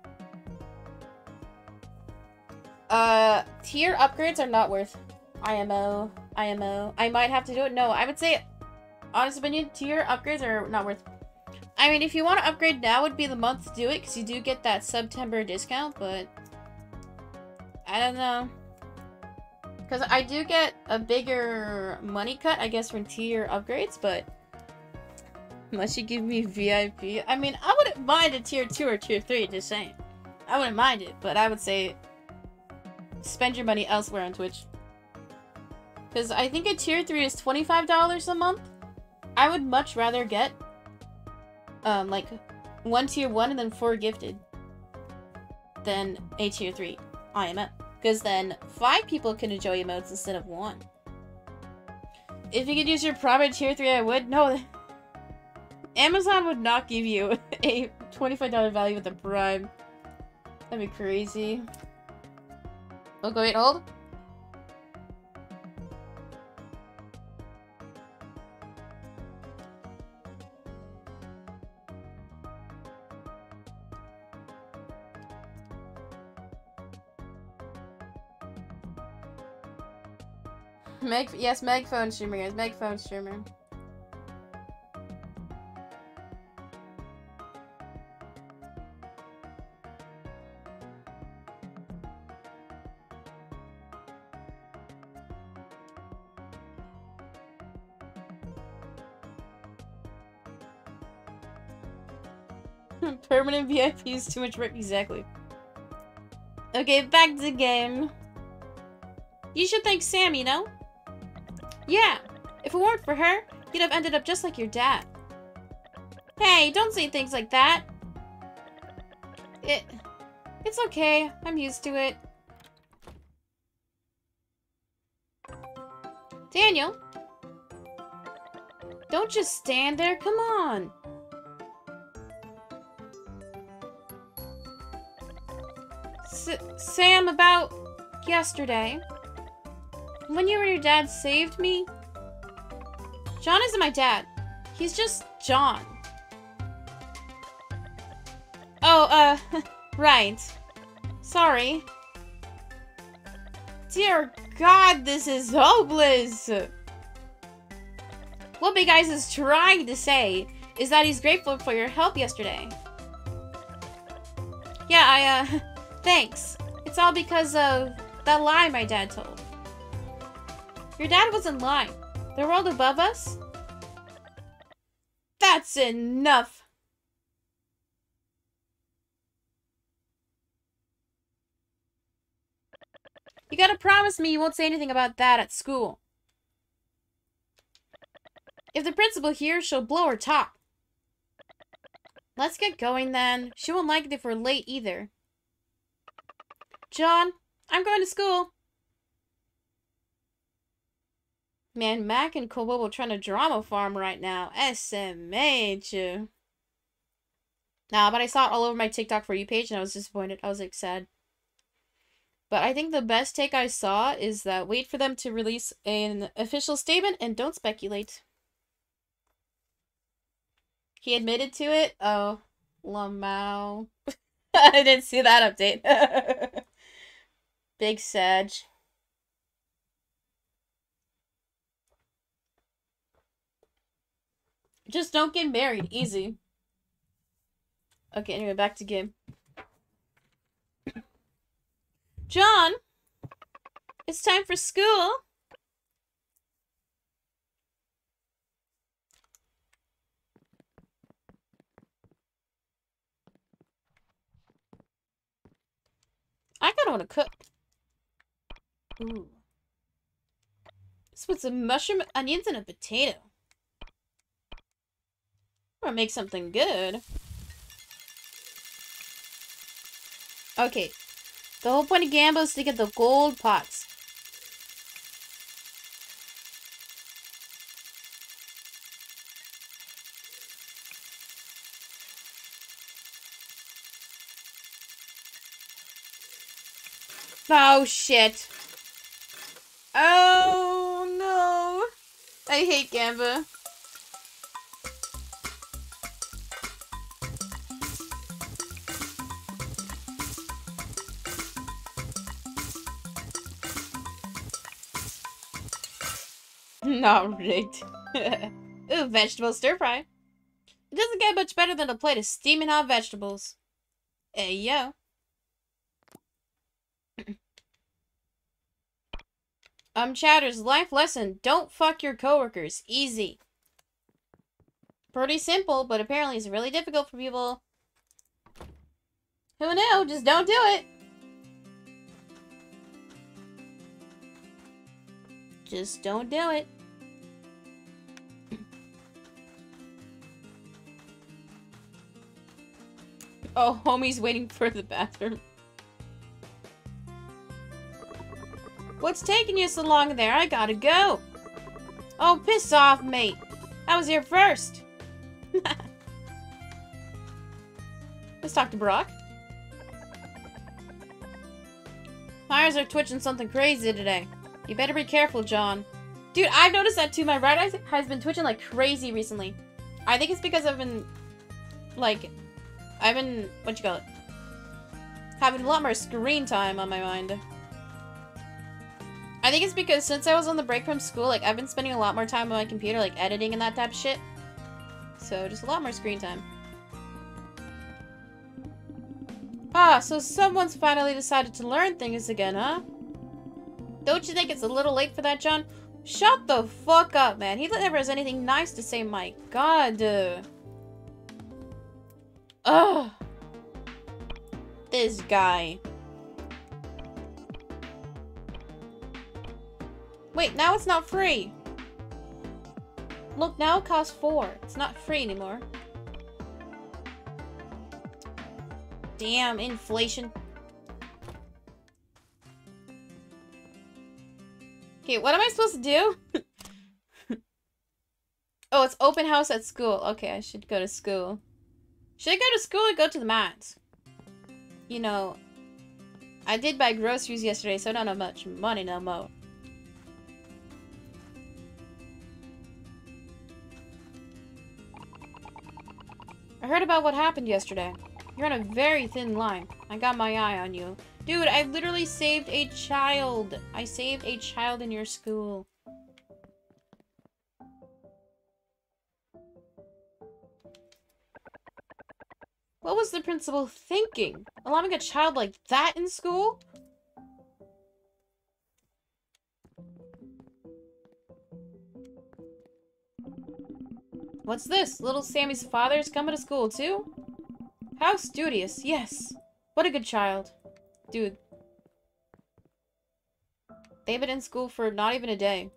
tier upgrades are not worth IMO. I might have to do it. No, I would say, honest opinion, tier upgrades are not worth. I mean, if you want to upgrade now would be the month to do it, because you do get that September discount, but I don't know. Because I do get a bigger money cut, I guess, from tier upgrades, but unless you give me VIP, I mean, I wouldn't mind a tier 2 or tier 3, just saying. I wouldn't mind it, but I would say spend your money elsewhere on Twitch. Because I think a tier 3 is $25 a month. I would much rather get like 1 tier 1 and then 4 gifted than a tier 3 IMO. Because then 5 people can enjoy emotes instead of 1. If you could use your private tier 3, I would. No, Amazon would not give you a $25 value with a Prime. That'd be crazy. Okay, wait, hold. Yes, Meg phone streamer, guys. Meg phone streamer. Permanent VIP is too much work. Exactly. Okay, back to the game. You should thank Sam, you know? Yeah, if it weren't for her, you'd have ended up just like your dad. Hey, don't say things like that. It's okay. I'm used to it. Daniel? Don't just stand there. Come on. Sam, about yesterday. When you and your dad saved me? John isn't my dad. He's just John. Oh, right. Sorry. Dear God, this is hopeless! What Big Eyes is trying to say is that he's grateful for your help yesterday. Yeah, thanks. It's all because of that lie my dad told. Your dad wasn't lying. The world above us? That's enough! You gotta promise me you won't say anything about that at school. If the principal hears, she'll blow her top. Let's get going then. She won't like it if we're late either. John, I'm going to school. Man, Mac and Kobobo trying to drama farm right now. SMH. Nah, but I saw it all over my TikTok For You page and I was disappointed. I was like sad. But I think the best take I saw is that wait for them to release an official statement and don't speculate. He admitted to it? Oh, Lamau. I didn't see that update. Big Sag. Just don't get married. Easy. Okay, anyway, back to game. John! It's time for school! I kinda wanna cook. Ooh. Let's put some mushroom, onions, and a potato. I'm gonna make something good. Okay. The whole point of Gambo is to get the gold pots. Oh, shit. Oh, no. I hate Gamba. Not rigged. Ooh, vegetable stir fry. It doesn't get much better than a plate of steaming hot vegetables. Hey, yo. Chatter's life lesson. Don't fuck your coworkers. Easy. Pretty simple, but apparently it's really difficult for people. Who knew? Just don't do it. Just don't do it. Oh, homie's waiting for the bathroom. What's taking you so long there? I gotta go. Oh, piss off, mate. I was here first. Let's talk to Brock. My eyes are twitching something crazy today. You better be careful, John. Dude, I've noticed that too. My right eye has been twitching like crazy recently. I think it's because I've been, what you call it? Having a lot more screen time on my mind. I think it's because since I was on the break from school, I've been spending a lot more time on my computer, editing and that type of shit. So, just a lot more screen time. Ah, so someone's finally decided to learn things again, huh? Don't you think it's a little late for that, John? Shut the fuck up, man. He never has anything nice to say, my god. Ugh. This guy. Wait, now it's not free. Look, now it costs 4. It's not free anymore. Damn, inflation. Okay, what am I supposed to do? Oh, it's open house at school. Okay, I should go to school. Should I go to school or go to the mines? You know, I did buy groceries yesterday, so I don't have much money no more. heard about what happened yesterday. You're on a very thin line. I got my eye on you. Dude, I literally saved a child. I saved a child in your school. What was the principal thinking? Allowing a child like that in school? What's this? Little Sammy's father's coming to school too? How studious, yes. What a good child. Dude. They've been in school for not even a day.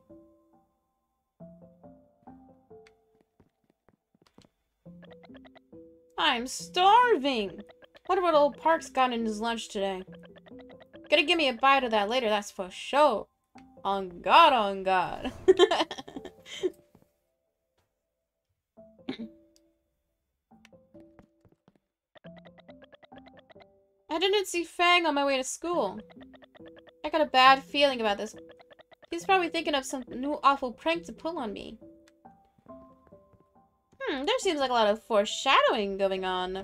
I'm starving! Wonder what old Park's got in his lunch today. Gonna give me a bite of that later, that's for sure. On God, on God. I didn't see Fang on my way to school. I got a bad feeling about this. He's probably thinking of some new awful prank to pull on me. There seems like a lot of foreshadowing going on.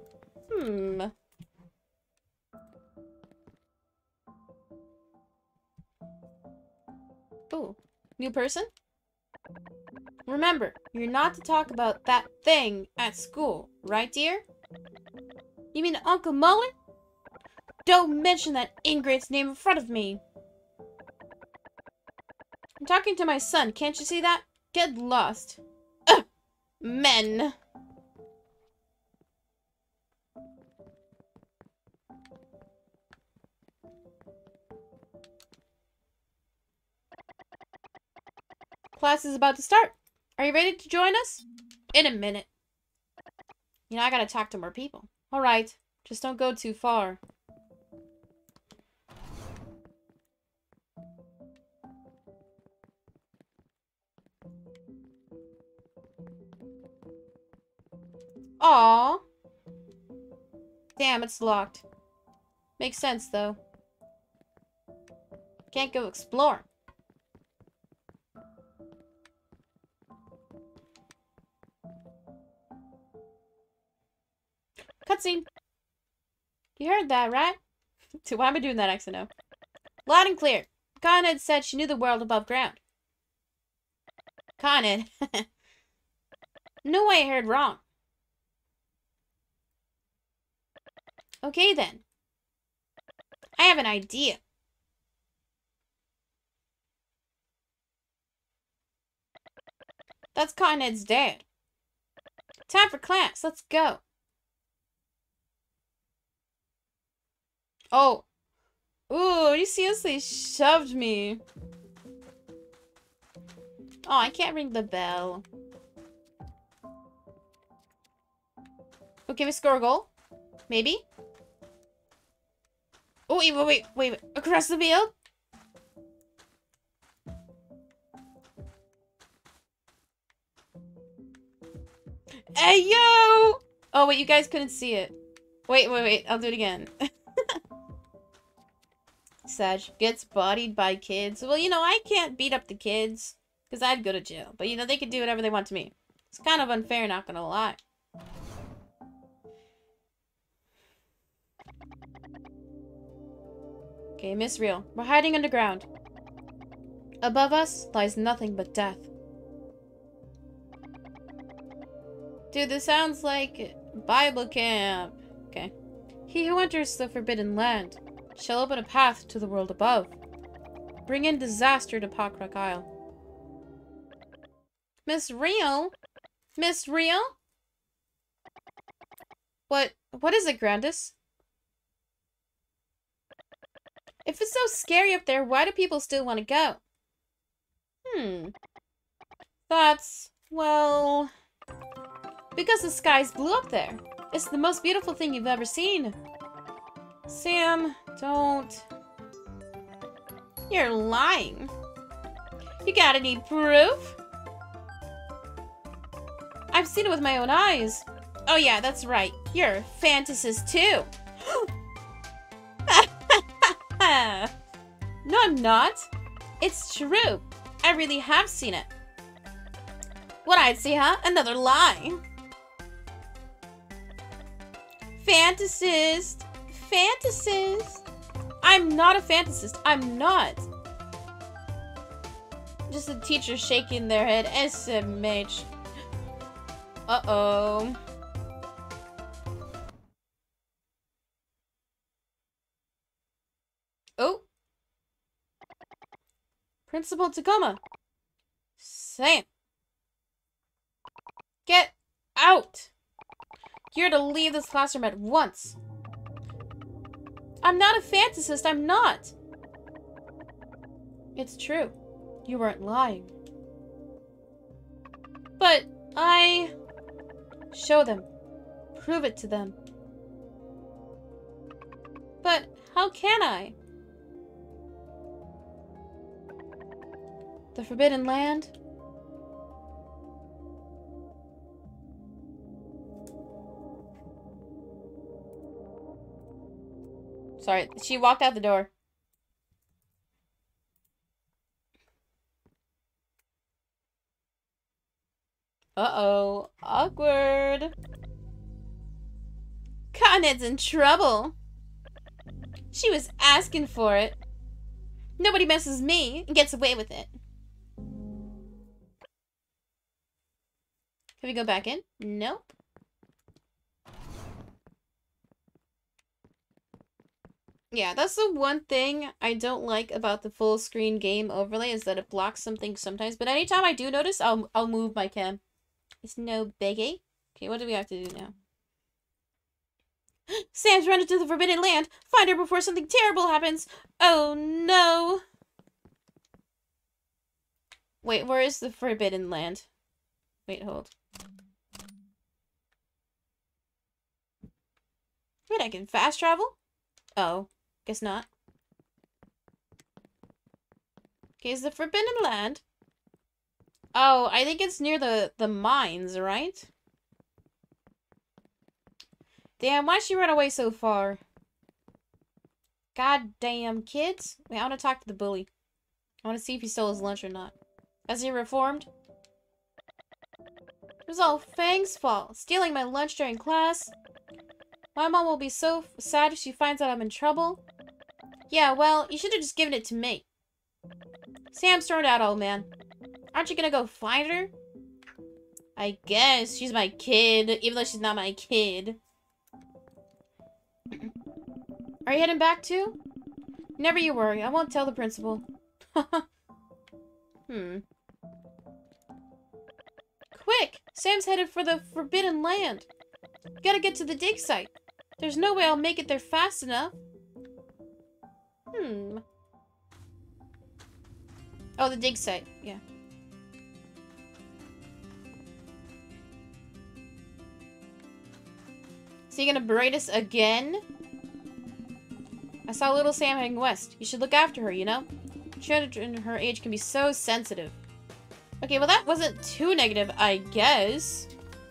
Ooh, new person? Remember, you're not to talk about that thing at school, right, dear? You mean Uncle Mullen? Don't mention that ingrate's name in front of me. I'm talking to my son, can't you see that? Get lost. Ugh! Men! Class is about to start. Are you ready to join us? In a minute. You know, I gotta talk to more people. Alright, just don't go too far. Aww. Damn, it's locked. Makes sense, though. Can't go explore. Cutscene. You heard that, right? Why am I doing that accent now? Loud and clear. Conrad said she knew the world above ground. Conrad. No way I heard wrong. Okay, then. I have an idea. That's Conrad's dad. Time for class. Let's go. Oh. Ooh, you seriously shoved me. Oh, I can't ring the bell. Oh, can we score a goal? Maybe? Oh, wait. Across the field? Hey, yo! Oh, wait, you guys couldn't see it. Wait. I'll do it again. Sag gets bodied by kids. Well, you know, I can't beat up the kids. Because I'd go to jail. But, you know, they can do whatever they want to me. It's kind of unfair, not gonna lie. Okay, Miss Real. We're hiding underground. Above us lies nothing but death. Dude, this sounds like Bible camp. Okay. He who enters the forbidden land shall open a path to the world above. Bring in disaster to Pakrak Isle. Miss Real? Miss Real? What is it, Grandis? If it's so scary up there, why do people still want to go? That's, well... because the sky's blue up there. It's the most beautiful thing you've ever seen. Sam, don't... You're lying. You got any proof? I've seen it with my own eyes. Oh yeah, that's right. You're a fantasist too. No, I'm not. It's true. I really have seen it. What I'd say, huh? Another lie. fantasist. Fantasist. I'm not a fantasist. I'm not. Just the teacher shaking their head. SMH. Uh-oh. Oh. Principal Tacoma. Sam. Get out. You're to leave this classroom at once. I'm not a fantasist. I'm not. It's true. You weren't lying. But I... Show them. Prove it to them. But how can I? The Forbidden Land? Sorry, she walked out the door. Uh-oh. Awkward. Cottonhead's in trouble. She was asking for it. Nobody messes me and gets away with it. Can we go back in? Nope. Yeah, that's the one thing I don't like about the full screen game overlay is that it blocks something sometimes. But anytime I do notice, I'll move my cam. It's no biggie. Okay, what do we have to do now? Sam's run into the Forbidden Land. Find her before something terrible happens. Oh no. Wait, where is the Forbidden Land? Wait, hold. Wait, I can fast travel? Oh, guess not. Okay, is the Forbidden Land? Oh, I think it's near the mines, right? Damn, why'd she run away so far? Goddamn kids. Wait, I want to talk to the bully. I want to see if he stole his lunch or not. Has he reformed? It was all Fang's fault. Stealing my lunch during class. My mom will be so sad if she finds out I'm in trouble. Yeah, well, you should have just given it to me. Sam's turned out, old man. Aren't you gonna go find her? I guess. She's my kid, even though she's not my kid. Are you heading back too? Never you worry. I won't tell the principal. Quick! Sam's headed for the Forbidden Land. Gotta get to the dig site. There's no way I'll make it there fast enough. Oh, the dig site. Yeah. Is he gonna berate us again? I saw little Sam heading west. You should look after her, you know? Children her age can be so sensitive. Okay, well that wasn't too negative, I guess.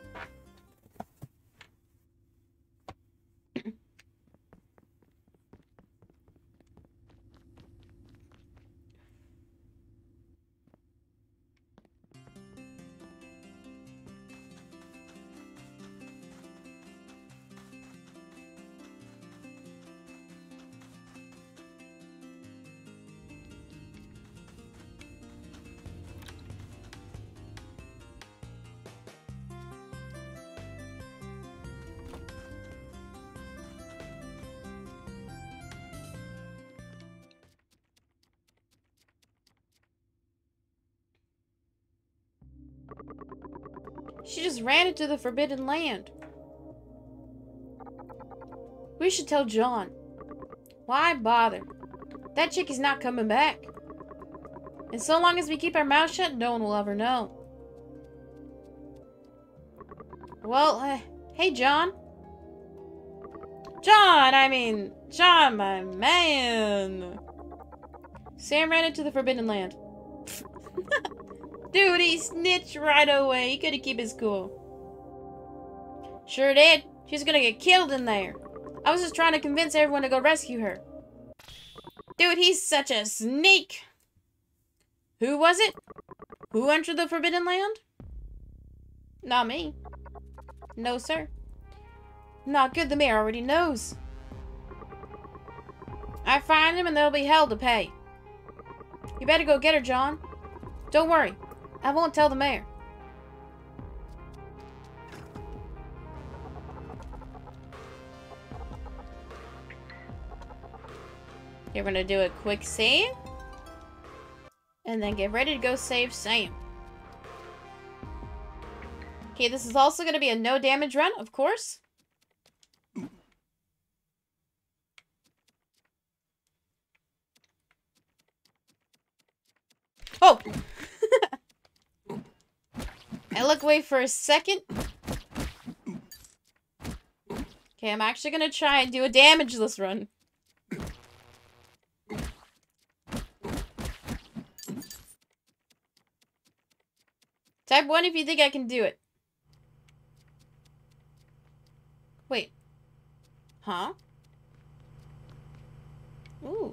She just ran into the Forbidden Land. We should tell John. Why bother? That chick is not coming back. And so long as we keep our mouths shut, no one will ever know. Well, hey, John. John, my man. Sam ran into the Forbidden Land. Dude, he snitched right away. He couldn't keep his cool. Sure did. She's gonna get killed in there. I was just trying to convince everyone to go rescue her. Dude, he's such a sneak. Who was it? Who entered the Forbidden Land? Not me. No, sir. Not good, the mayor already knows. I find him and there'll be hell to pay. You better go get her, John. Don't worry. I won't tell the mayor. You're gonna do a quick save. And then get ready to go save Sam. Okay, this is also gonna be a no damage run, of course. Oh! I look away for a second. Okay, I'm actually gonna try and do a damageless run. Type 1 if you think I can do it. Wait. Huh? Ooh.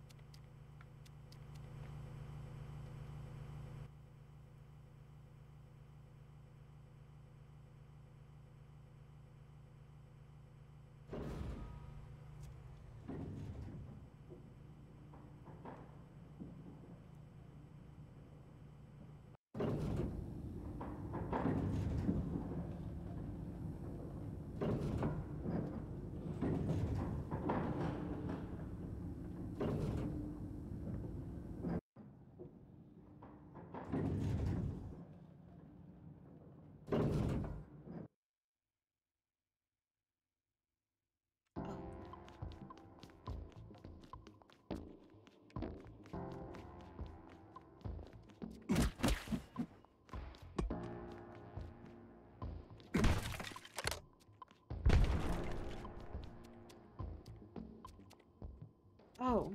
Oh.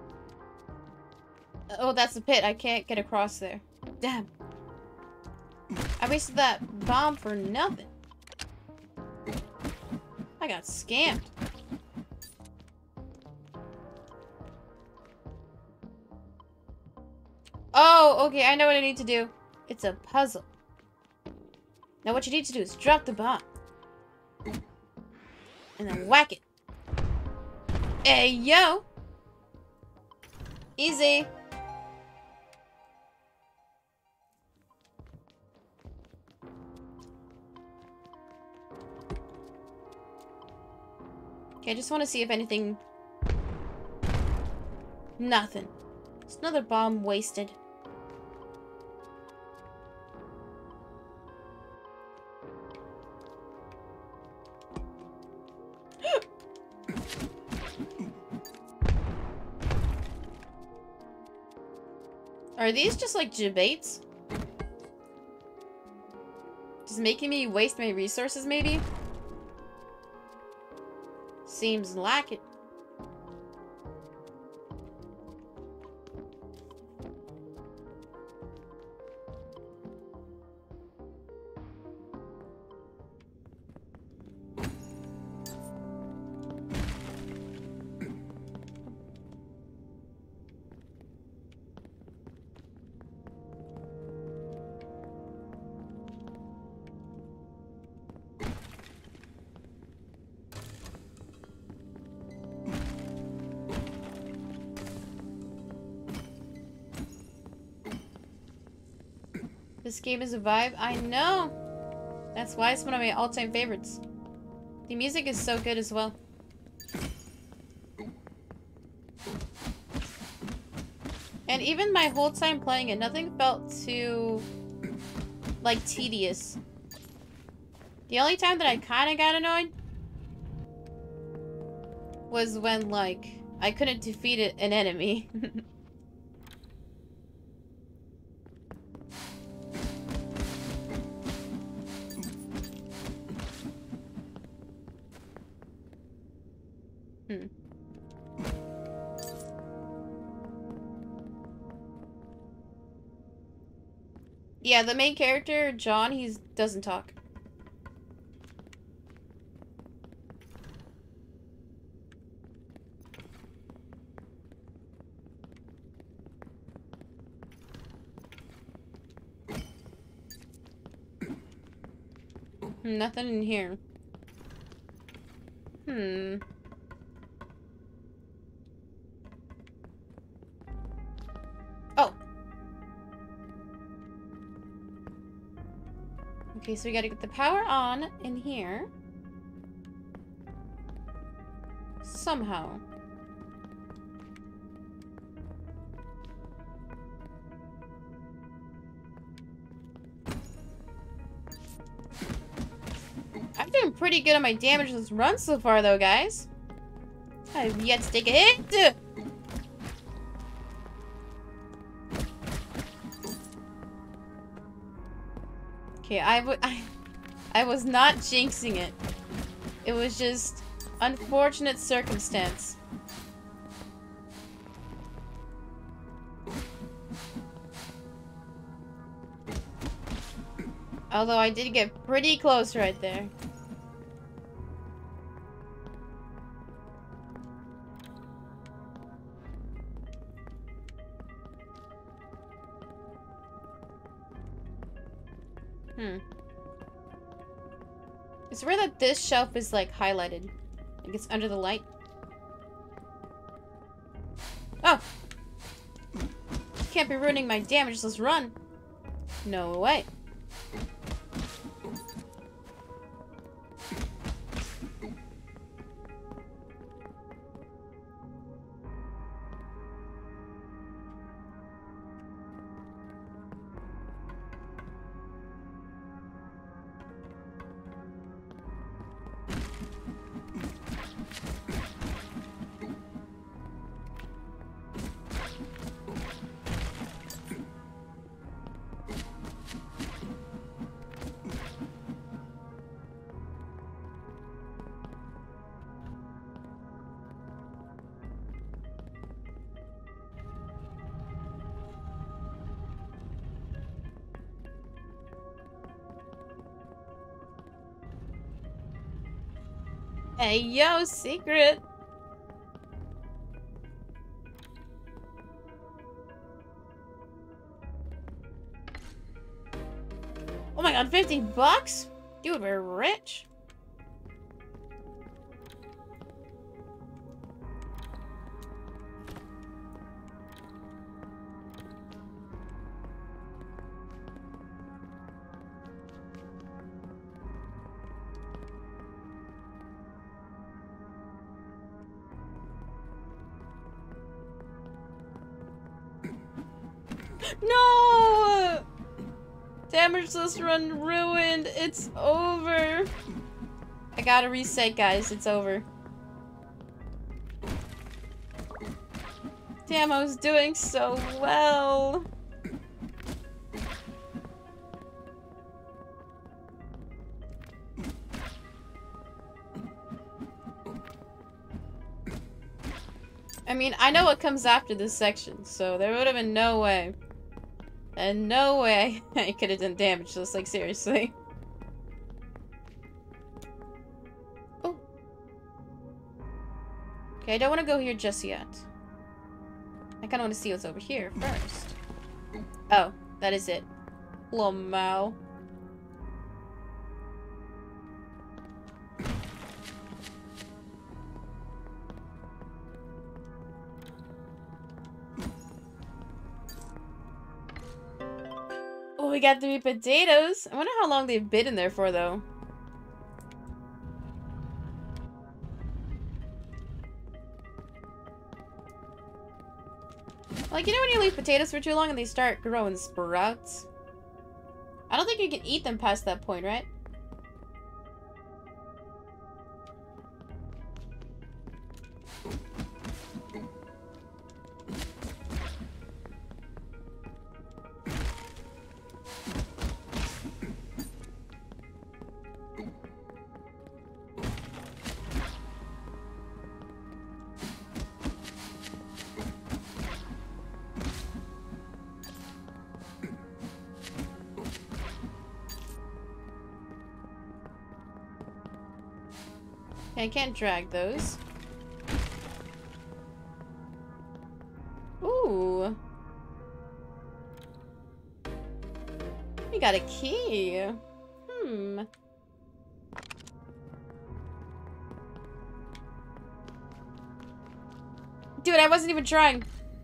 Oh, that's the pit. I can't get across there. Damn. I wasted that bomb for nothing. I got scammed. Oh, okay. I know what I need to do. It's a puzzle. Now what you need to do is drop the bomb. And then whack it. Hey, yo! Easy. Okay, I just want to see if anything... Nothing. It's another bomb wasted. Are these just like debates? Just making me waste my resources, maybe? Seems like it. This game is a vibe. I know. That's why it's one of my all-time favorites. The music is so good as well. And even my whole time playing it, nothing felt too, like, tedious. The only time that I kind of got annoyed was when, like, I couldn't defeat an enemy. Yeah, the main character, John, he doesn't talk. Nothing in here. Hmm. Oh. Okay, so we gotta get the power on in here. Somehow. I'm doing pretty good on my damage this run so far, though, guys. I've yet to take a hit. Okay, I was not jinxing it. It was just unfortunate circumstance. Although I did get pretty close right there. It's weird that this shelf is, like, highlighted. Like, it's under the light. Oh! Can't be ruining my damage, let's run! No way. Hey, yo, secret! Oh my god, 50 bucks? Dude, we're rich. No! Damageless run ruined. It's over. I gotta reset, guys. It's over. Damn, I was doing so well. I mean, I know what comes after this section, so there would have been no way. And no way I could have done damage, just like, seriously. Oh. Okay, I don't want to go here just yet. I kind of want to see what's over here first. Oh, that is it. Lamau. Oh, we got 3 potatoes. I wonder how long they've been in there for, though. Like, you know when you leave potatoes for too long and they start growing sprouts? I don't think you can eat them past that point, right? Okay, I can't drag those. Ooh. We got a key. Hmm. do it. I wasn't even trying.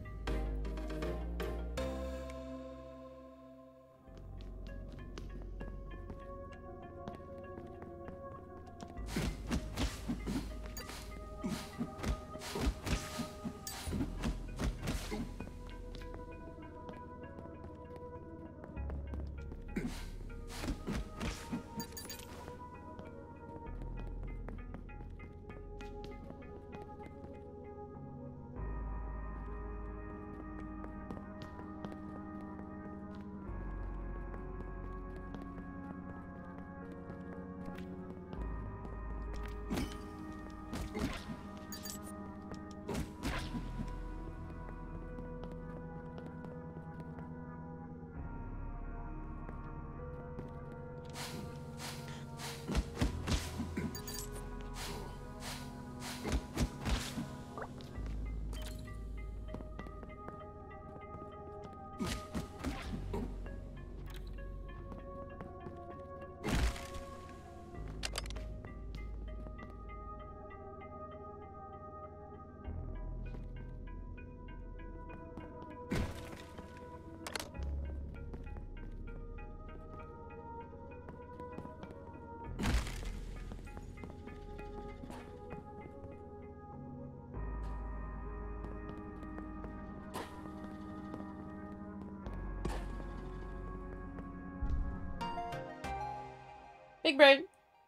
Big brain.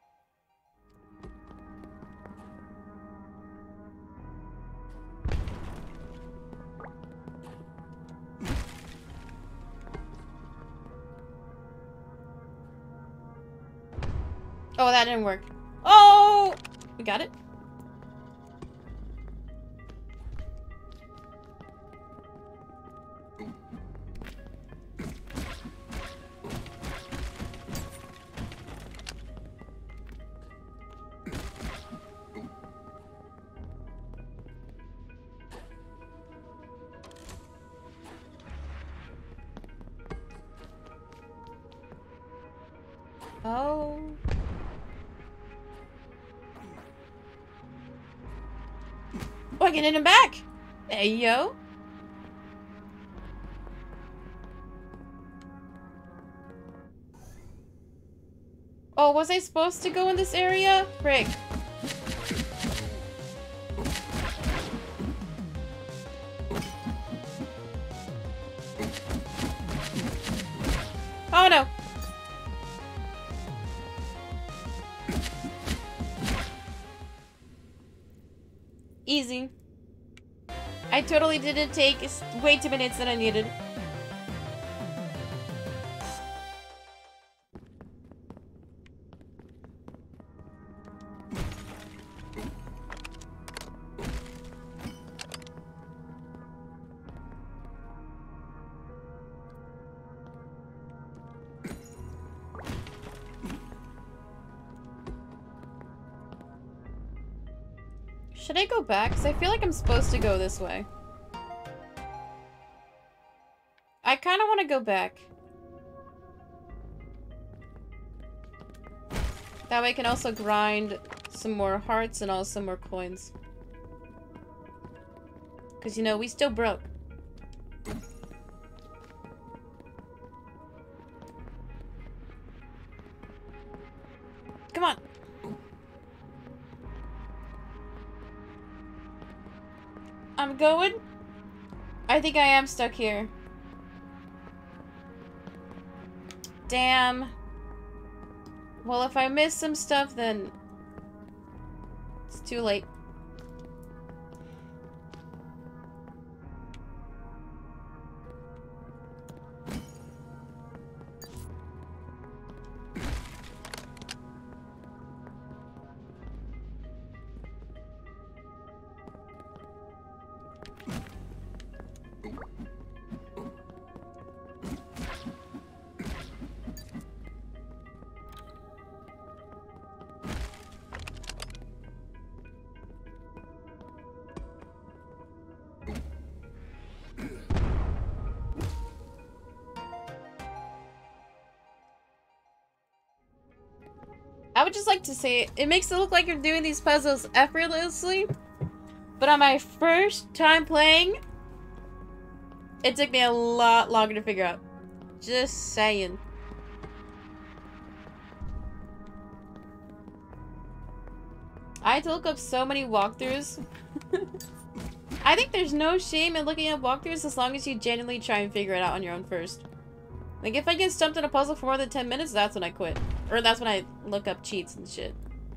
Oh, that didn't work. Oh! We got it. Oh. Oh, I can hit him back! Hey, yo. Oh, was I supposed to go in this area? Frick. Oh, no. Easy. I totally didn't take way too many minutes than I needed. Should I go back? Because I feel like I'm supposed to go this way. I kind of want to go back. That way I can also grind some more hearts and also more coins. Because, you know, we still broke. Come on. I'm going. I think I am stuck here. Damn. Well, if I miss some stuff, then it's too late. I would just like to say, it makes it look like you're doing these puzzles effortlessly. But on my first time playing, it took me a lot longer to figure out. Just saying. I had to look up so many walkthroughs. I think there's no shame in looking up walkthroughs as long as you genuinely try and figure it out on your own first. Like, if I get stumped in a puzzle for more than 10 minutes, that's when I quit. Or that's when I look up cheats and shit.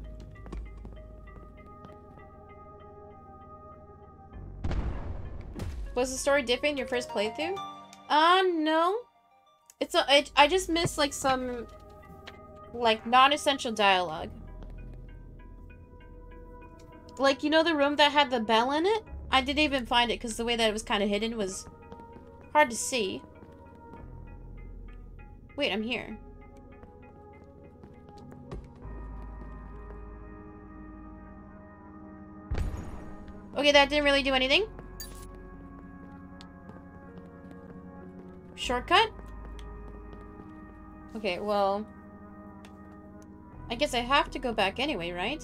Was the story different in your first playthrough? No. I just missed, like, some, like, non-essential dialogue. Like, you know the room that had the bell in it? I didn't even find it because the way that it was kind of hidden was hard to see. Wait, I'm here. Okay, that didn't really do anything. Shortcut? Okay, well... I guess I have to go back anyway, right?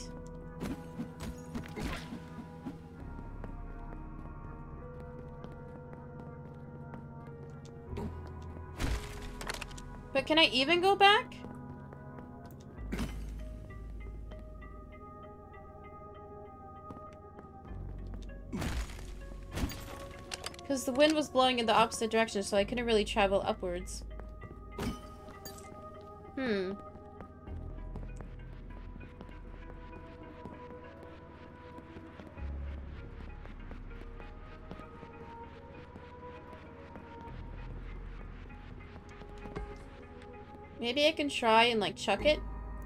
But can I even go back? Because the wind was blowing in the opposite direction, so I couldn't really travel upwards. Maybe I can try and, like, chuck it?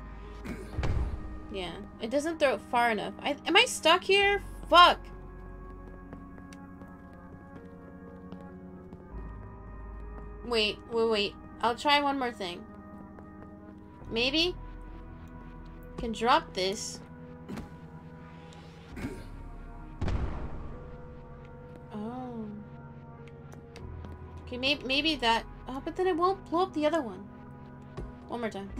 Yeah. It doesn't throw it far enough. Am I stuck here? Fuck! Wait. I'll try one more thing. Maybe? Can drop this. Oh. Okay, maybe that... Oh, but then it won't blow up the other one. One more time.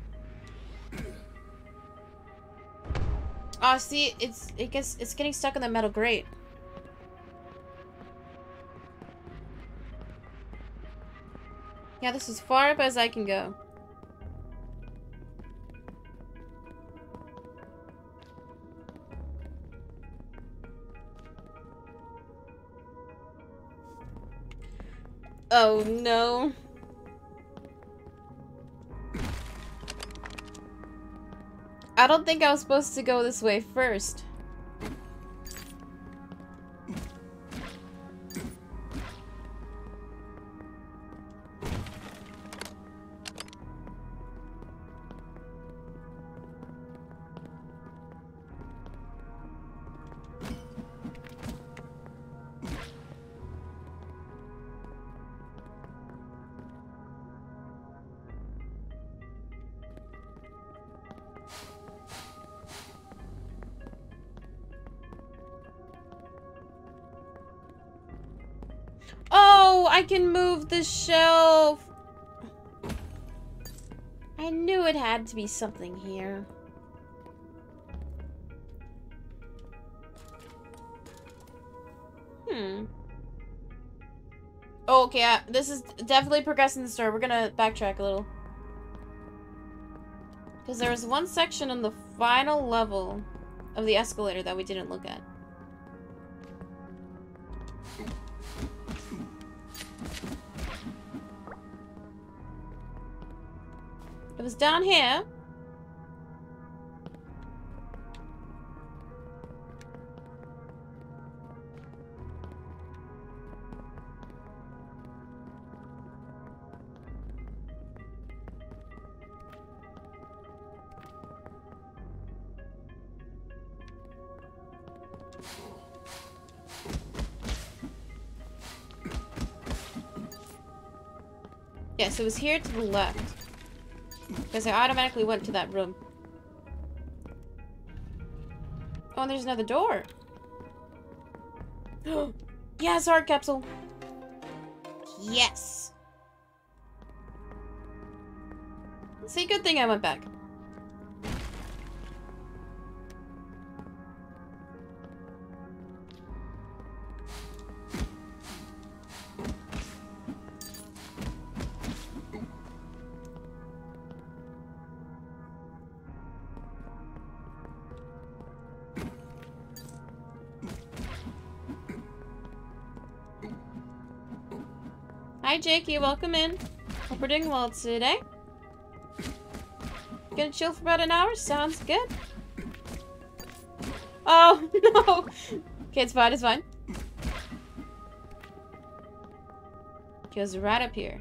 Oh, see, it's getting stuck in the metal grate. Yeah, this is far up as I can go. Oh no. I don't think I was supposed to go this way first. Oh, I can move the shelf. I knew it had to be something here. Oh, okay, this is definitely progressing the story. We're gonna backtrack a little. Because there was one section on the final level of the escalator that we didn't look at. It was down here. Yes, it was here to the left. Because I automatically went to that room. Oh, and there's another door. Yes, art capsule. Yes. See, good thing I went back. Hi, Jakey. Welcome in. Hope we're doing well today. Gonna chill for about an hour? Sounds good. Oh, no. Okay, it's fine. It's fine. There's a rat up here.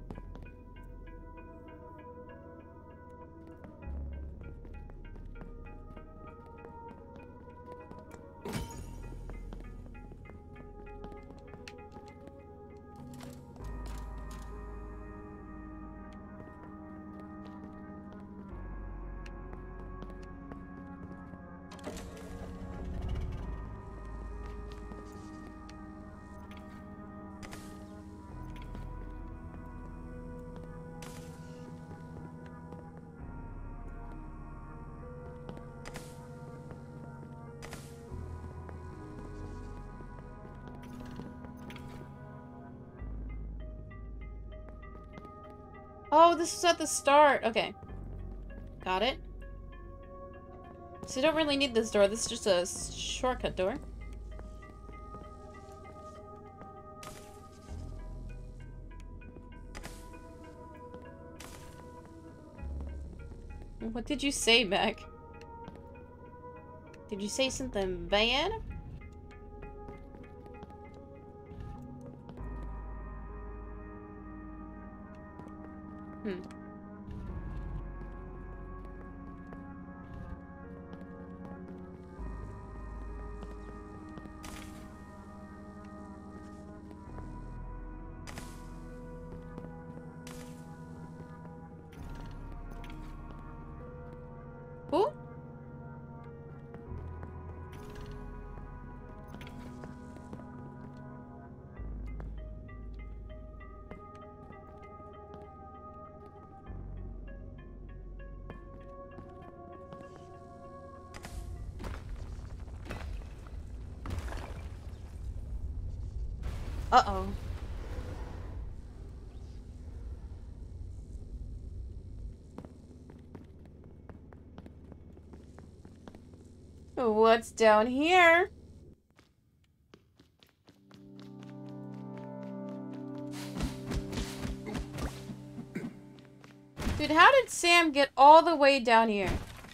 Oh, this is at the start. Okay. Got it. So you don't really need this door. This is just a shortcut door. What did you say, Mac? Did you say something bad? Who? Uh-oh. What's down here? Dude, how did Sam get all the way down here?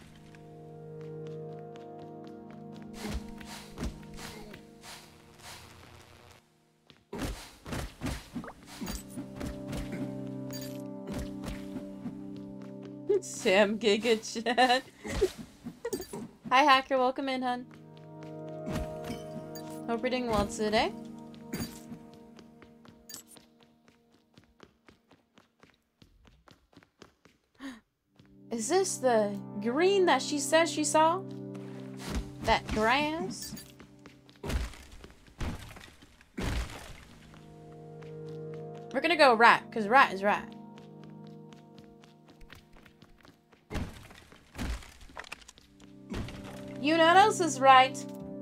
Sam Giga Chat. Hi, Hacker. Welcome in, hun. Hope you're doing well today. Is this the green that she says she saw? That grass? We're gonna go rat, because rat is rat. You know what else is right?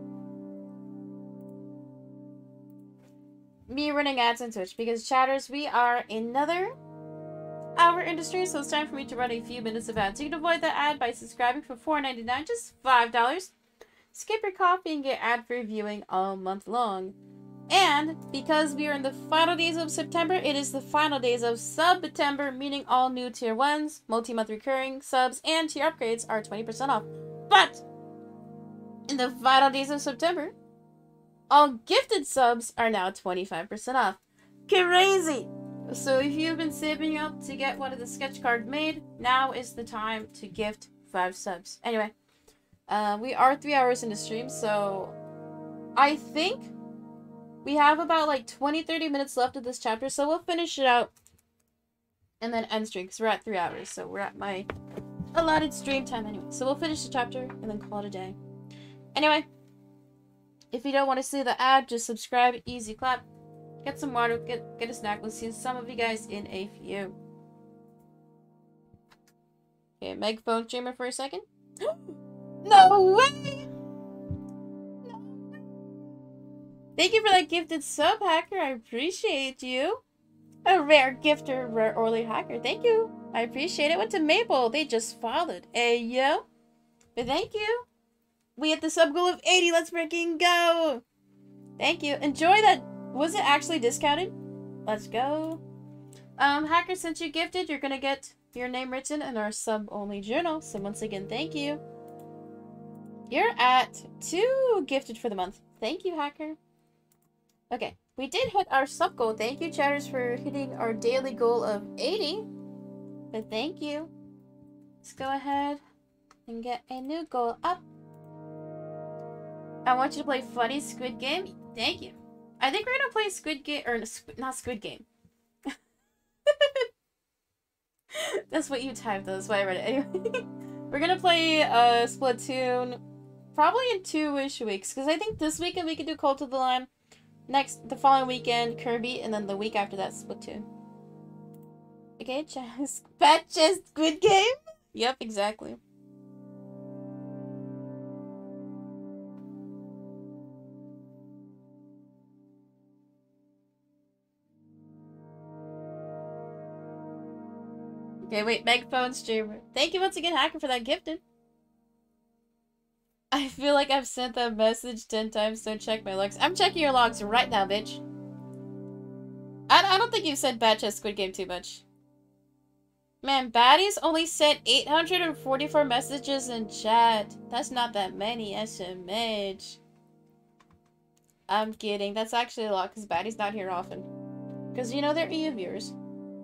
Me running ads on Twitch, because chatters, we are another hour industry, so it's time for me to run a few minutes of ads. You can avoid that ad by subscribing for $4.99, just $5. Skip your coffee and get ad-free viewing all month long. And because we are in the final days of September, it is the final days of Sub-September, meaning all new tier 1s, multi-month recurring subs, and tier upgrades are 20% off. But in the final days of September, all gifted subs are now 25% off. Crazy! So if you've been saving up to get one of the sketch cards made, now is the time to gift 5 subs. Anyway, we are 3 hours into stream, so I think we have about like 20-30 minutes left of this chapter, so we'll finish it out and then end stream, because we're at 3 hours, so we're at my allotted stream time anyway. So we'll finish the chapter and then call it a day. Anyway, if you don't want to see the ad, just subscribe, easy clap, get some water, get a snack. We'll see some of you guys in a few. Okay, Meg phone streamer for a second. No way! No. Thank you for that gifted sub, Hacker. I appreciate you. A rare gifter, rare early hacker. Thank you. I appreciate it. Went to Maple. They just followed. Hey, yo. But thank you. We hit the sub goal of 80. Let's freaking go. Thank you. Enjoy that. Was it actually discounted? Let's go. Hacker, since you gifted, you're gonna get your name written in our sub-only journal. So once again, thank you. You're at 2 gifted for the month. Thank you, Hacker. Okay, we did hit our sub goal. Thank you, chatters, for hitting our daily goal of 80. But thank you. Let's go ahead and get a new goal up. I want you to play Funny Squid Game. Thank you. I think we're gonna play Squid Game, or not Squid Game. That's what you typed, though. That's why I read it. Anyway, we're gonna play Splatoon probably in 2-ish weeks, because I think this weekend we could do Cult of the Lamb. The following weekend, Kirby, and then the week after that, Splatoon. Okay, Patches Squid Game? Yep, exactly. Okay, wait, Megaphone streamer. Thank you once again, Hacker, for that gifted. I feel like I've sent that message 10 times, so check my logs. I'm checking your logs right now, bitch. I don't think you've said Batch Squid Game too much. Man, Baddies only sent 844 messages in chat. That's not that many SMH. I'm kidding. That's actually a lot, because Baddie's not here often. Because, you know, they're EU viewers.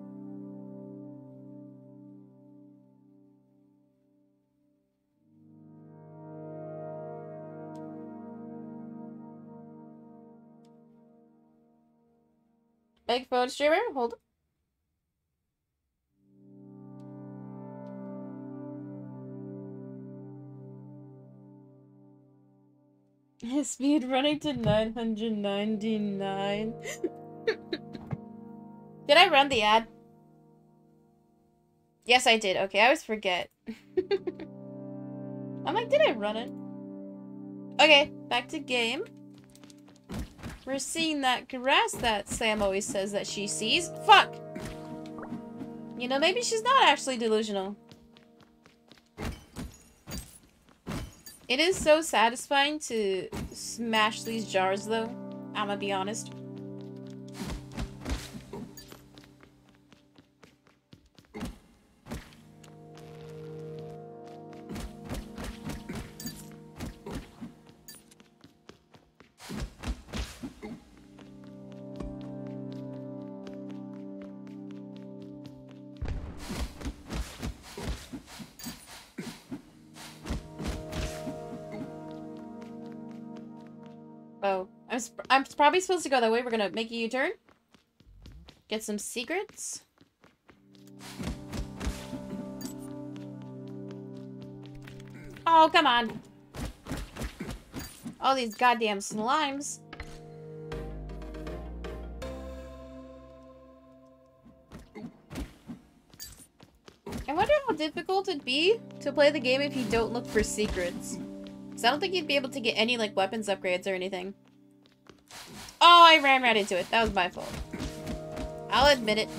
Big phone streamer, hold on. Speed running to 999. Did I run the ad? Yes, I did. Okay, I always forget. I'm like, did I run it? Okay, back to game. We're seeing that grass that Sam always says that she sees. Fuck! You know, maybe she's not actually delusional. It is so satisfying to smash these jars, though. I'ma be honest. Oh, I'm probably supposed to go that way. We're gonna make a U-turn. Get some secrets. Oh, come on. All these goddamn slimes. I wonder how difficult it'd be to play the game if you don't look for secrets. Because I don't think you'd be able to get any, like, weapons upgrades or anything. Oh, I ran right into it. That was my fault. I'll admit it.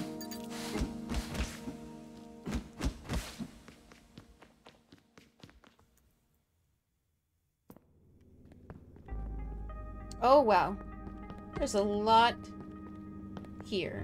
Oh, wow. There's a lot here.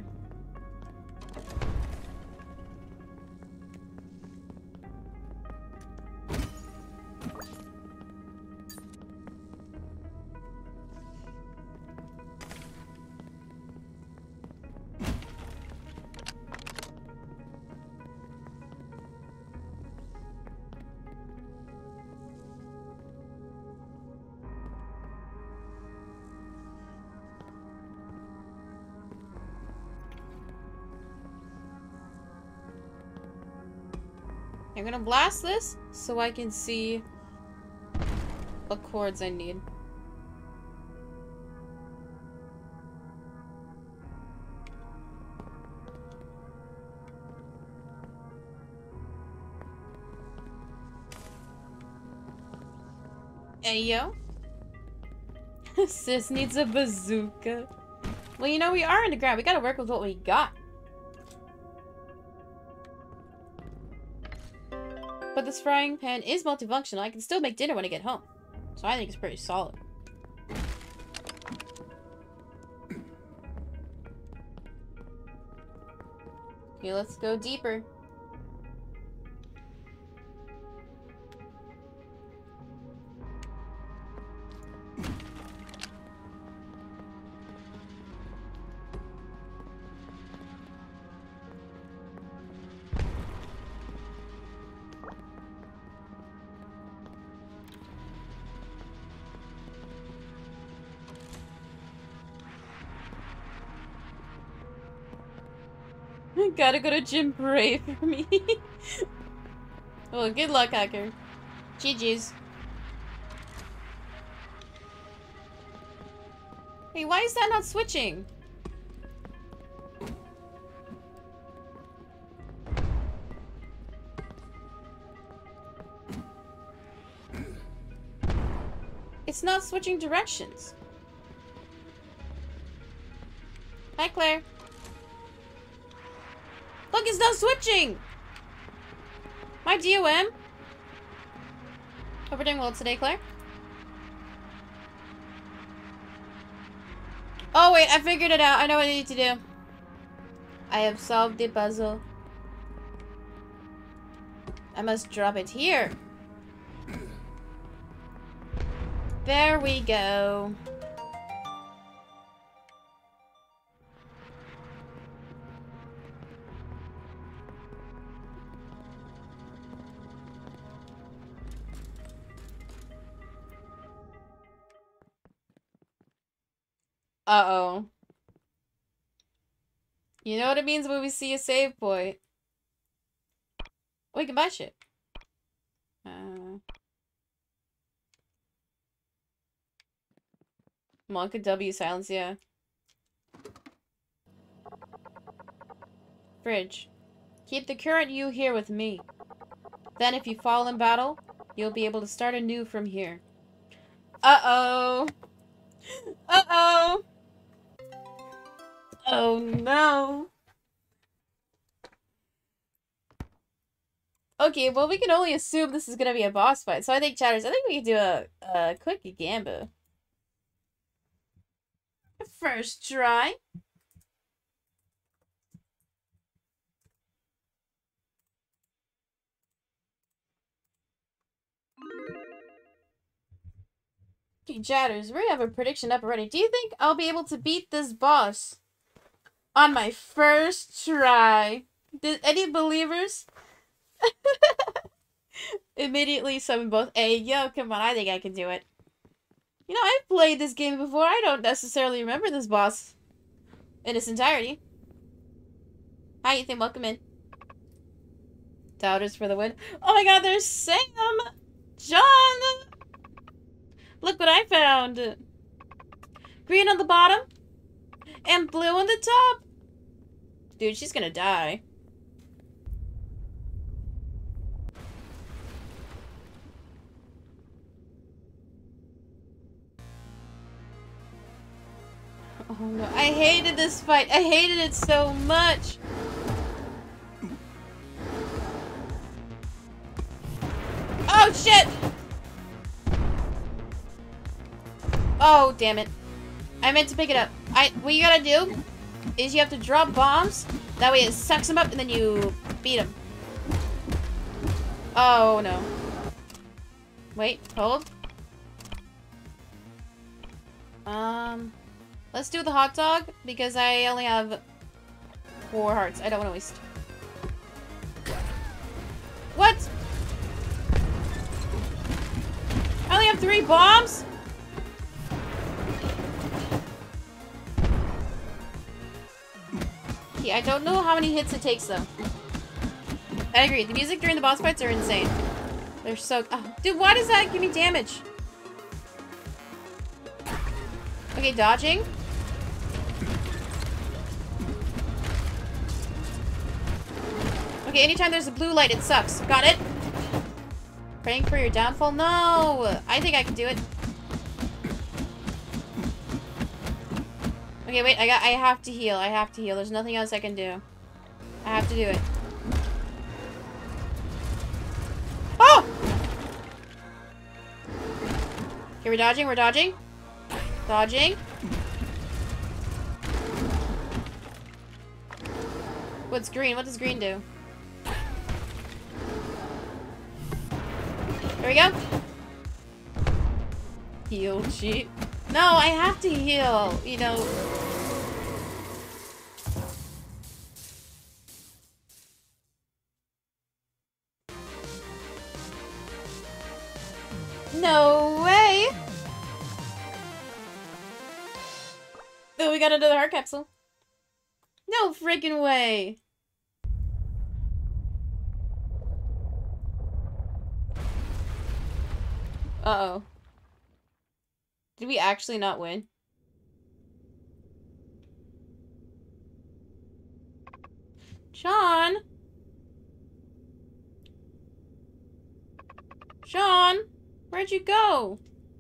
I'm gonna blast this so I can see what chords I need. Hey, yo. Sis needs a bazooka. Well, you know, we are underground. We gotta work with what we got. But this frying pan is multifunctional. I can still make dinner when I get home. So I think it's pretty solid. Okay, let's go deeper. Gotta go to gym, pray for me. Well, good luck, hacker. GG's. Hey, why is that not switching? It's not switching directions. Hi, Claire. Look, it's not switching! My DOM? Hope we're doing well today, Claire. Oh, wait, I figured it out. I know what I need to do. I have solved the puzzle. I must drop it here. There we go. Uh-oh. You know what it means when we see a save point. Oh, we can buy shit. Monka W silence, yeah. Fridge. Keep the current you here with me. Then if you fall in battle, you'll be able to start anew from here. Uh-oh. Uh-oh. Oh no. Okay, well we can only assume this is gonna be a boss fight, so I think, chatters, I think we can do a quick Gambu. First try. Okay, chatters, we have a prediction up already. Do you think I'll be able to beat this boss on my first try? Did any believers immediately summon both? Hey, yo, come on, I think I can do it. You know, I've played this game before. I don't necessarily remember this boss in its entirety. Hi, Ethan, welcome in. Doubters for the win. Oh my god, there's Sam! John! Look what I found! Green on the bottom, and blue on the top. Dude, she's gonna die. Oh no, I hated this fight. I hated it so much. Oh shit! Oh, damn it. I meant to pick it up. What you gotta do is you have to drop bombs. That way it sucks them up and then you beat them. Oh no. Wait, hold. Let's do the hot dog because I only have 4 hearts. I don't want to waste. What? I only have 3 bombs? Okay, I don't know how many hits it takes though. I agree. The music during the boss fights are insane. They're so... Oh, dude, why does that give me damage? Okay, dodging. Okay, anytime there's a blue light, it sucks. Got it? Praying for your downfall? No! I think I can do it. Okay, wait, I have to heal. I have to heal. There's nothing else I can do. I have to do it. Oh! Okay, we're dodging, we're dodging. Dodging. What's green? What does green do? There we go. Heal sheet. No, I have to heal, you know. No way! Oh, we got another heart capsule. No freaking way! Uh-oh. Did we actually not win? Sean? Sean? Where'd you go?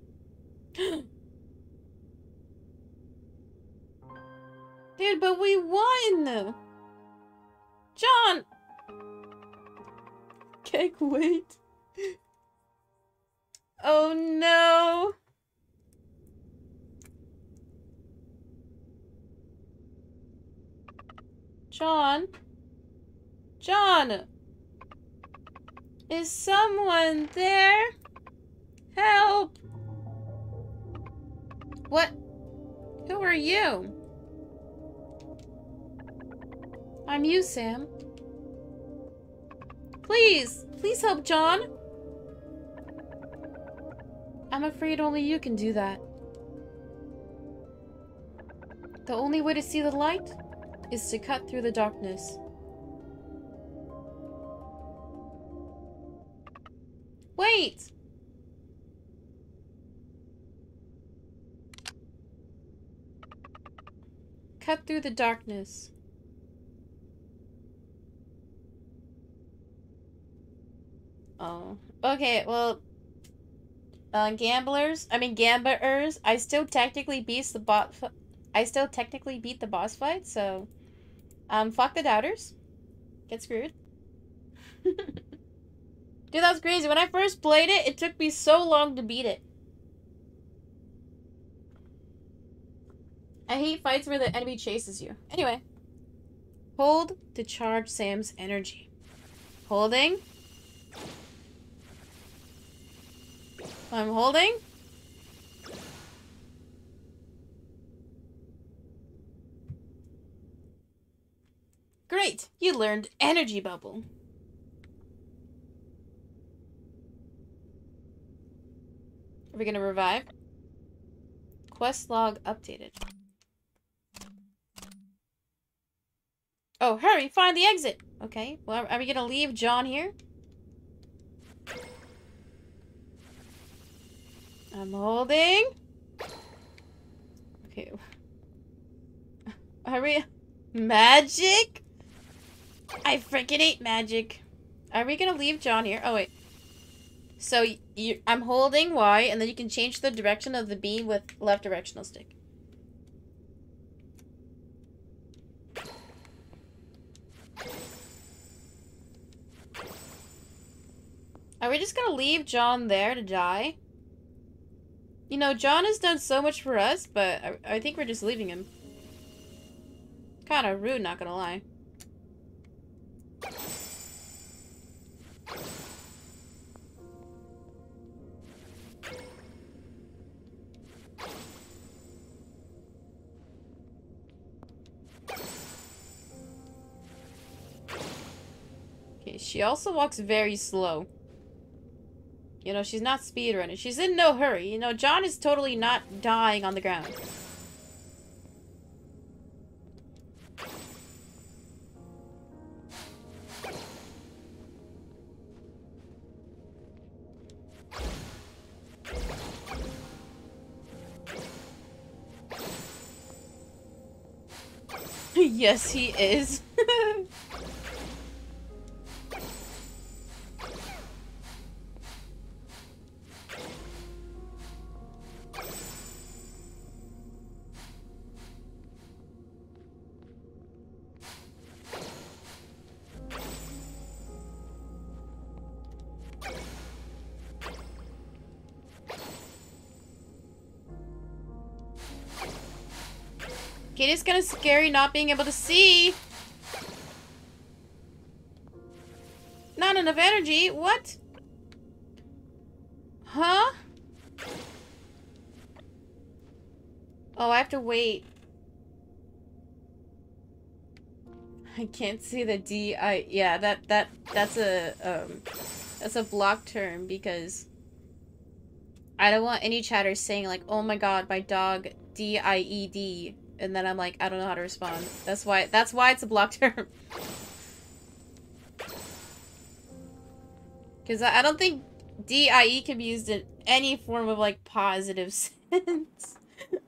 Dude, but we won! John! Can't wait. Oh no! John? John! Is someone there? Help! What? Who are you? I'm you, Sam. Please! Please help John! I'm afraid only you can do that. The only way to see the light is to cut through the darkness. Wait! Cut through the darkness. Oh. Okay, well... gamblers, I still technically beat the boss fight, so... fuck the doubters. Get screwed. Dude, that was crazy. When I first played it, it took me so long to beat it. I hate fights where the enemy chases you. Anyway. Hold to charge Sam's energy. Holding. I'm holding. Great! You learned Energy Bubble. Are we gonna revive? Quest log updated. Oh, hurry! Find the exit! Okay, well, are we gonna leave John here? I'm holding. Okay. Hurry. Magic? I freaking hate magic. Are we gonna leave John here? Oh, wait. So, I'm holding Y, and then you can change the direction of the beam with left directional stick. Are we just gonna leave John there to die? You know, John has done so much for us, but I think we're just leaving him. Kinda rude, not gonna lie. Okay, she also walks very slow. You know, she's not speedrunning. She's in no hurry. You know, John is totally not dying on the ground. Yes, he is. Okay, it's kind of scary not being able to see. Not enough energy? What? Huh? Oh, I have to wait. I can't see the yeah, that's a block term because I don't want any chatters saying like, "Oh my god, my dog DIED," and then I'm like, I don't know how to respond. That's why it's a block term. Because I don't think DIE can be used in any form of like positive sense.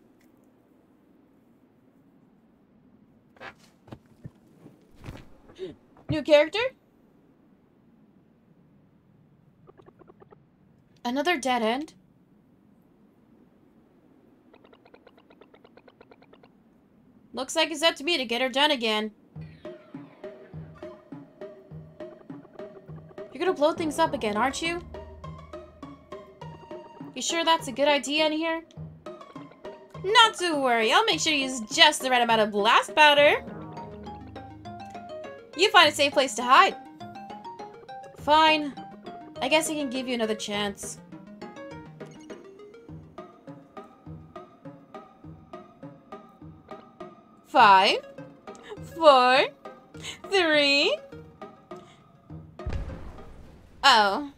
New character? Another dead end? Looks like it's up to me to get her done again. You're gonna blow things up again, aren't you? You sure that's a good idea in here? Not to worry, I'll make sure you use just the right amount of blast powder. You find a safe place to hide. Fine. I guess I can give you another chance. Five, 4, 3. Oh.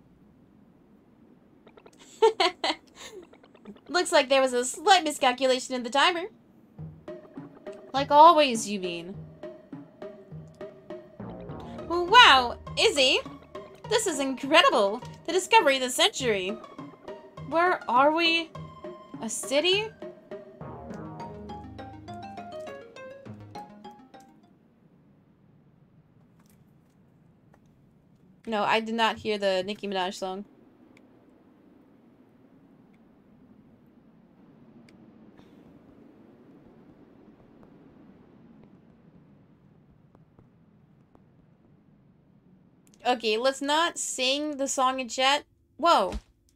Looks like there was a slight miscalculation in the timer. Like always, you mean. Wow, Izzy! This is incredible! The discovery of the century! Where are we? A city? No, I did not hear the Nicki Minaj song. Okay, let's not sing the song in chat. Whoa.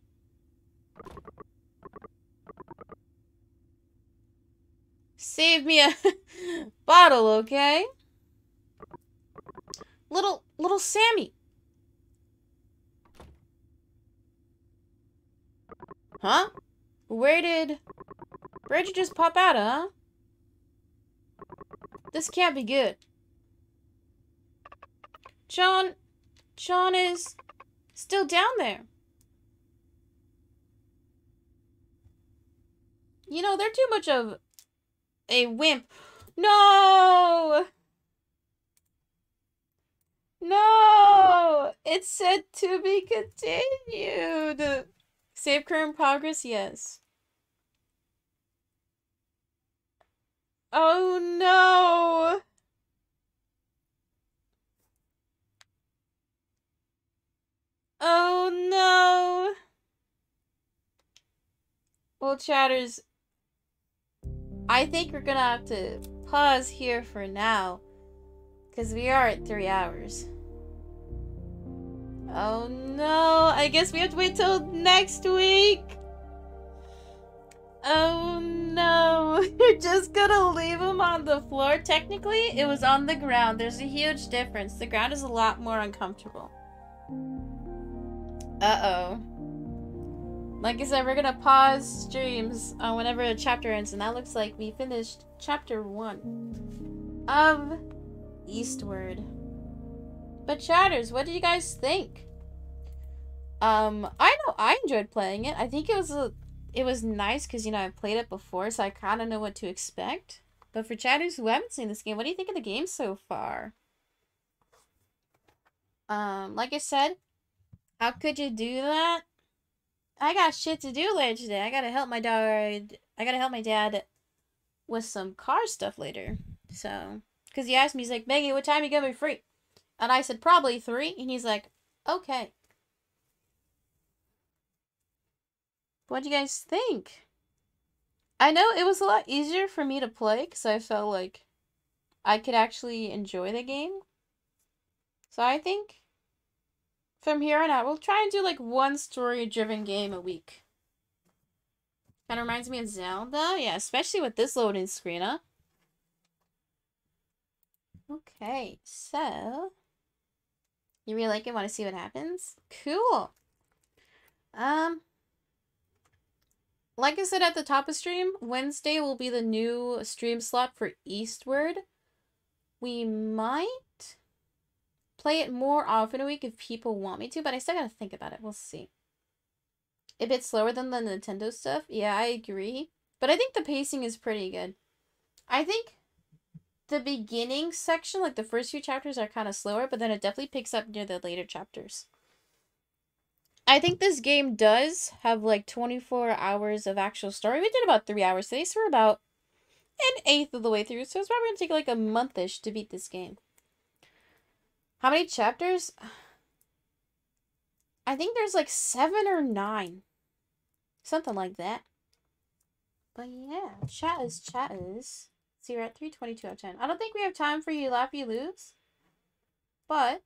Save me a bottle, okay? Little Sammy. Huh? Where'd you just pop out, huh? This can't be good. John is still down there. You know, they're too much of a wimp. No! No! It said to be continued. Save current progress, yes. Oh no! Oh no! Well, chatters, I think we're gonna have to pause here for now, because we are at 3 hours. Oh no, I guess we have to wait till next week. Oh no, you're just gonna leave him on the floor? Technically, it was on the ground. There's a huge difference. The ground is a lot more uncomfortable. Uh-oh. Like I said, we're gonna pause streams whenever a chapter ends, and that looks like we finished chapter 1 of Eastward. But chatters, what did you guys think? I know I enjoyed playing it. I think it was nice because, you know, I played it before, so I kind of know what to expect. But for chatters who haven't seen this game, what do you think of the game so far? Like I said, how could you do that? I got shit to do later today. I gotta help my dad with some car stuff later. So, because he asked me, he's like, Maggie, what time are you gonna be free? And I said, probably 3. And he's like, okay. What do you guys think? I know it was a lot easier for me to play because I felt like I could actually enjoy the game. So I think from here on out, we'll try and do like one story-driven game a week. Kind of reminds me of Zelda. Yeah, especially with this loading screen, huh? Okay, so You really like it? Want to see what happens? Cool. Like I said at the top of stream, Wednesday will be the new stream slot for Eastward. We might play it more often a week if people want me to, but I still gotta think about it. We'll see. A bit slower than the Nintendo stuff. Yeah, I agree. But I think the pacing is pretty good. I think the beginning section, like the first few chapters, are kind of slower, but then it definitely picks up near the later chapters. I think this game does have like 24 hours of actual story. We did about 3 hours today, so we're about an eighth of the way through. So it's probably going to take like a month-ish to beat this game. How many chapters? I think there's like 7 or 9. Something like that. But yeah, chat is. So you're at 322 out of 10. I don't think we have time for You Laugh, You Lose. But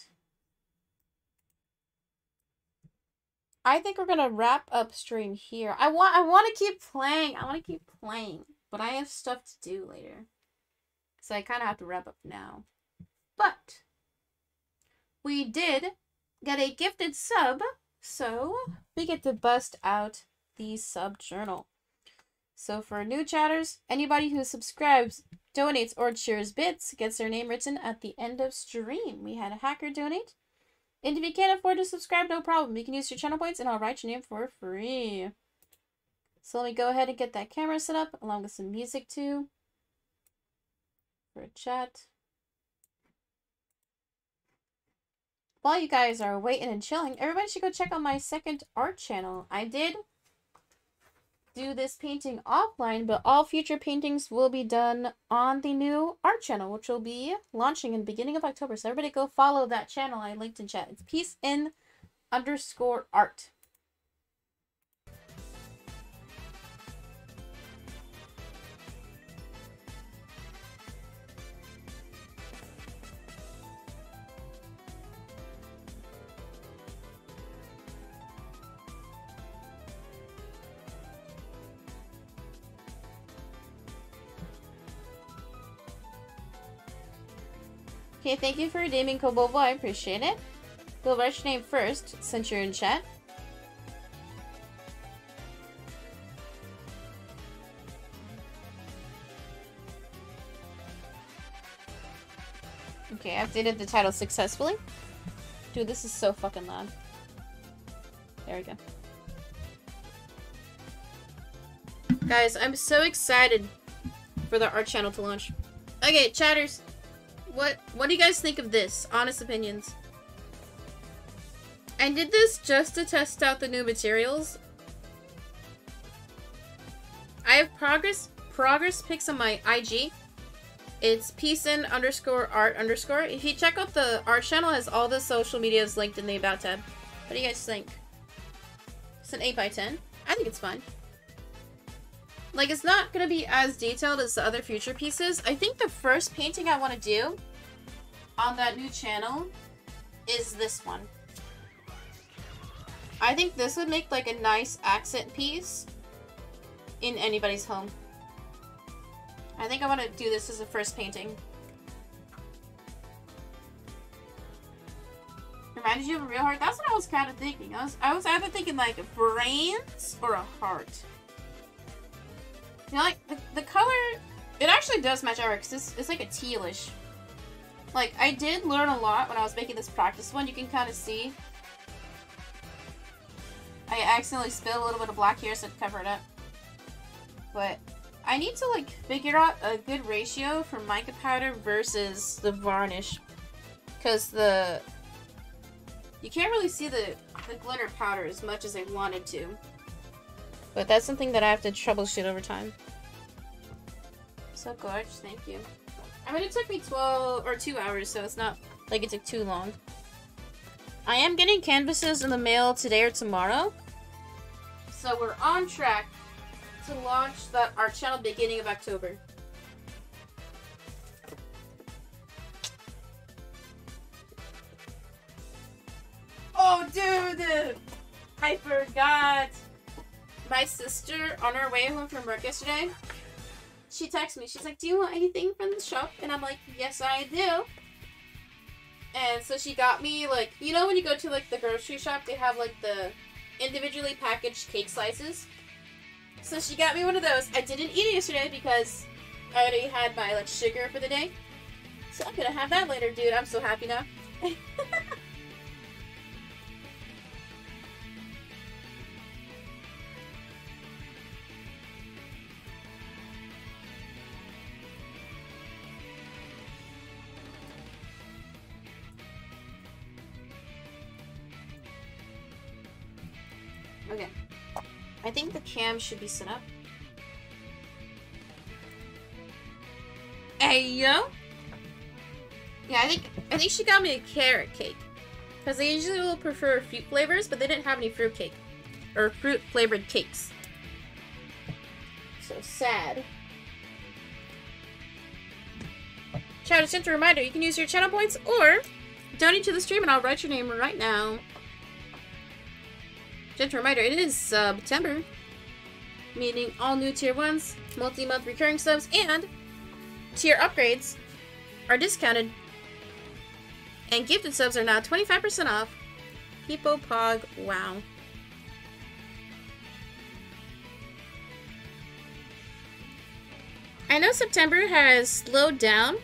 I think we're gonna wrap up stream here. I want to keep playing. But I have stuff to do later. So I kind of have to wrap up now. But we did get a gifted sub, so we get to bust out the sub journal. So for new chatters, anybody who subscribes, donates, or shares bits gets their name written at the end of stream. We had a hacker donate. And if you can't afford to subscribe, no problem. You can use your channel points and I'll write your name for free. So let me go ahead and get that camera set up along with some music too. For a chat. While you guys are waiting and chilling, everybody should go check out my second art channel. I did do this painting offline, but all future paintings will be done on the new art channel, which will be launching in the beginning of October. So everybody go follow that channel I linked in chat. It's PeaceIn_art. Okay, thank you for redeeming Kobobo. I appreciate it. We'll write your name first, since you're in chat. Okay, I updated the title successfully. Dude, this is so fucking loud. There we go. Guys, I'm so excited for the art channel to launch. Okay, chatters. What do you guys think of this? Honest opinions. I did this just to test out the new materials. I have progress pics on my IG. It's PeaceIn_art_. If you check out the art channel, it has all the social medias linked in the About tab. What do you guys think? It's an 8x10. I think it's fine. Like, it's not going to be as detailed as the other future pieces. I think the first painting I want to do on that new channel is this one. I think this would make, like, a nice accent piece in anybody's home. I think I want to do this as a first painting. Reminded you of a real heart? That's what I was kind of thinking. I was either thinking, like, brains or a heart. You know, like, the color, it actually does match our, because it's like a tealish. Like, I did learn a lot when I was making this practice one. You can kind of see. I accidentally spilled a little bit of black here, so to cover it up. But I need to, like, figure out a good ratio for mica powder versus the varnish. Because you can't really see the glitter powder as much as I wanted to. But that's something that I have to troubleshoot over time. So gorgeous, thank you. I mean, it took me 2 hours, so it's not like it took too long. I am getting canvases in the mail today or tomorrow. So we're on track to launch our channel beginning of October. Oh, dude! I forgot! My sister, on her way home from work yesterday, she texted me. She's like, do you want anything from the shop? And I'm like, yes, I do. And so she got me, like, you know when you go to, like, the grocery shop, they have, like, the individually packaged cake slices? So she got me one of those. I didn't eat it yesterday because I already had my, like, sugar for the day. So I'm gonna have that later, dude. I'm so happy now. Okay. I think the cam should be set up. Hey, yo! Yeah, I think she got me a carrot cake. Because they usually will prefer fruit flavors, but they didn't have any fruit cake. Or fruit-flavored cakes. So sad. Chat, just a reminder, you can use your channel points or donate to the stream and I'll write your name right now. Gentle reminder, it is September, meaning all new tier 1s, multi-month recurring subs, and tier upgrades are discounted. And gifted subs are now 25% off. People Pog, wow. I know September has slowed down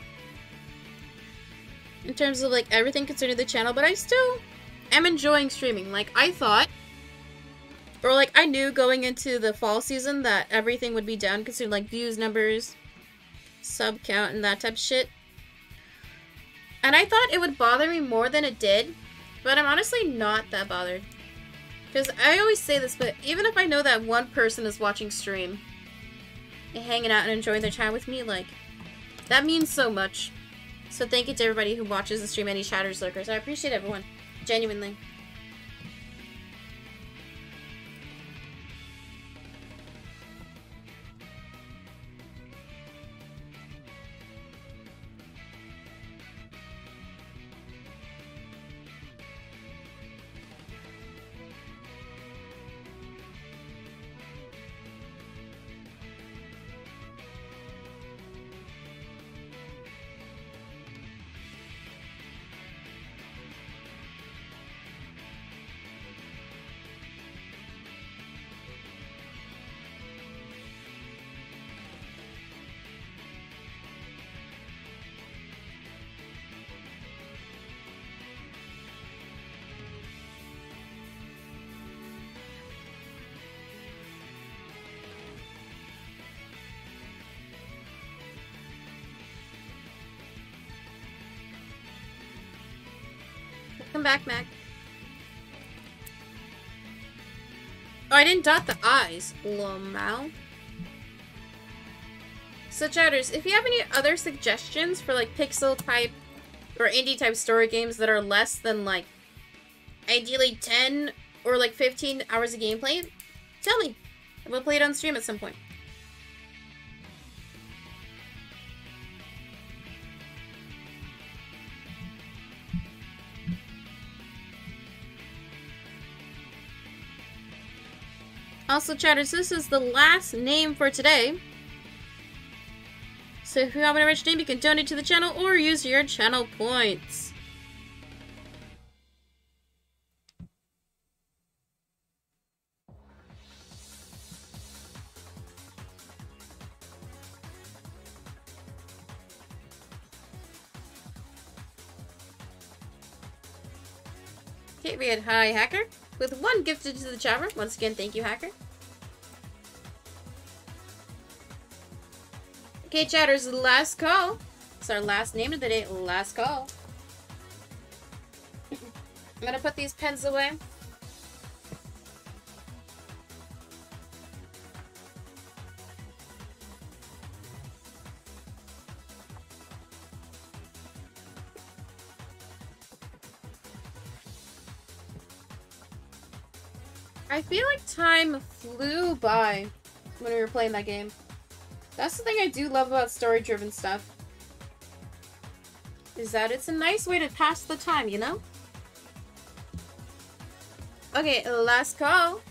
in terms of like everything concerning the channel, but I still am enjoying streaming. Like I thought, or like I knew going into the fall season that everything would be down considering like views numbers, sub count, and that type of shit. And I thought it would bother me more than it did, but I'm honestly not that bothered. Because I always say this, but even if I know that one person is watching stream and hanging out and enjoying their time with me, like, that means so much. So thank you to everybody who watches the stream, any chatters, lurkers. I appreciate everyone. Genuinely. Come back, Mac. Oh, I didn't dot the I's. Lomao. So, chatters, if you have any other suggestions for, like, pixel type or indie type story games that are less than, like, ideally 10 or, like, 15 hours of gameplay, tell me. And we'll play it on stream at some point. Also, chatters, this is the last name for today. So if you have an rich name, you can donate to the channel or use your channel points. Okay, we had Hi Hacker with 1 gifted to the chat room. Once again, thank you, Hacker. Okay, chatters, last call. It's our last name of the day. Last call. I'm gonna put these pens away. I feel like time flew by when we were playing that game. That's the thing I do love about story-driven stuff. Is that it's a nice way to pass the time, you know? Okay, last call.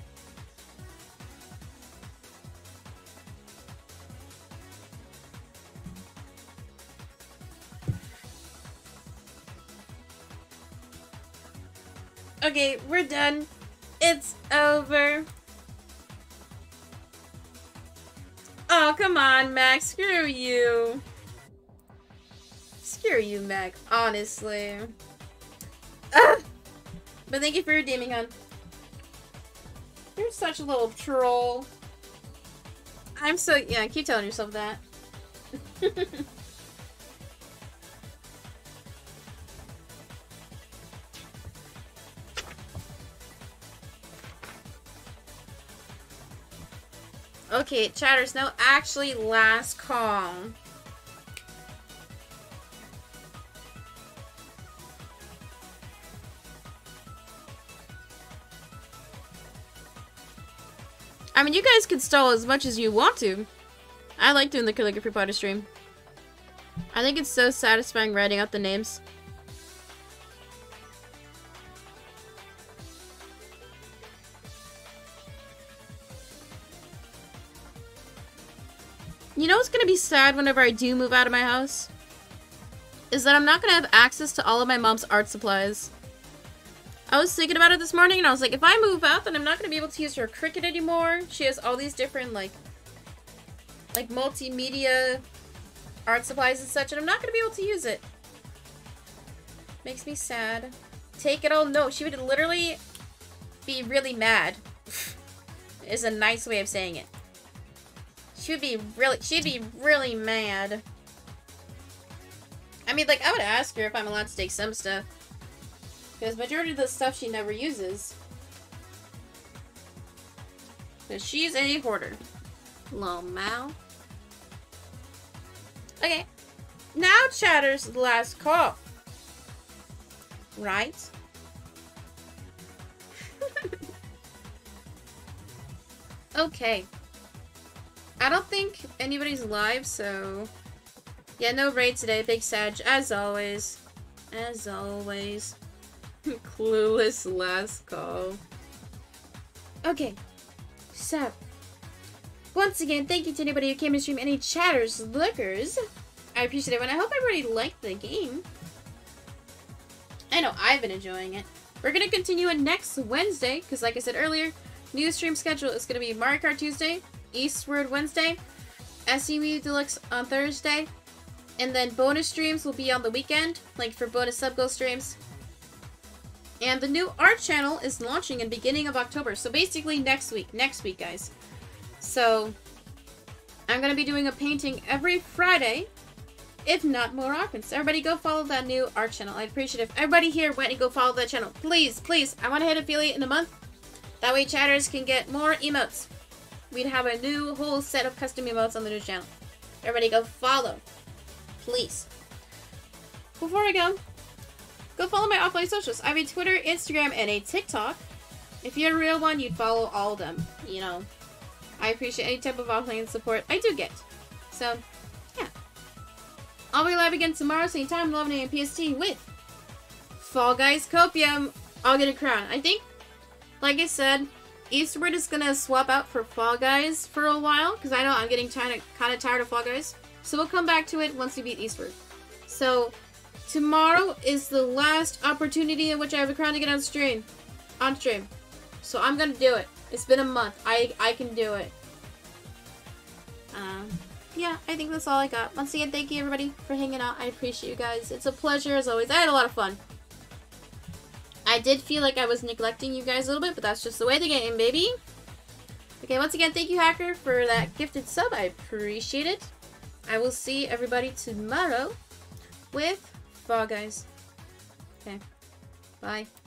Okay, we're done. It's over. Oh, come on, Mac. Screw you. Screw you, Mac. Honestly. Ugh. But thank you for redeeming, hon. You're such a little troll. I'm so... Yeah, keep telling yourself that. Okay, chatters, now actually last call. I mean, you guys can stall as much as you want to. I like doing the calligraphy party stream. I think it's so satisfying writing out the names. You know what's gonna be sad whenever I do move out of my house? Is that I'm not gonna have access to all of my mom's art supplies. I was thinking about it this morning and I was like, if I move out, then I'm not gonna be able to use her Cricut anymore. She has all these different, like multimedia art supplies and such, and I'm not gonna be able to use it. Makes me sad. Take it all? No, she would literally be really mad. Is a nice way of saying it. She'd be really mad. I mean, like, I would ask her if I'm allowed to take some stuff. Because majority of the stuff she never uses. Because she's a hoarder. Lol, Mao. Okay. Now chatter's last call. Right? Okay. I don't think anybody's live, so... Yeah, no raid today. Big Sag, as always. As always. Clueless last call. Okay. So. Once again, thank you to anybody who came to stream. Any chatters, lookers. I appreciate it, and I hope everybody liked the game. I know I've been enjoying it. We're going to continue it next Wednesday, because like I said earlier, new stream schedule is going to be Mario Kart Tuesday, Eastward Wednesday, SCMU Deluxe on Thursday, and then bonus streams will be on the weekend, like for bonus sub-goal streams. And the new art channel is launching in beginning of October, so basically next week, guys. So, I'm going to be doing a painting every Friday, if not more often. So everybody go follow that new art channel. I'd appreciate it if everybody here went and go follow that channel. Please, please, I want to hit affiliate in a month. That way chatters can get more emotes. We'd have a new whole set of custom emotes on the new channel. Everybody go follow. Please. Before I go follow my offline socials. I have a Twitter, Instagram, and a TikTok. If you're a real one, you'd follow all of them. You know, I appreciate any type of offline support I do get. So, yeah. I'll be live again tomorrow, same time, 11 AM PST with Fall Guys Copium. I'll get a crown. I think, like I said, Eastward is gonna swap out for Fall Guys for a while, because I know I'm getting kind of tired of Fall Guys. So we'll come back to it once we beat Eastward. So, tomorrow is the last opportunity in which I have a crown to get on stream. So I'm gonna do it. It's been a month. I can do it. Yeah, I think that's all I got. Once again, thank you everybody for hanging out. I appreciate you guys. It's a pleasure as always. I had a lot of fun. I did feel like I was neglecting you guys a little bit, but that's just the way of the game, baby. Okay, once again, thank you, Hacker, for that gifted sub. I appreciate it. I will see everybody tomorrow with Fall Guys. Okay. Bye.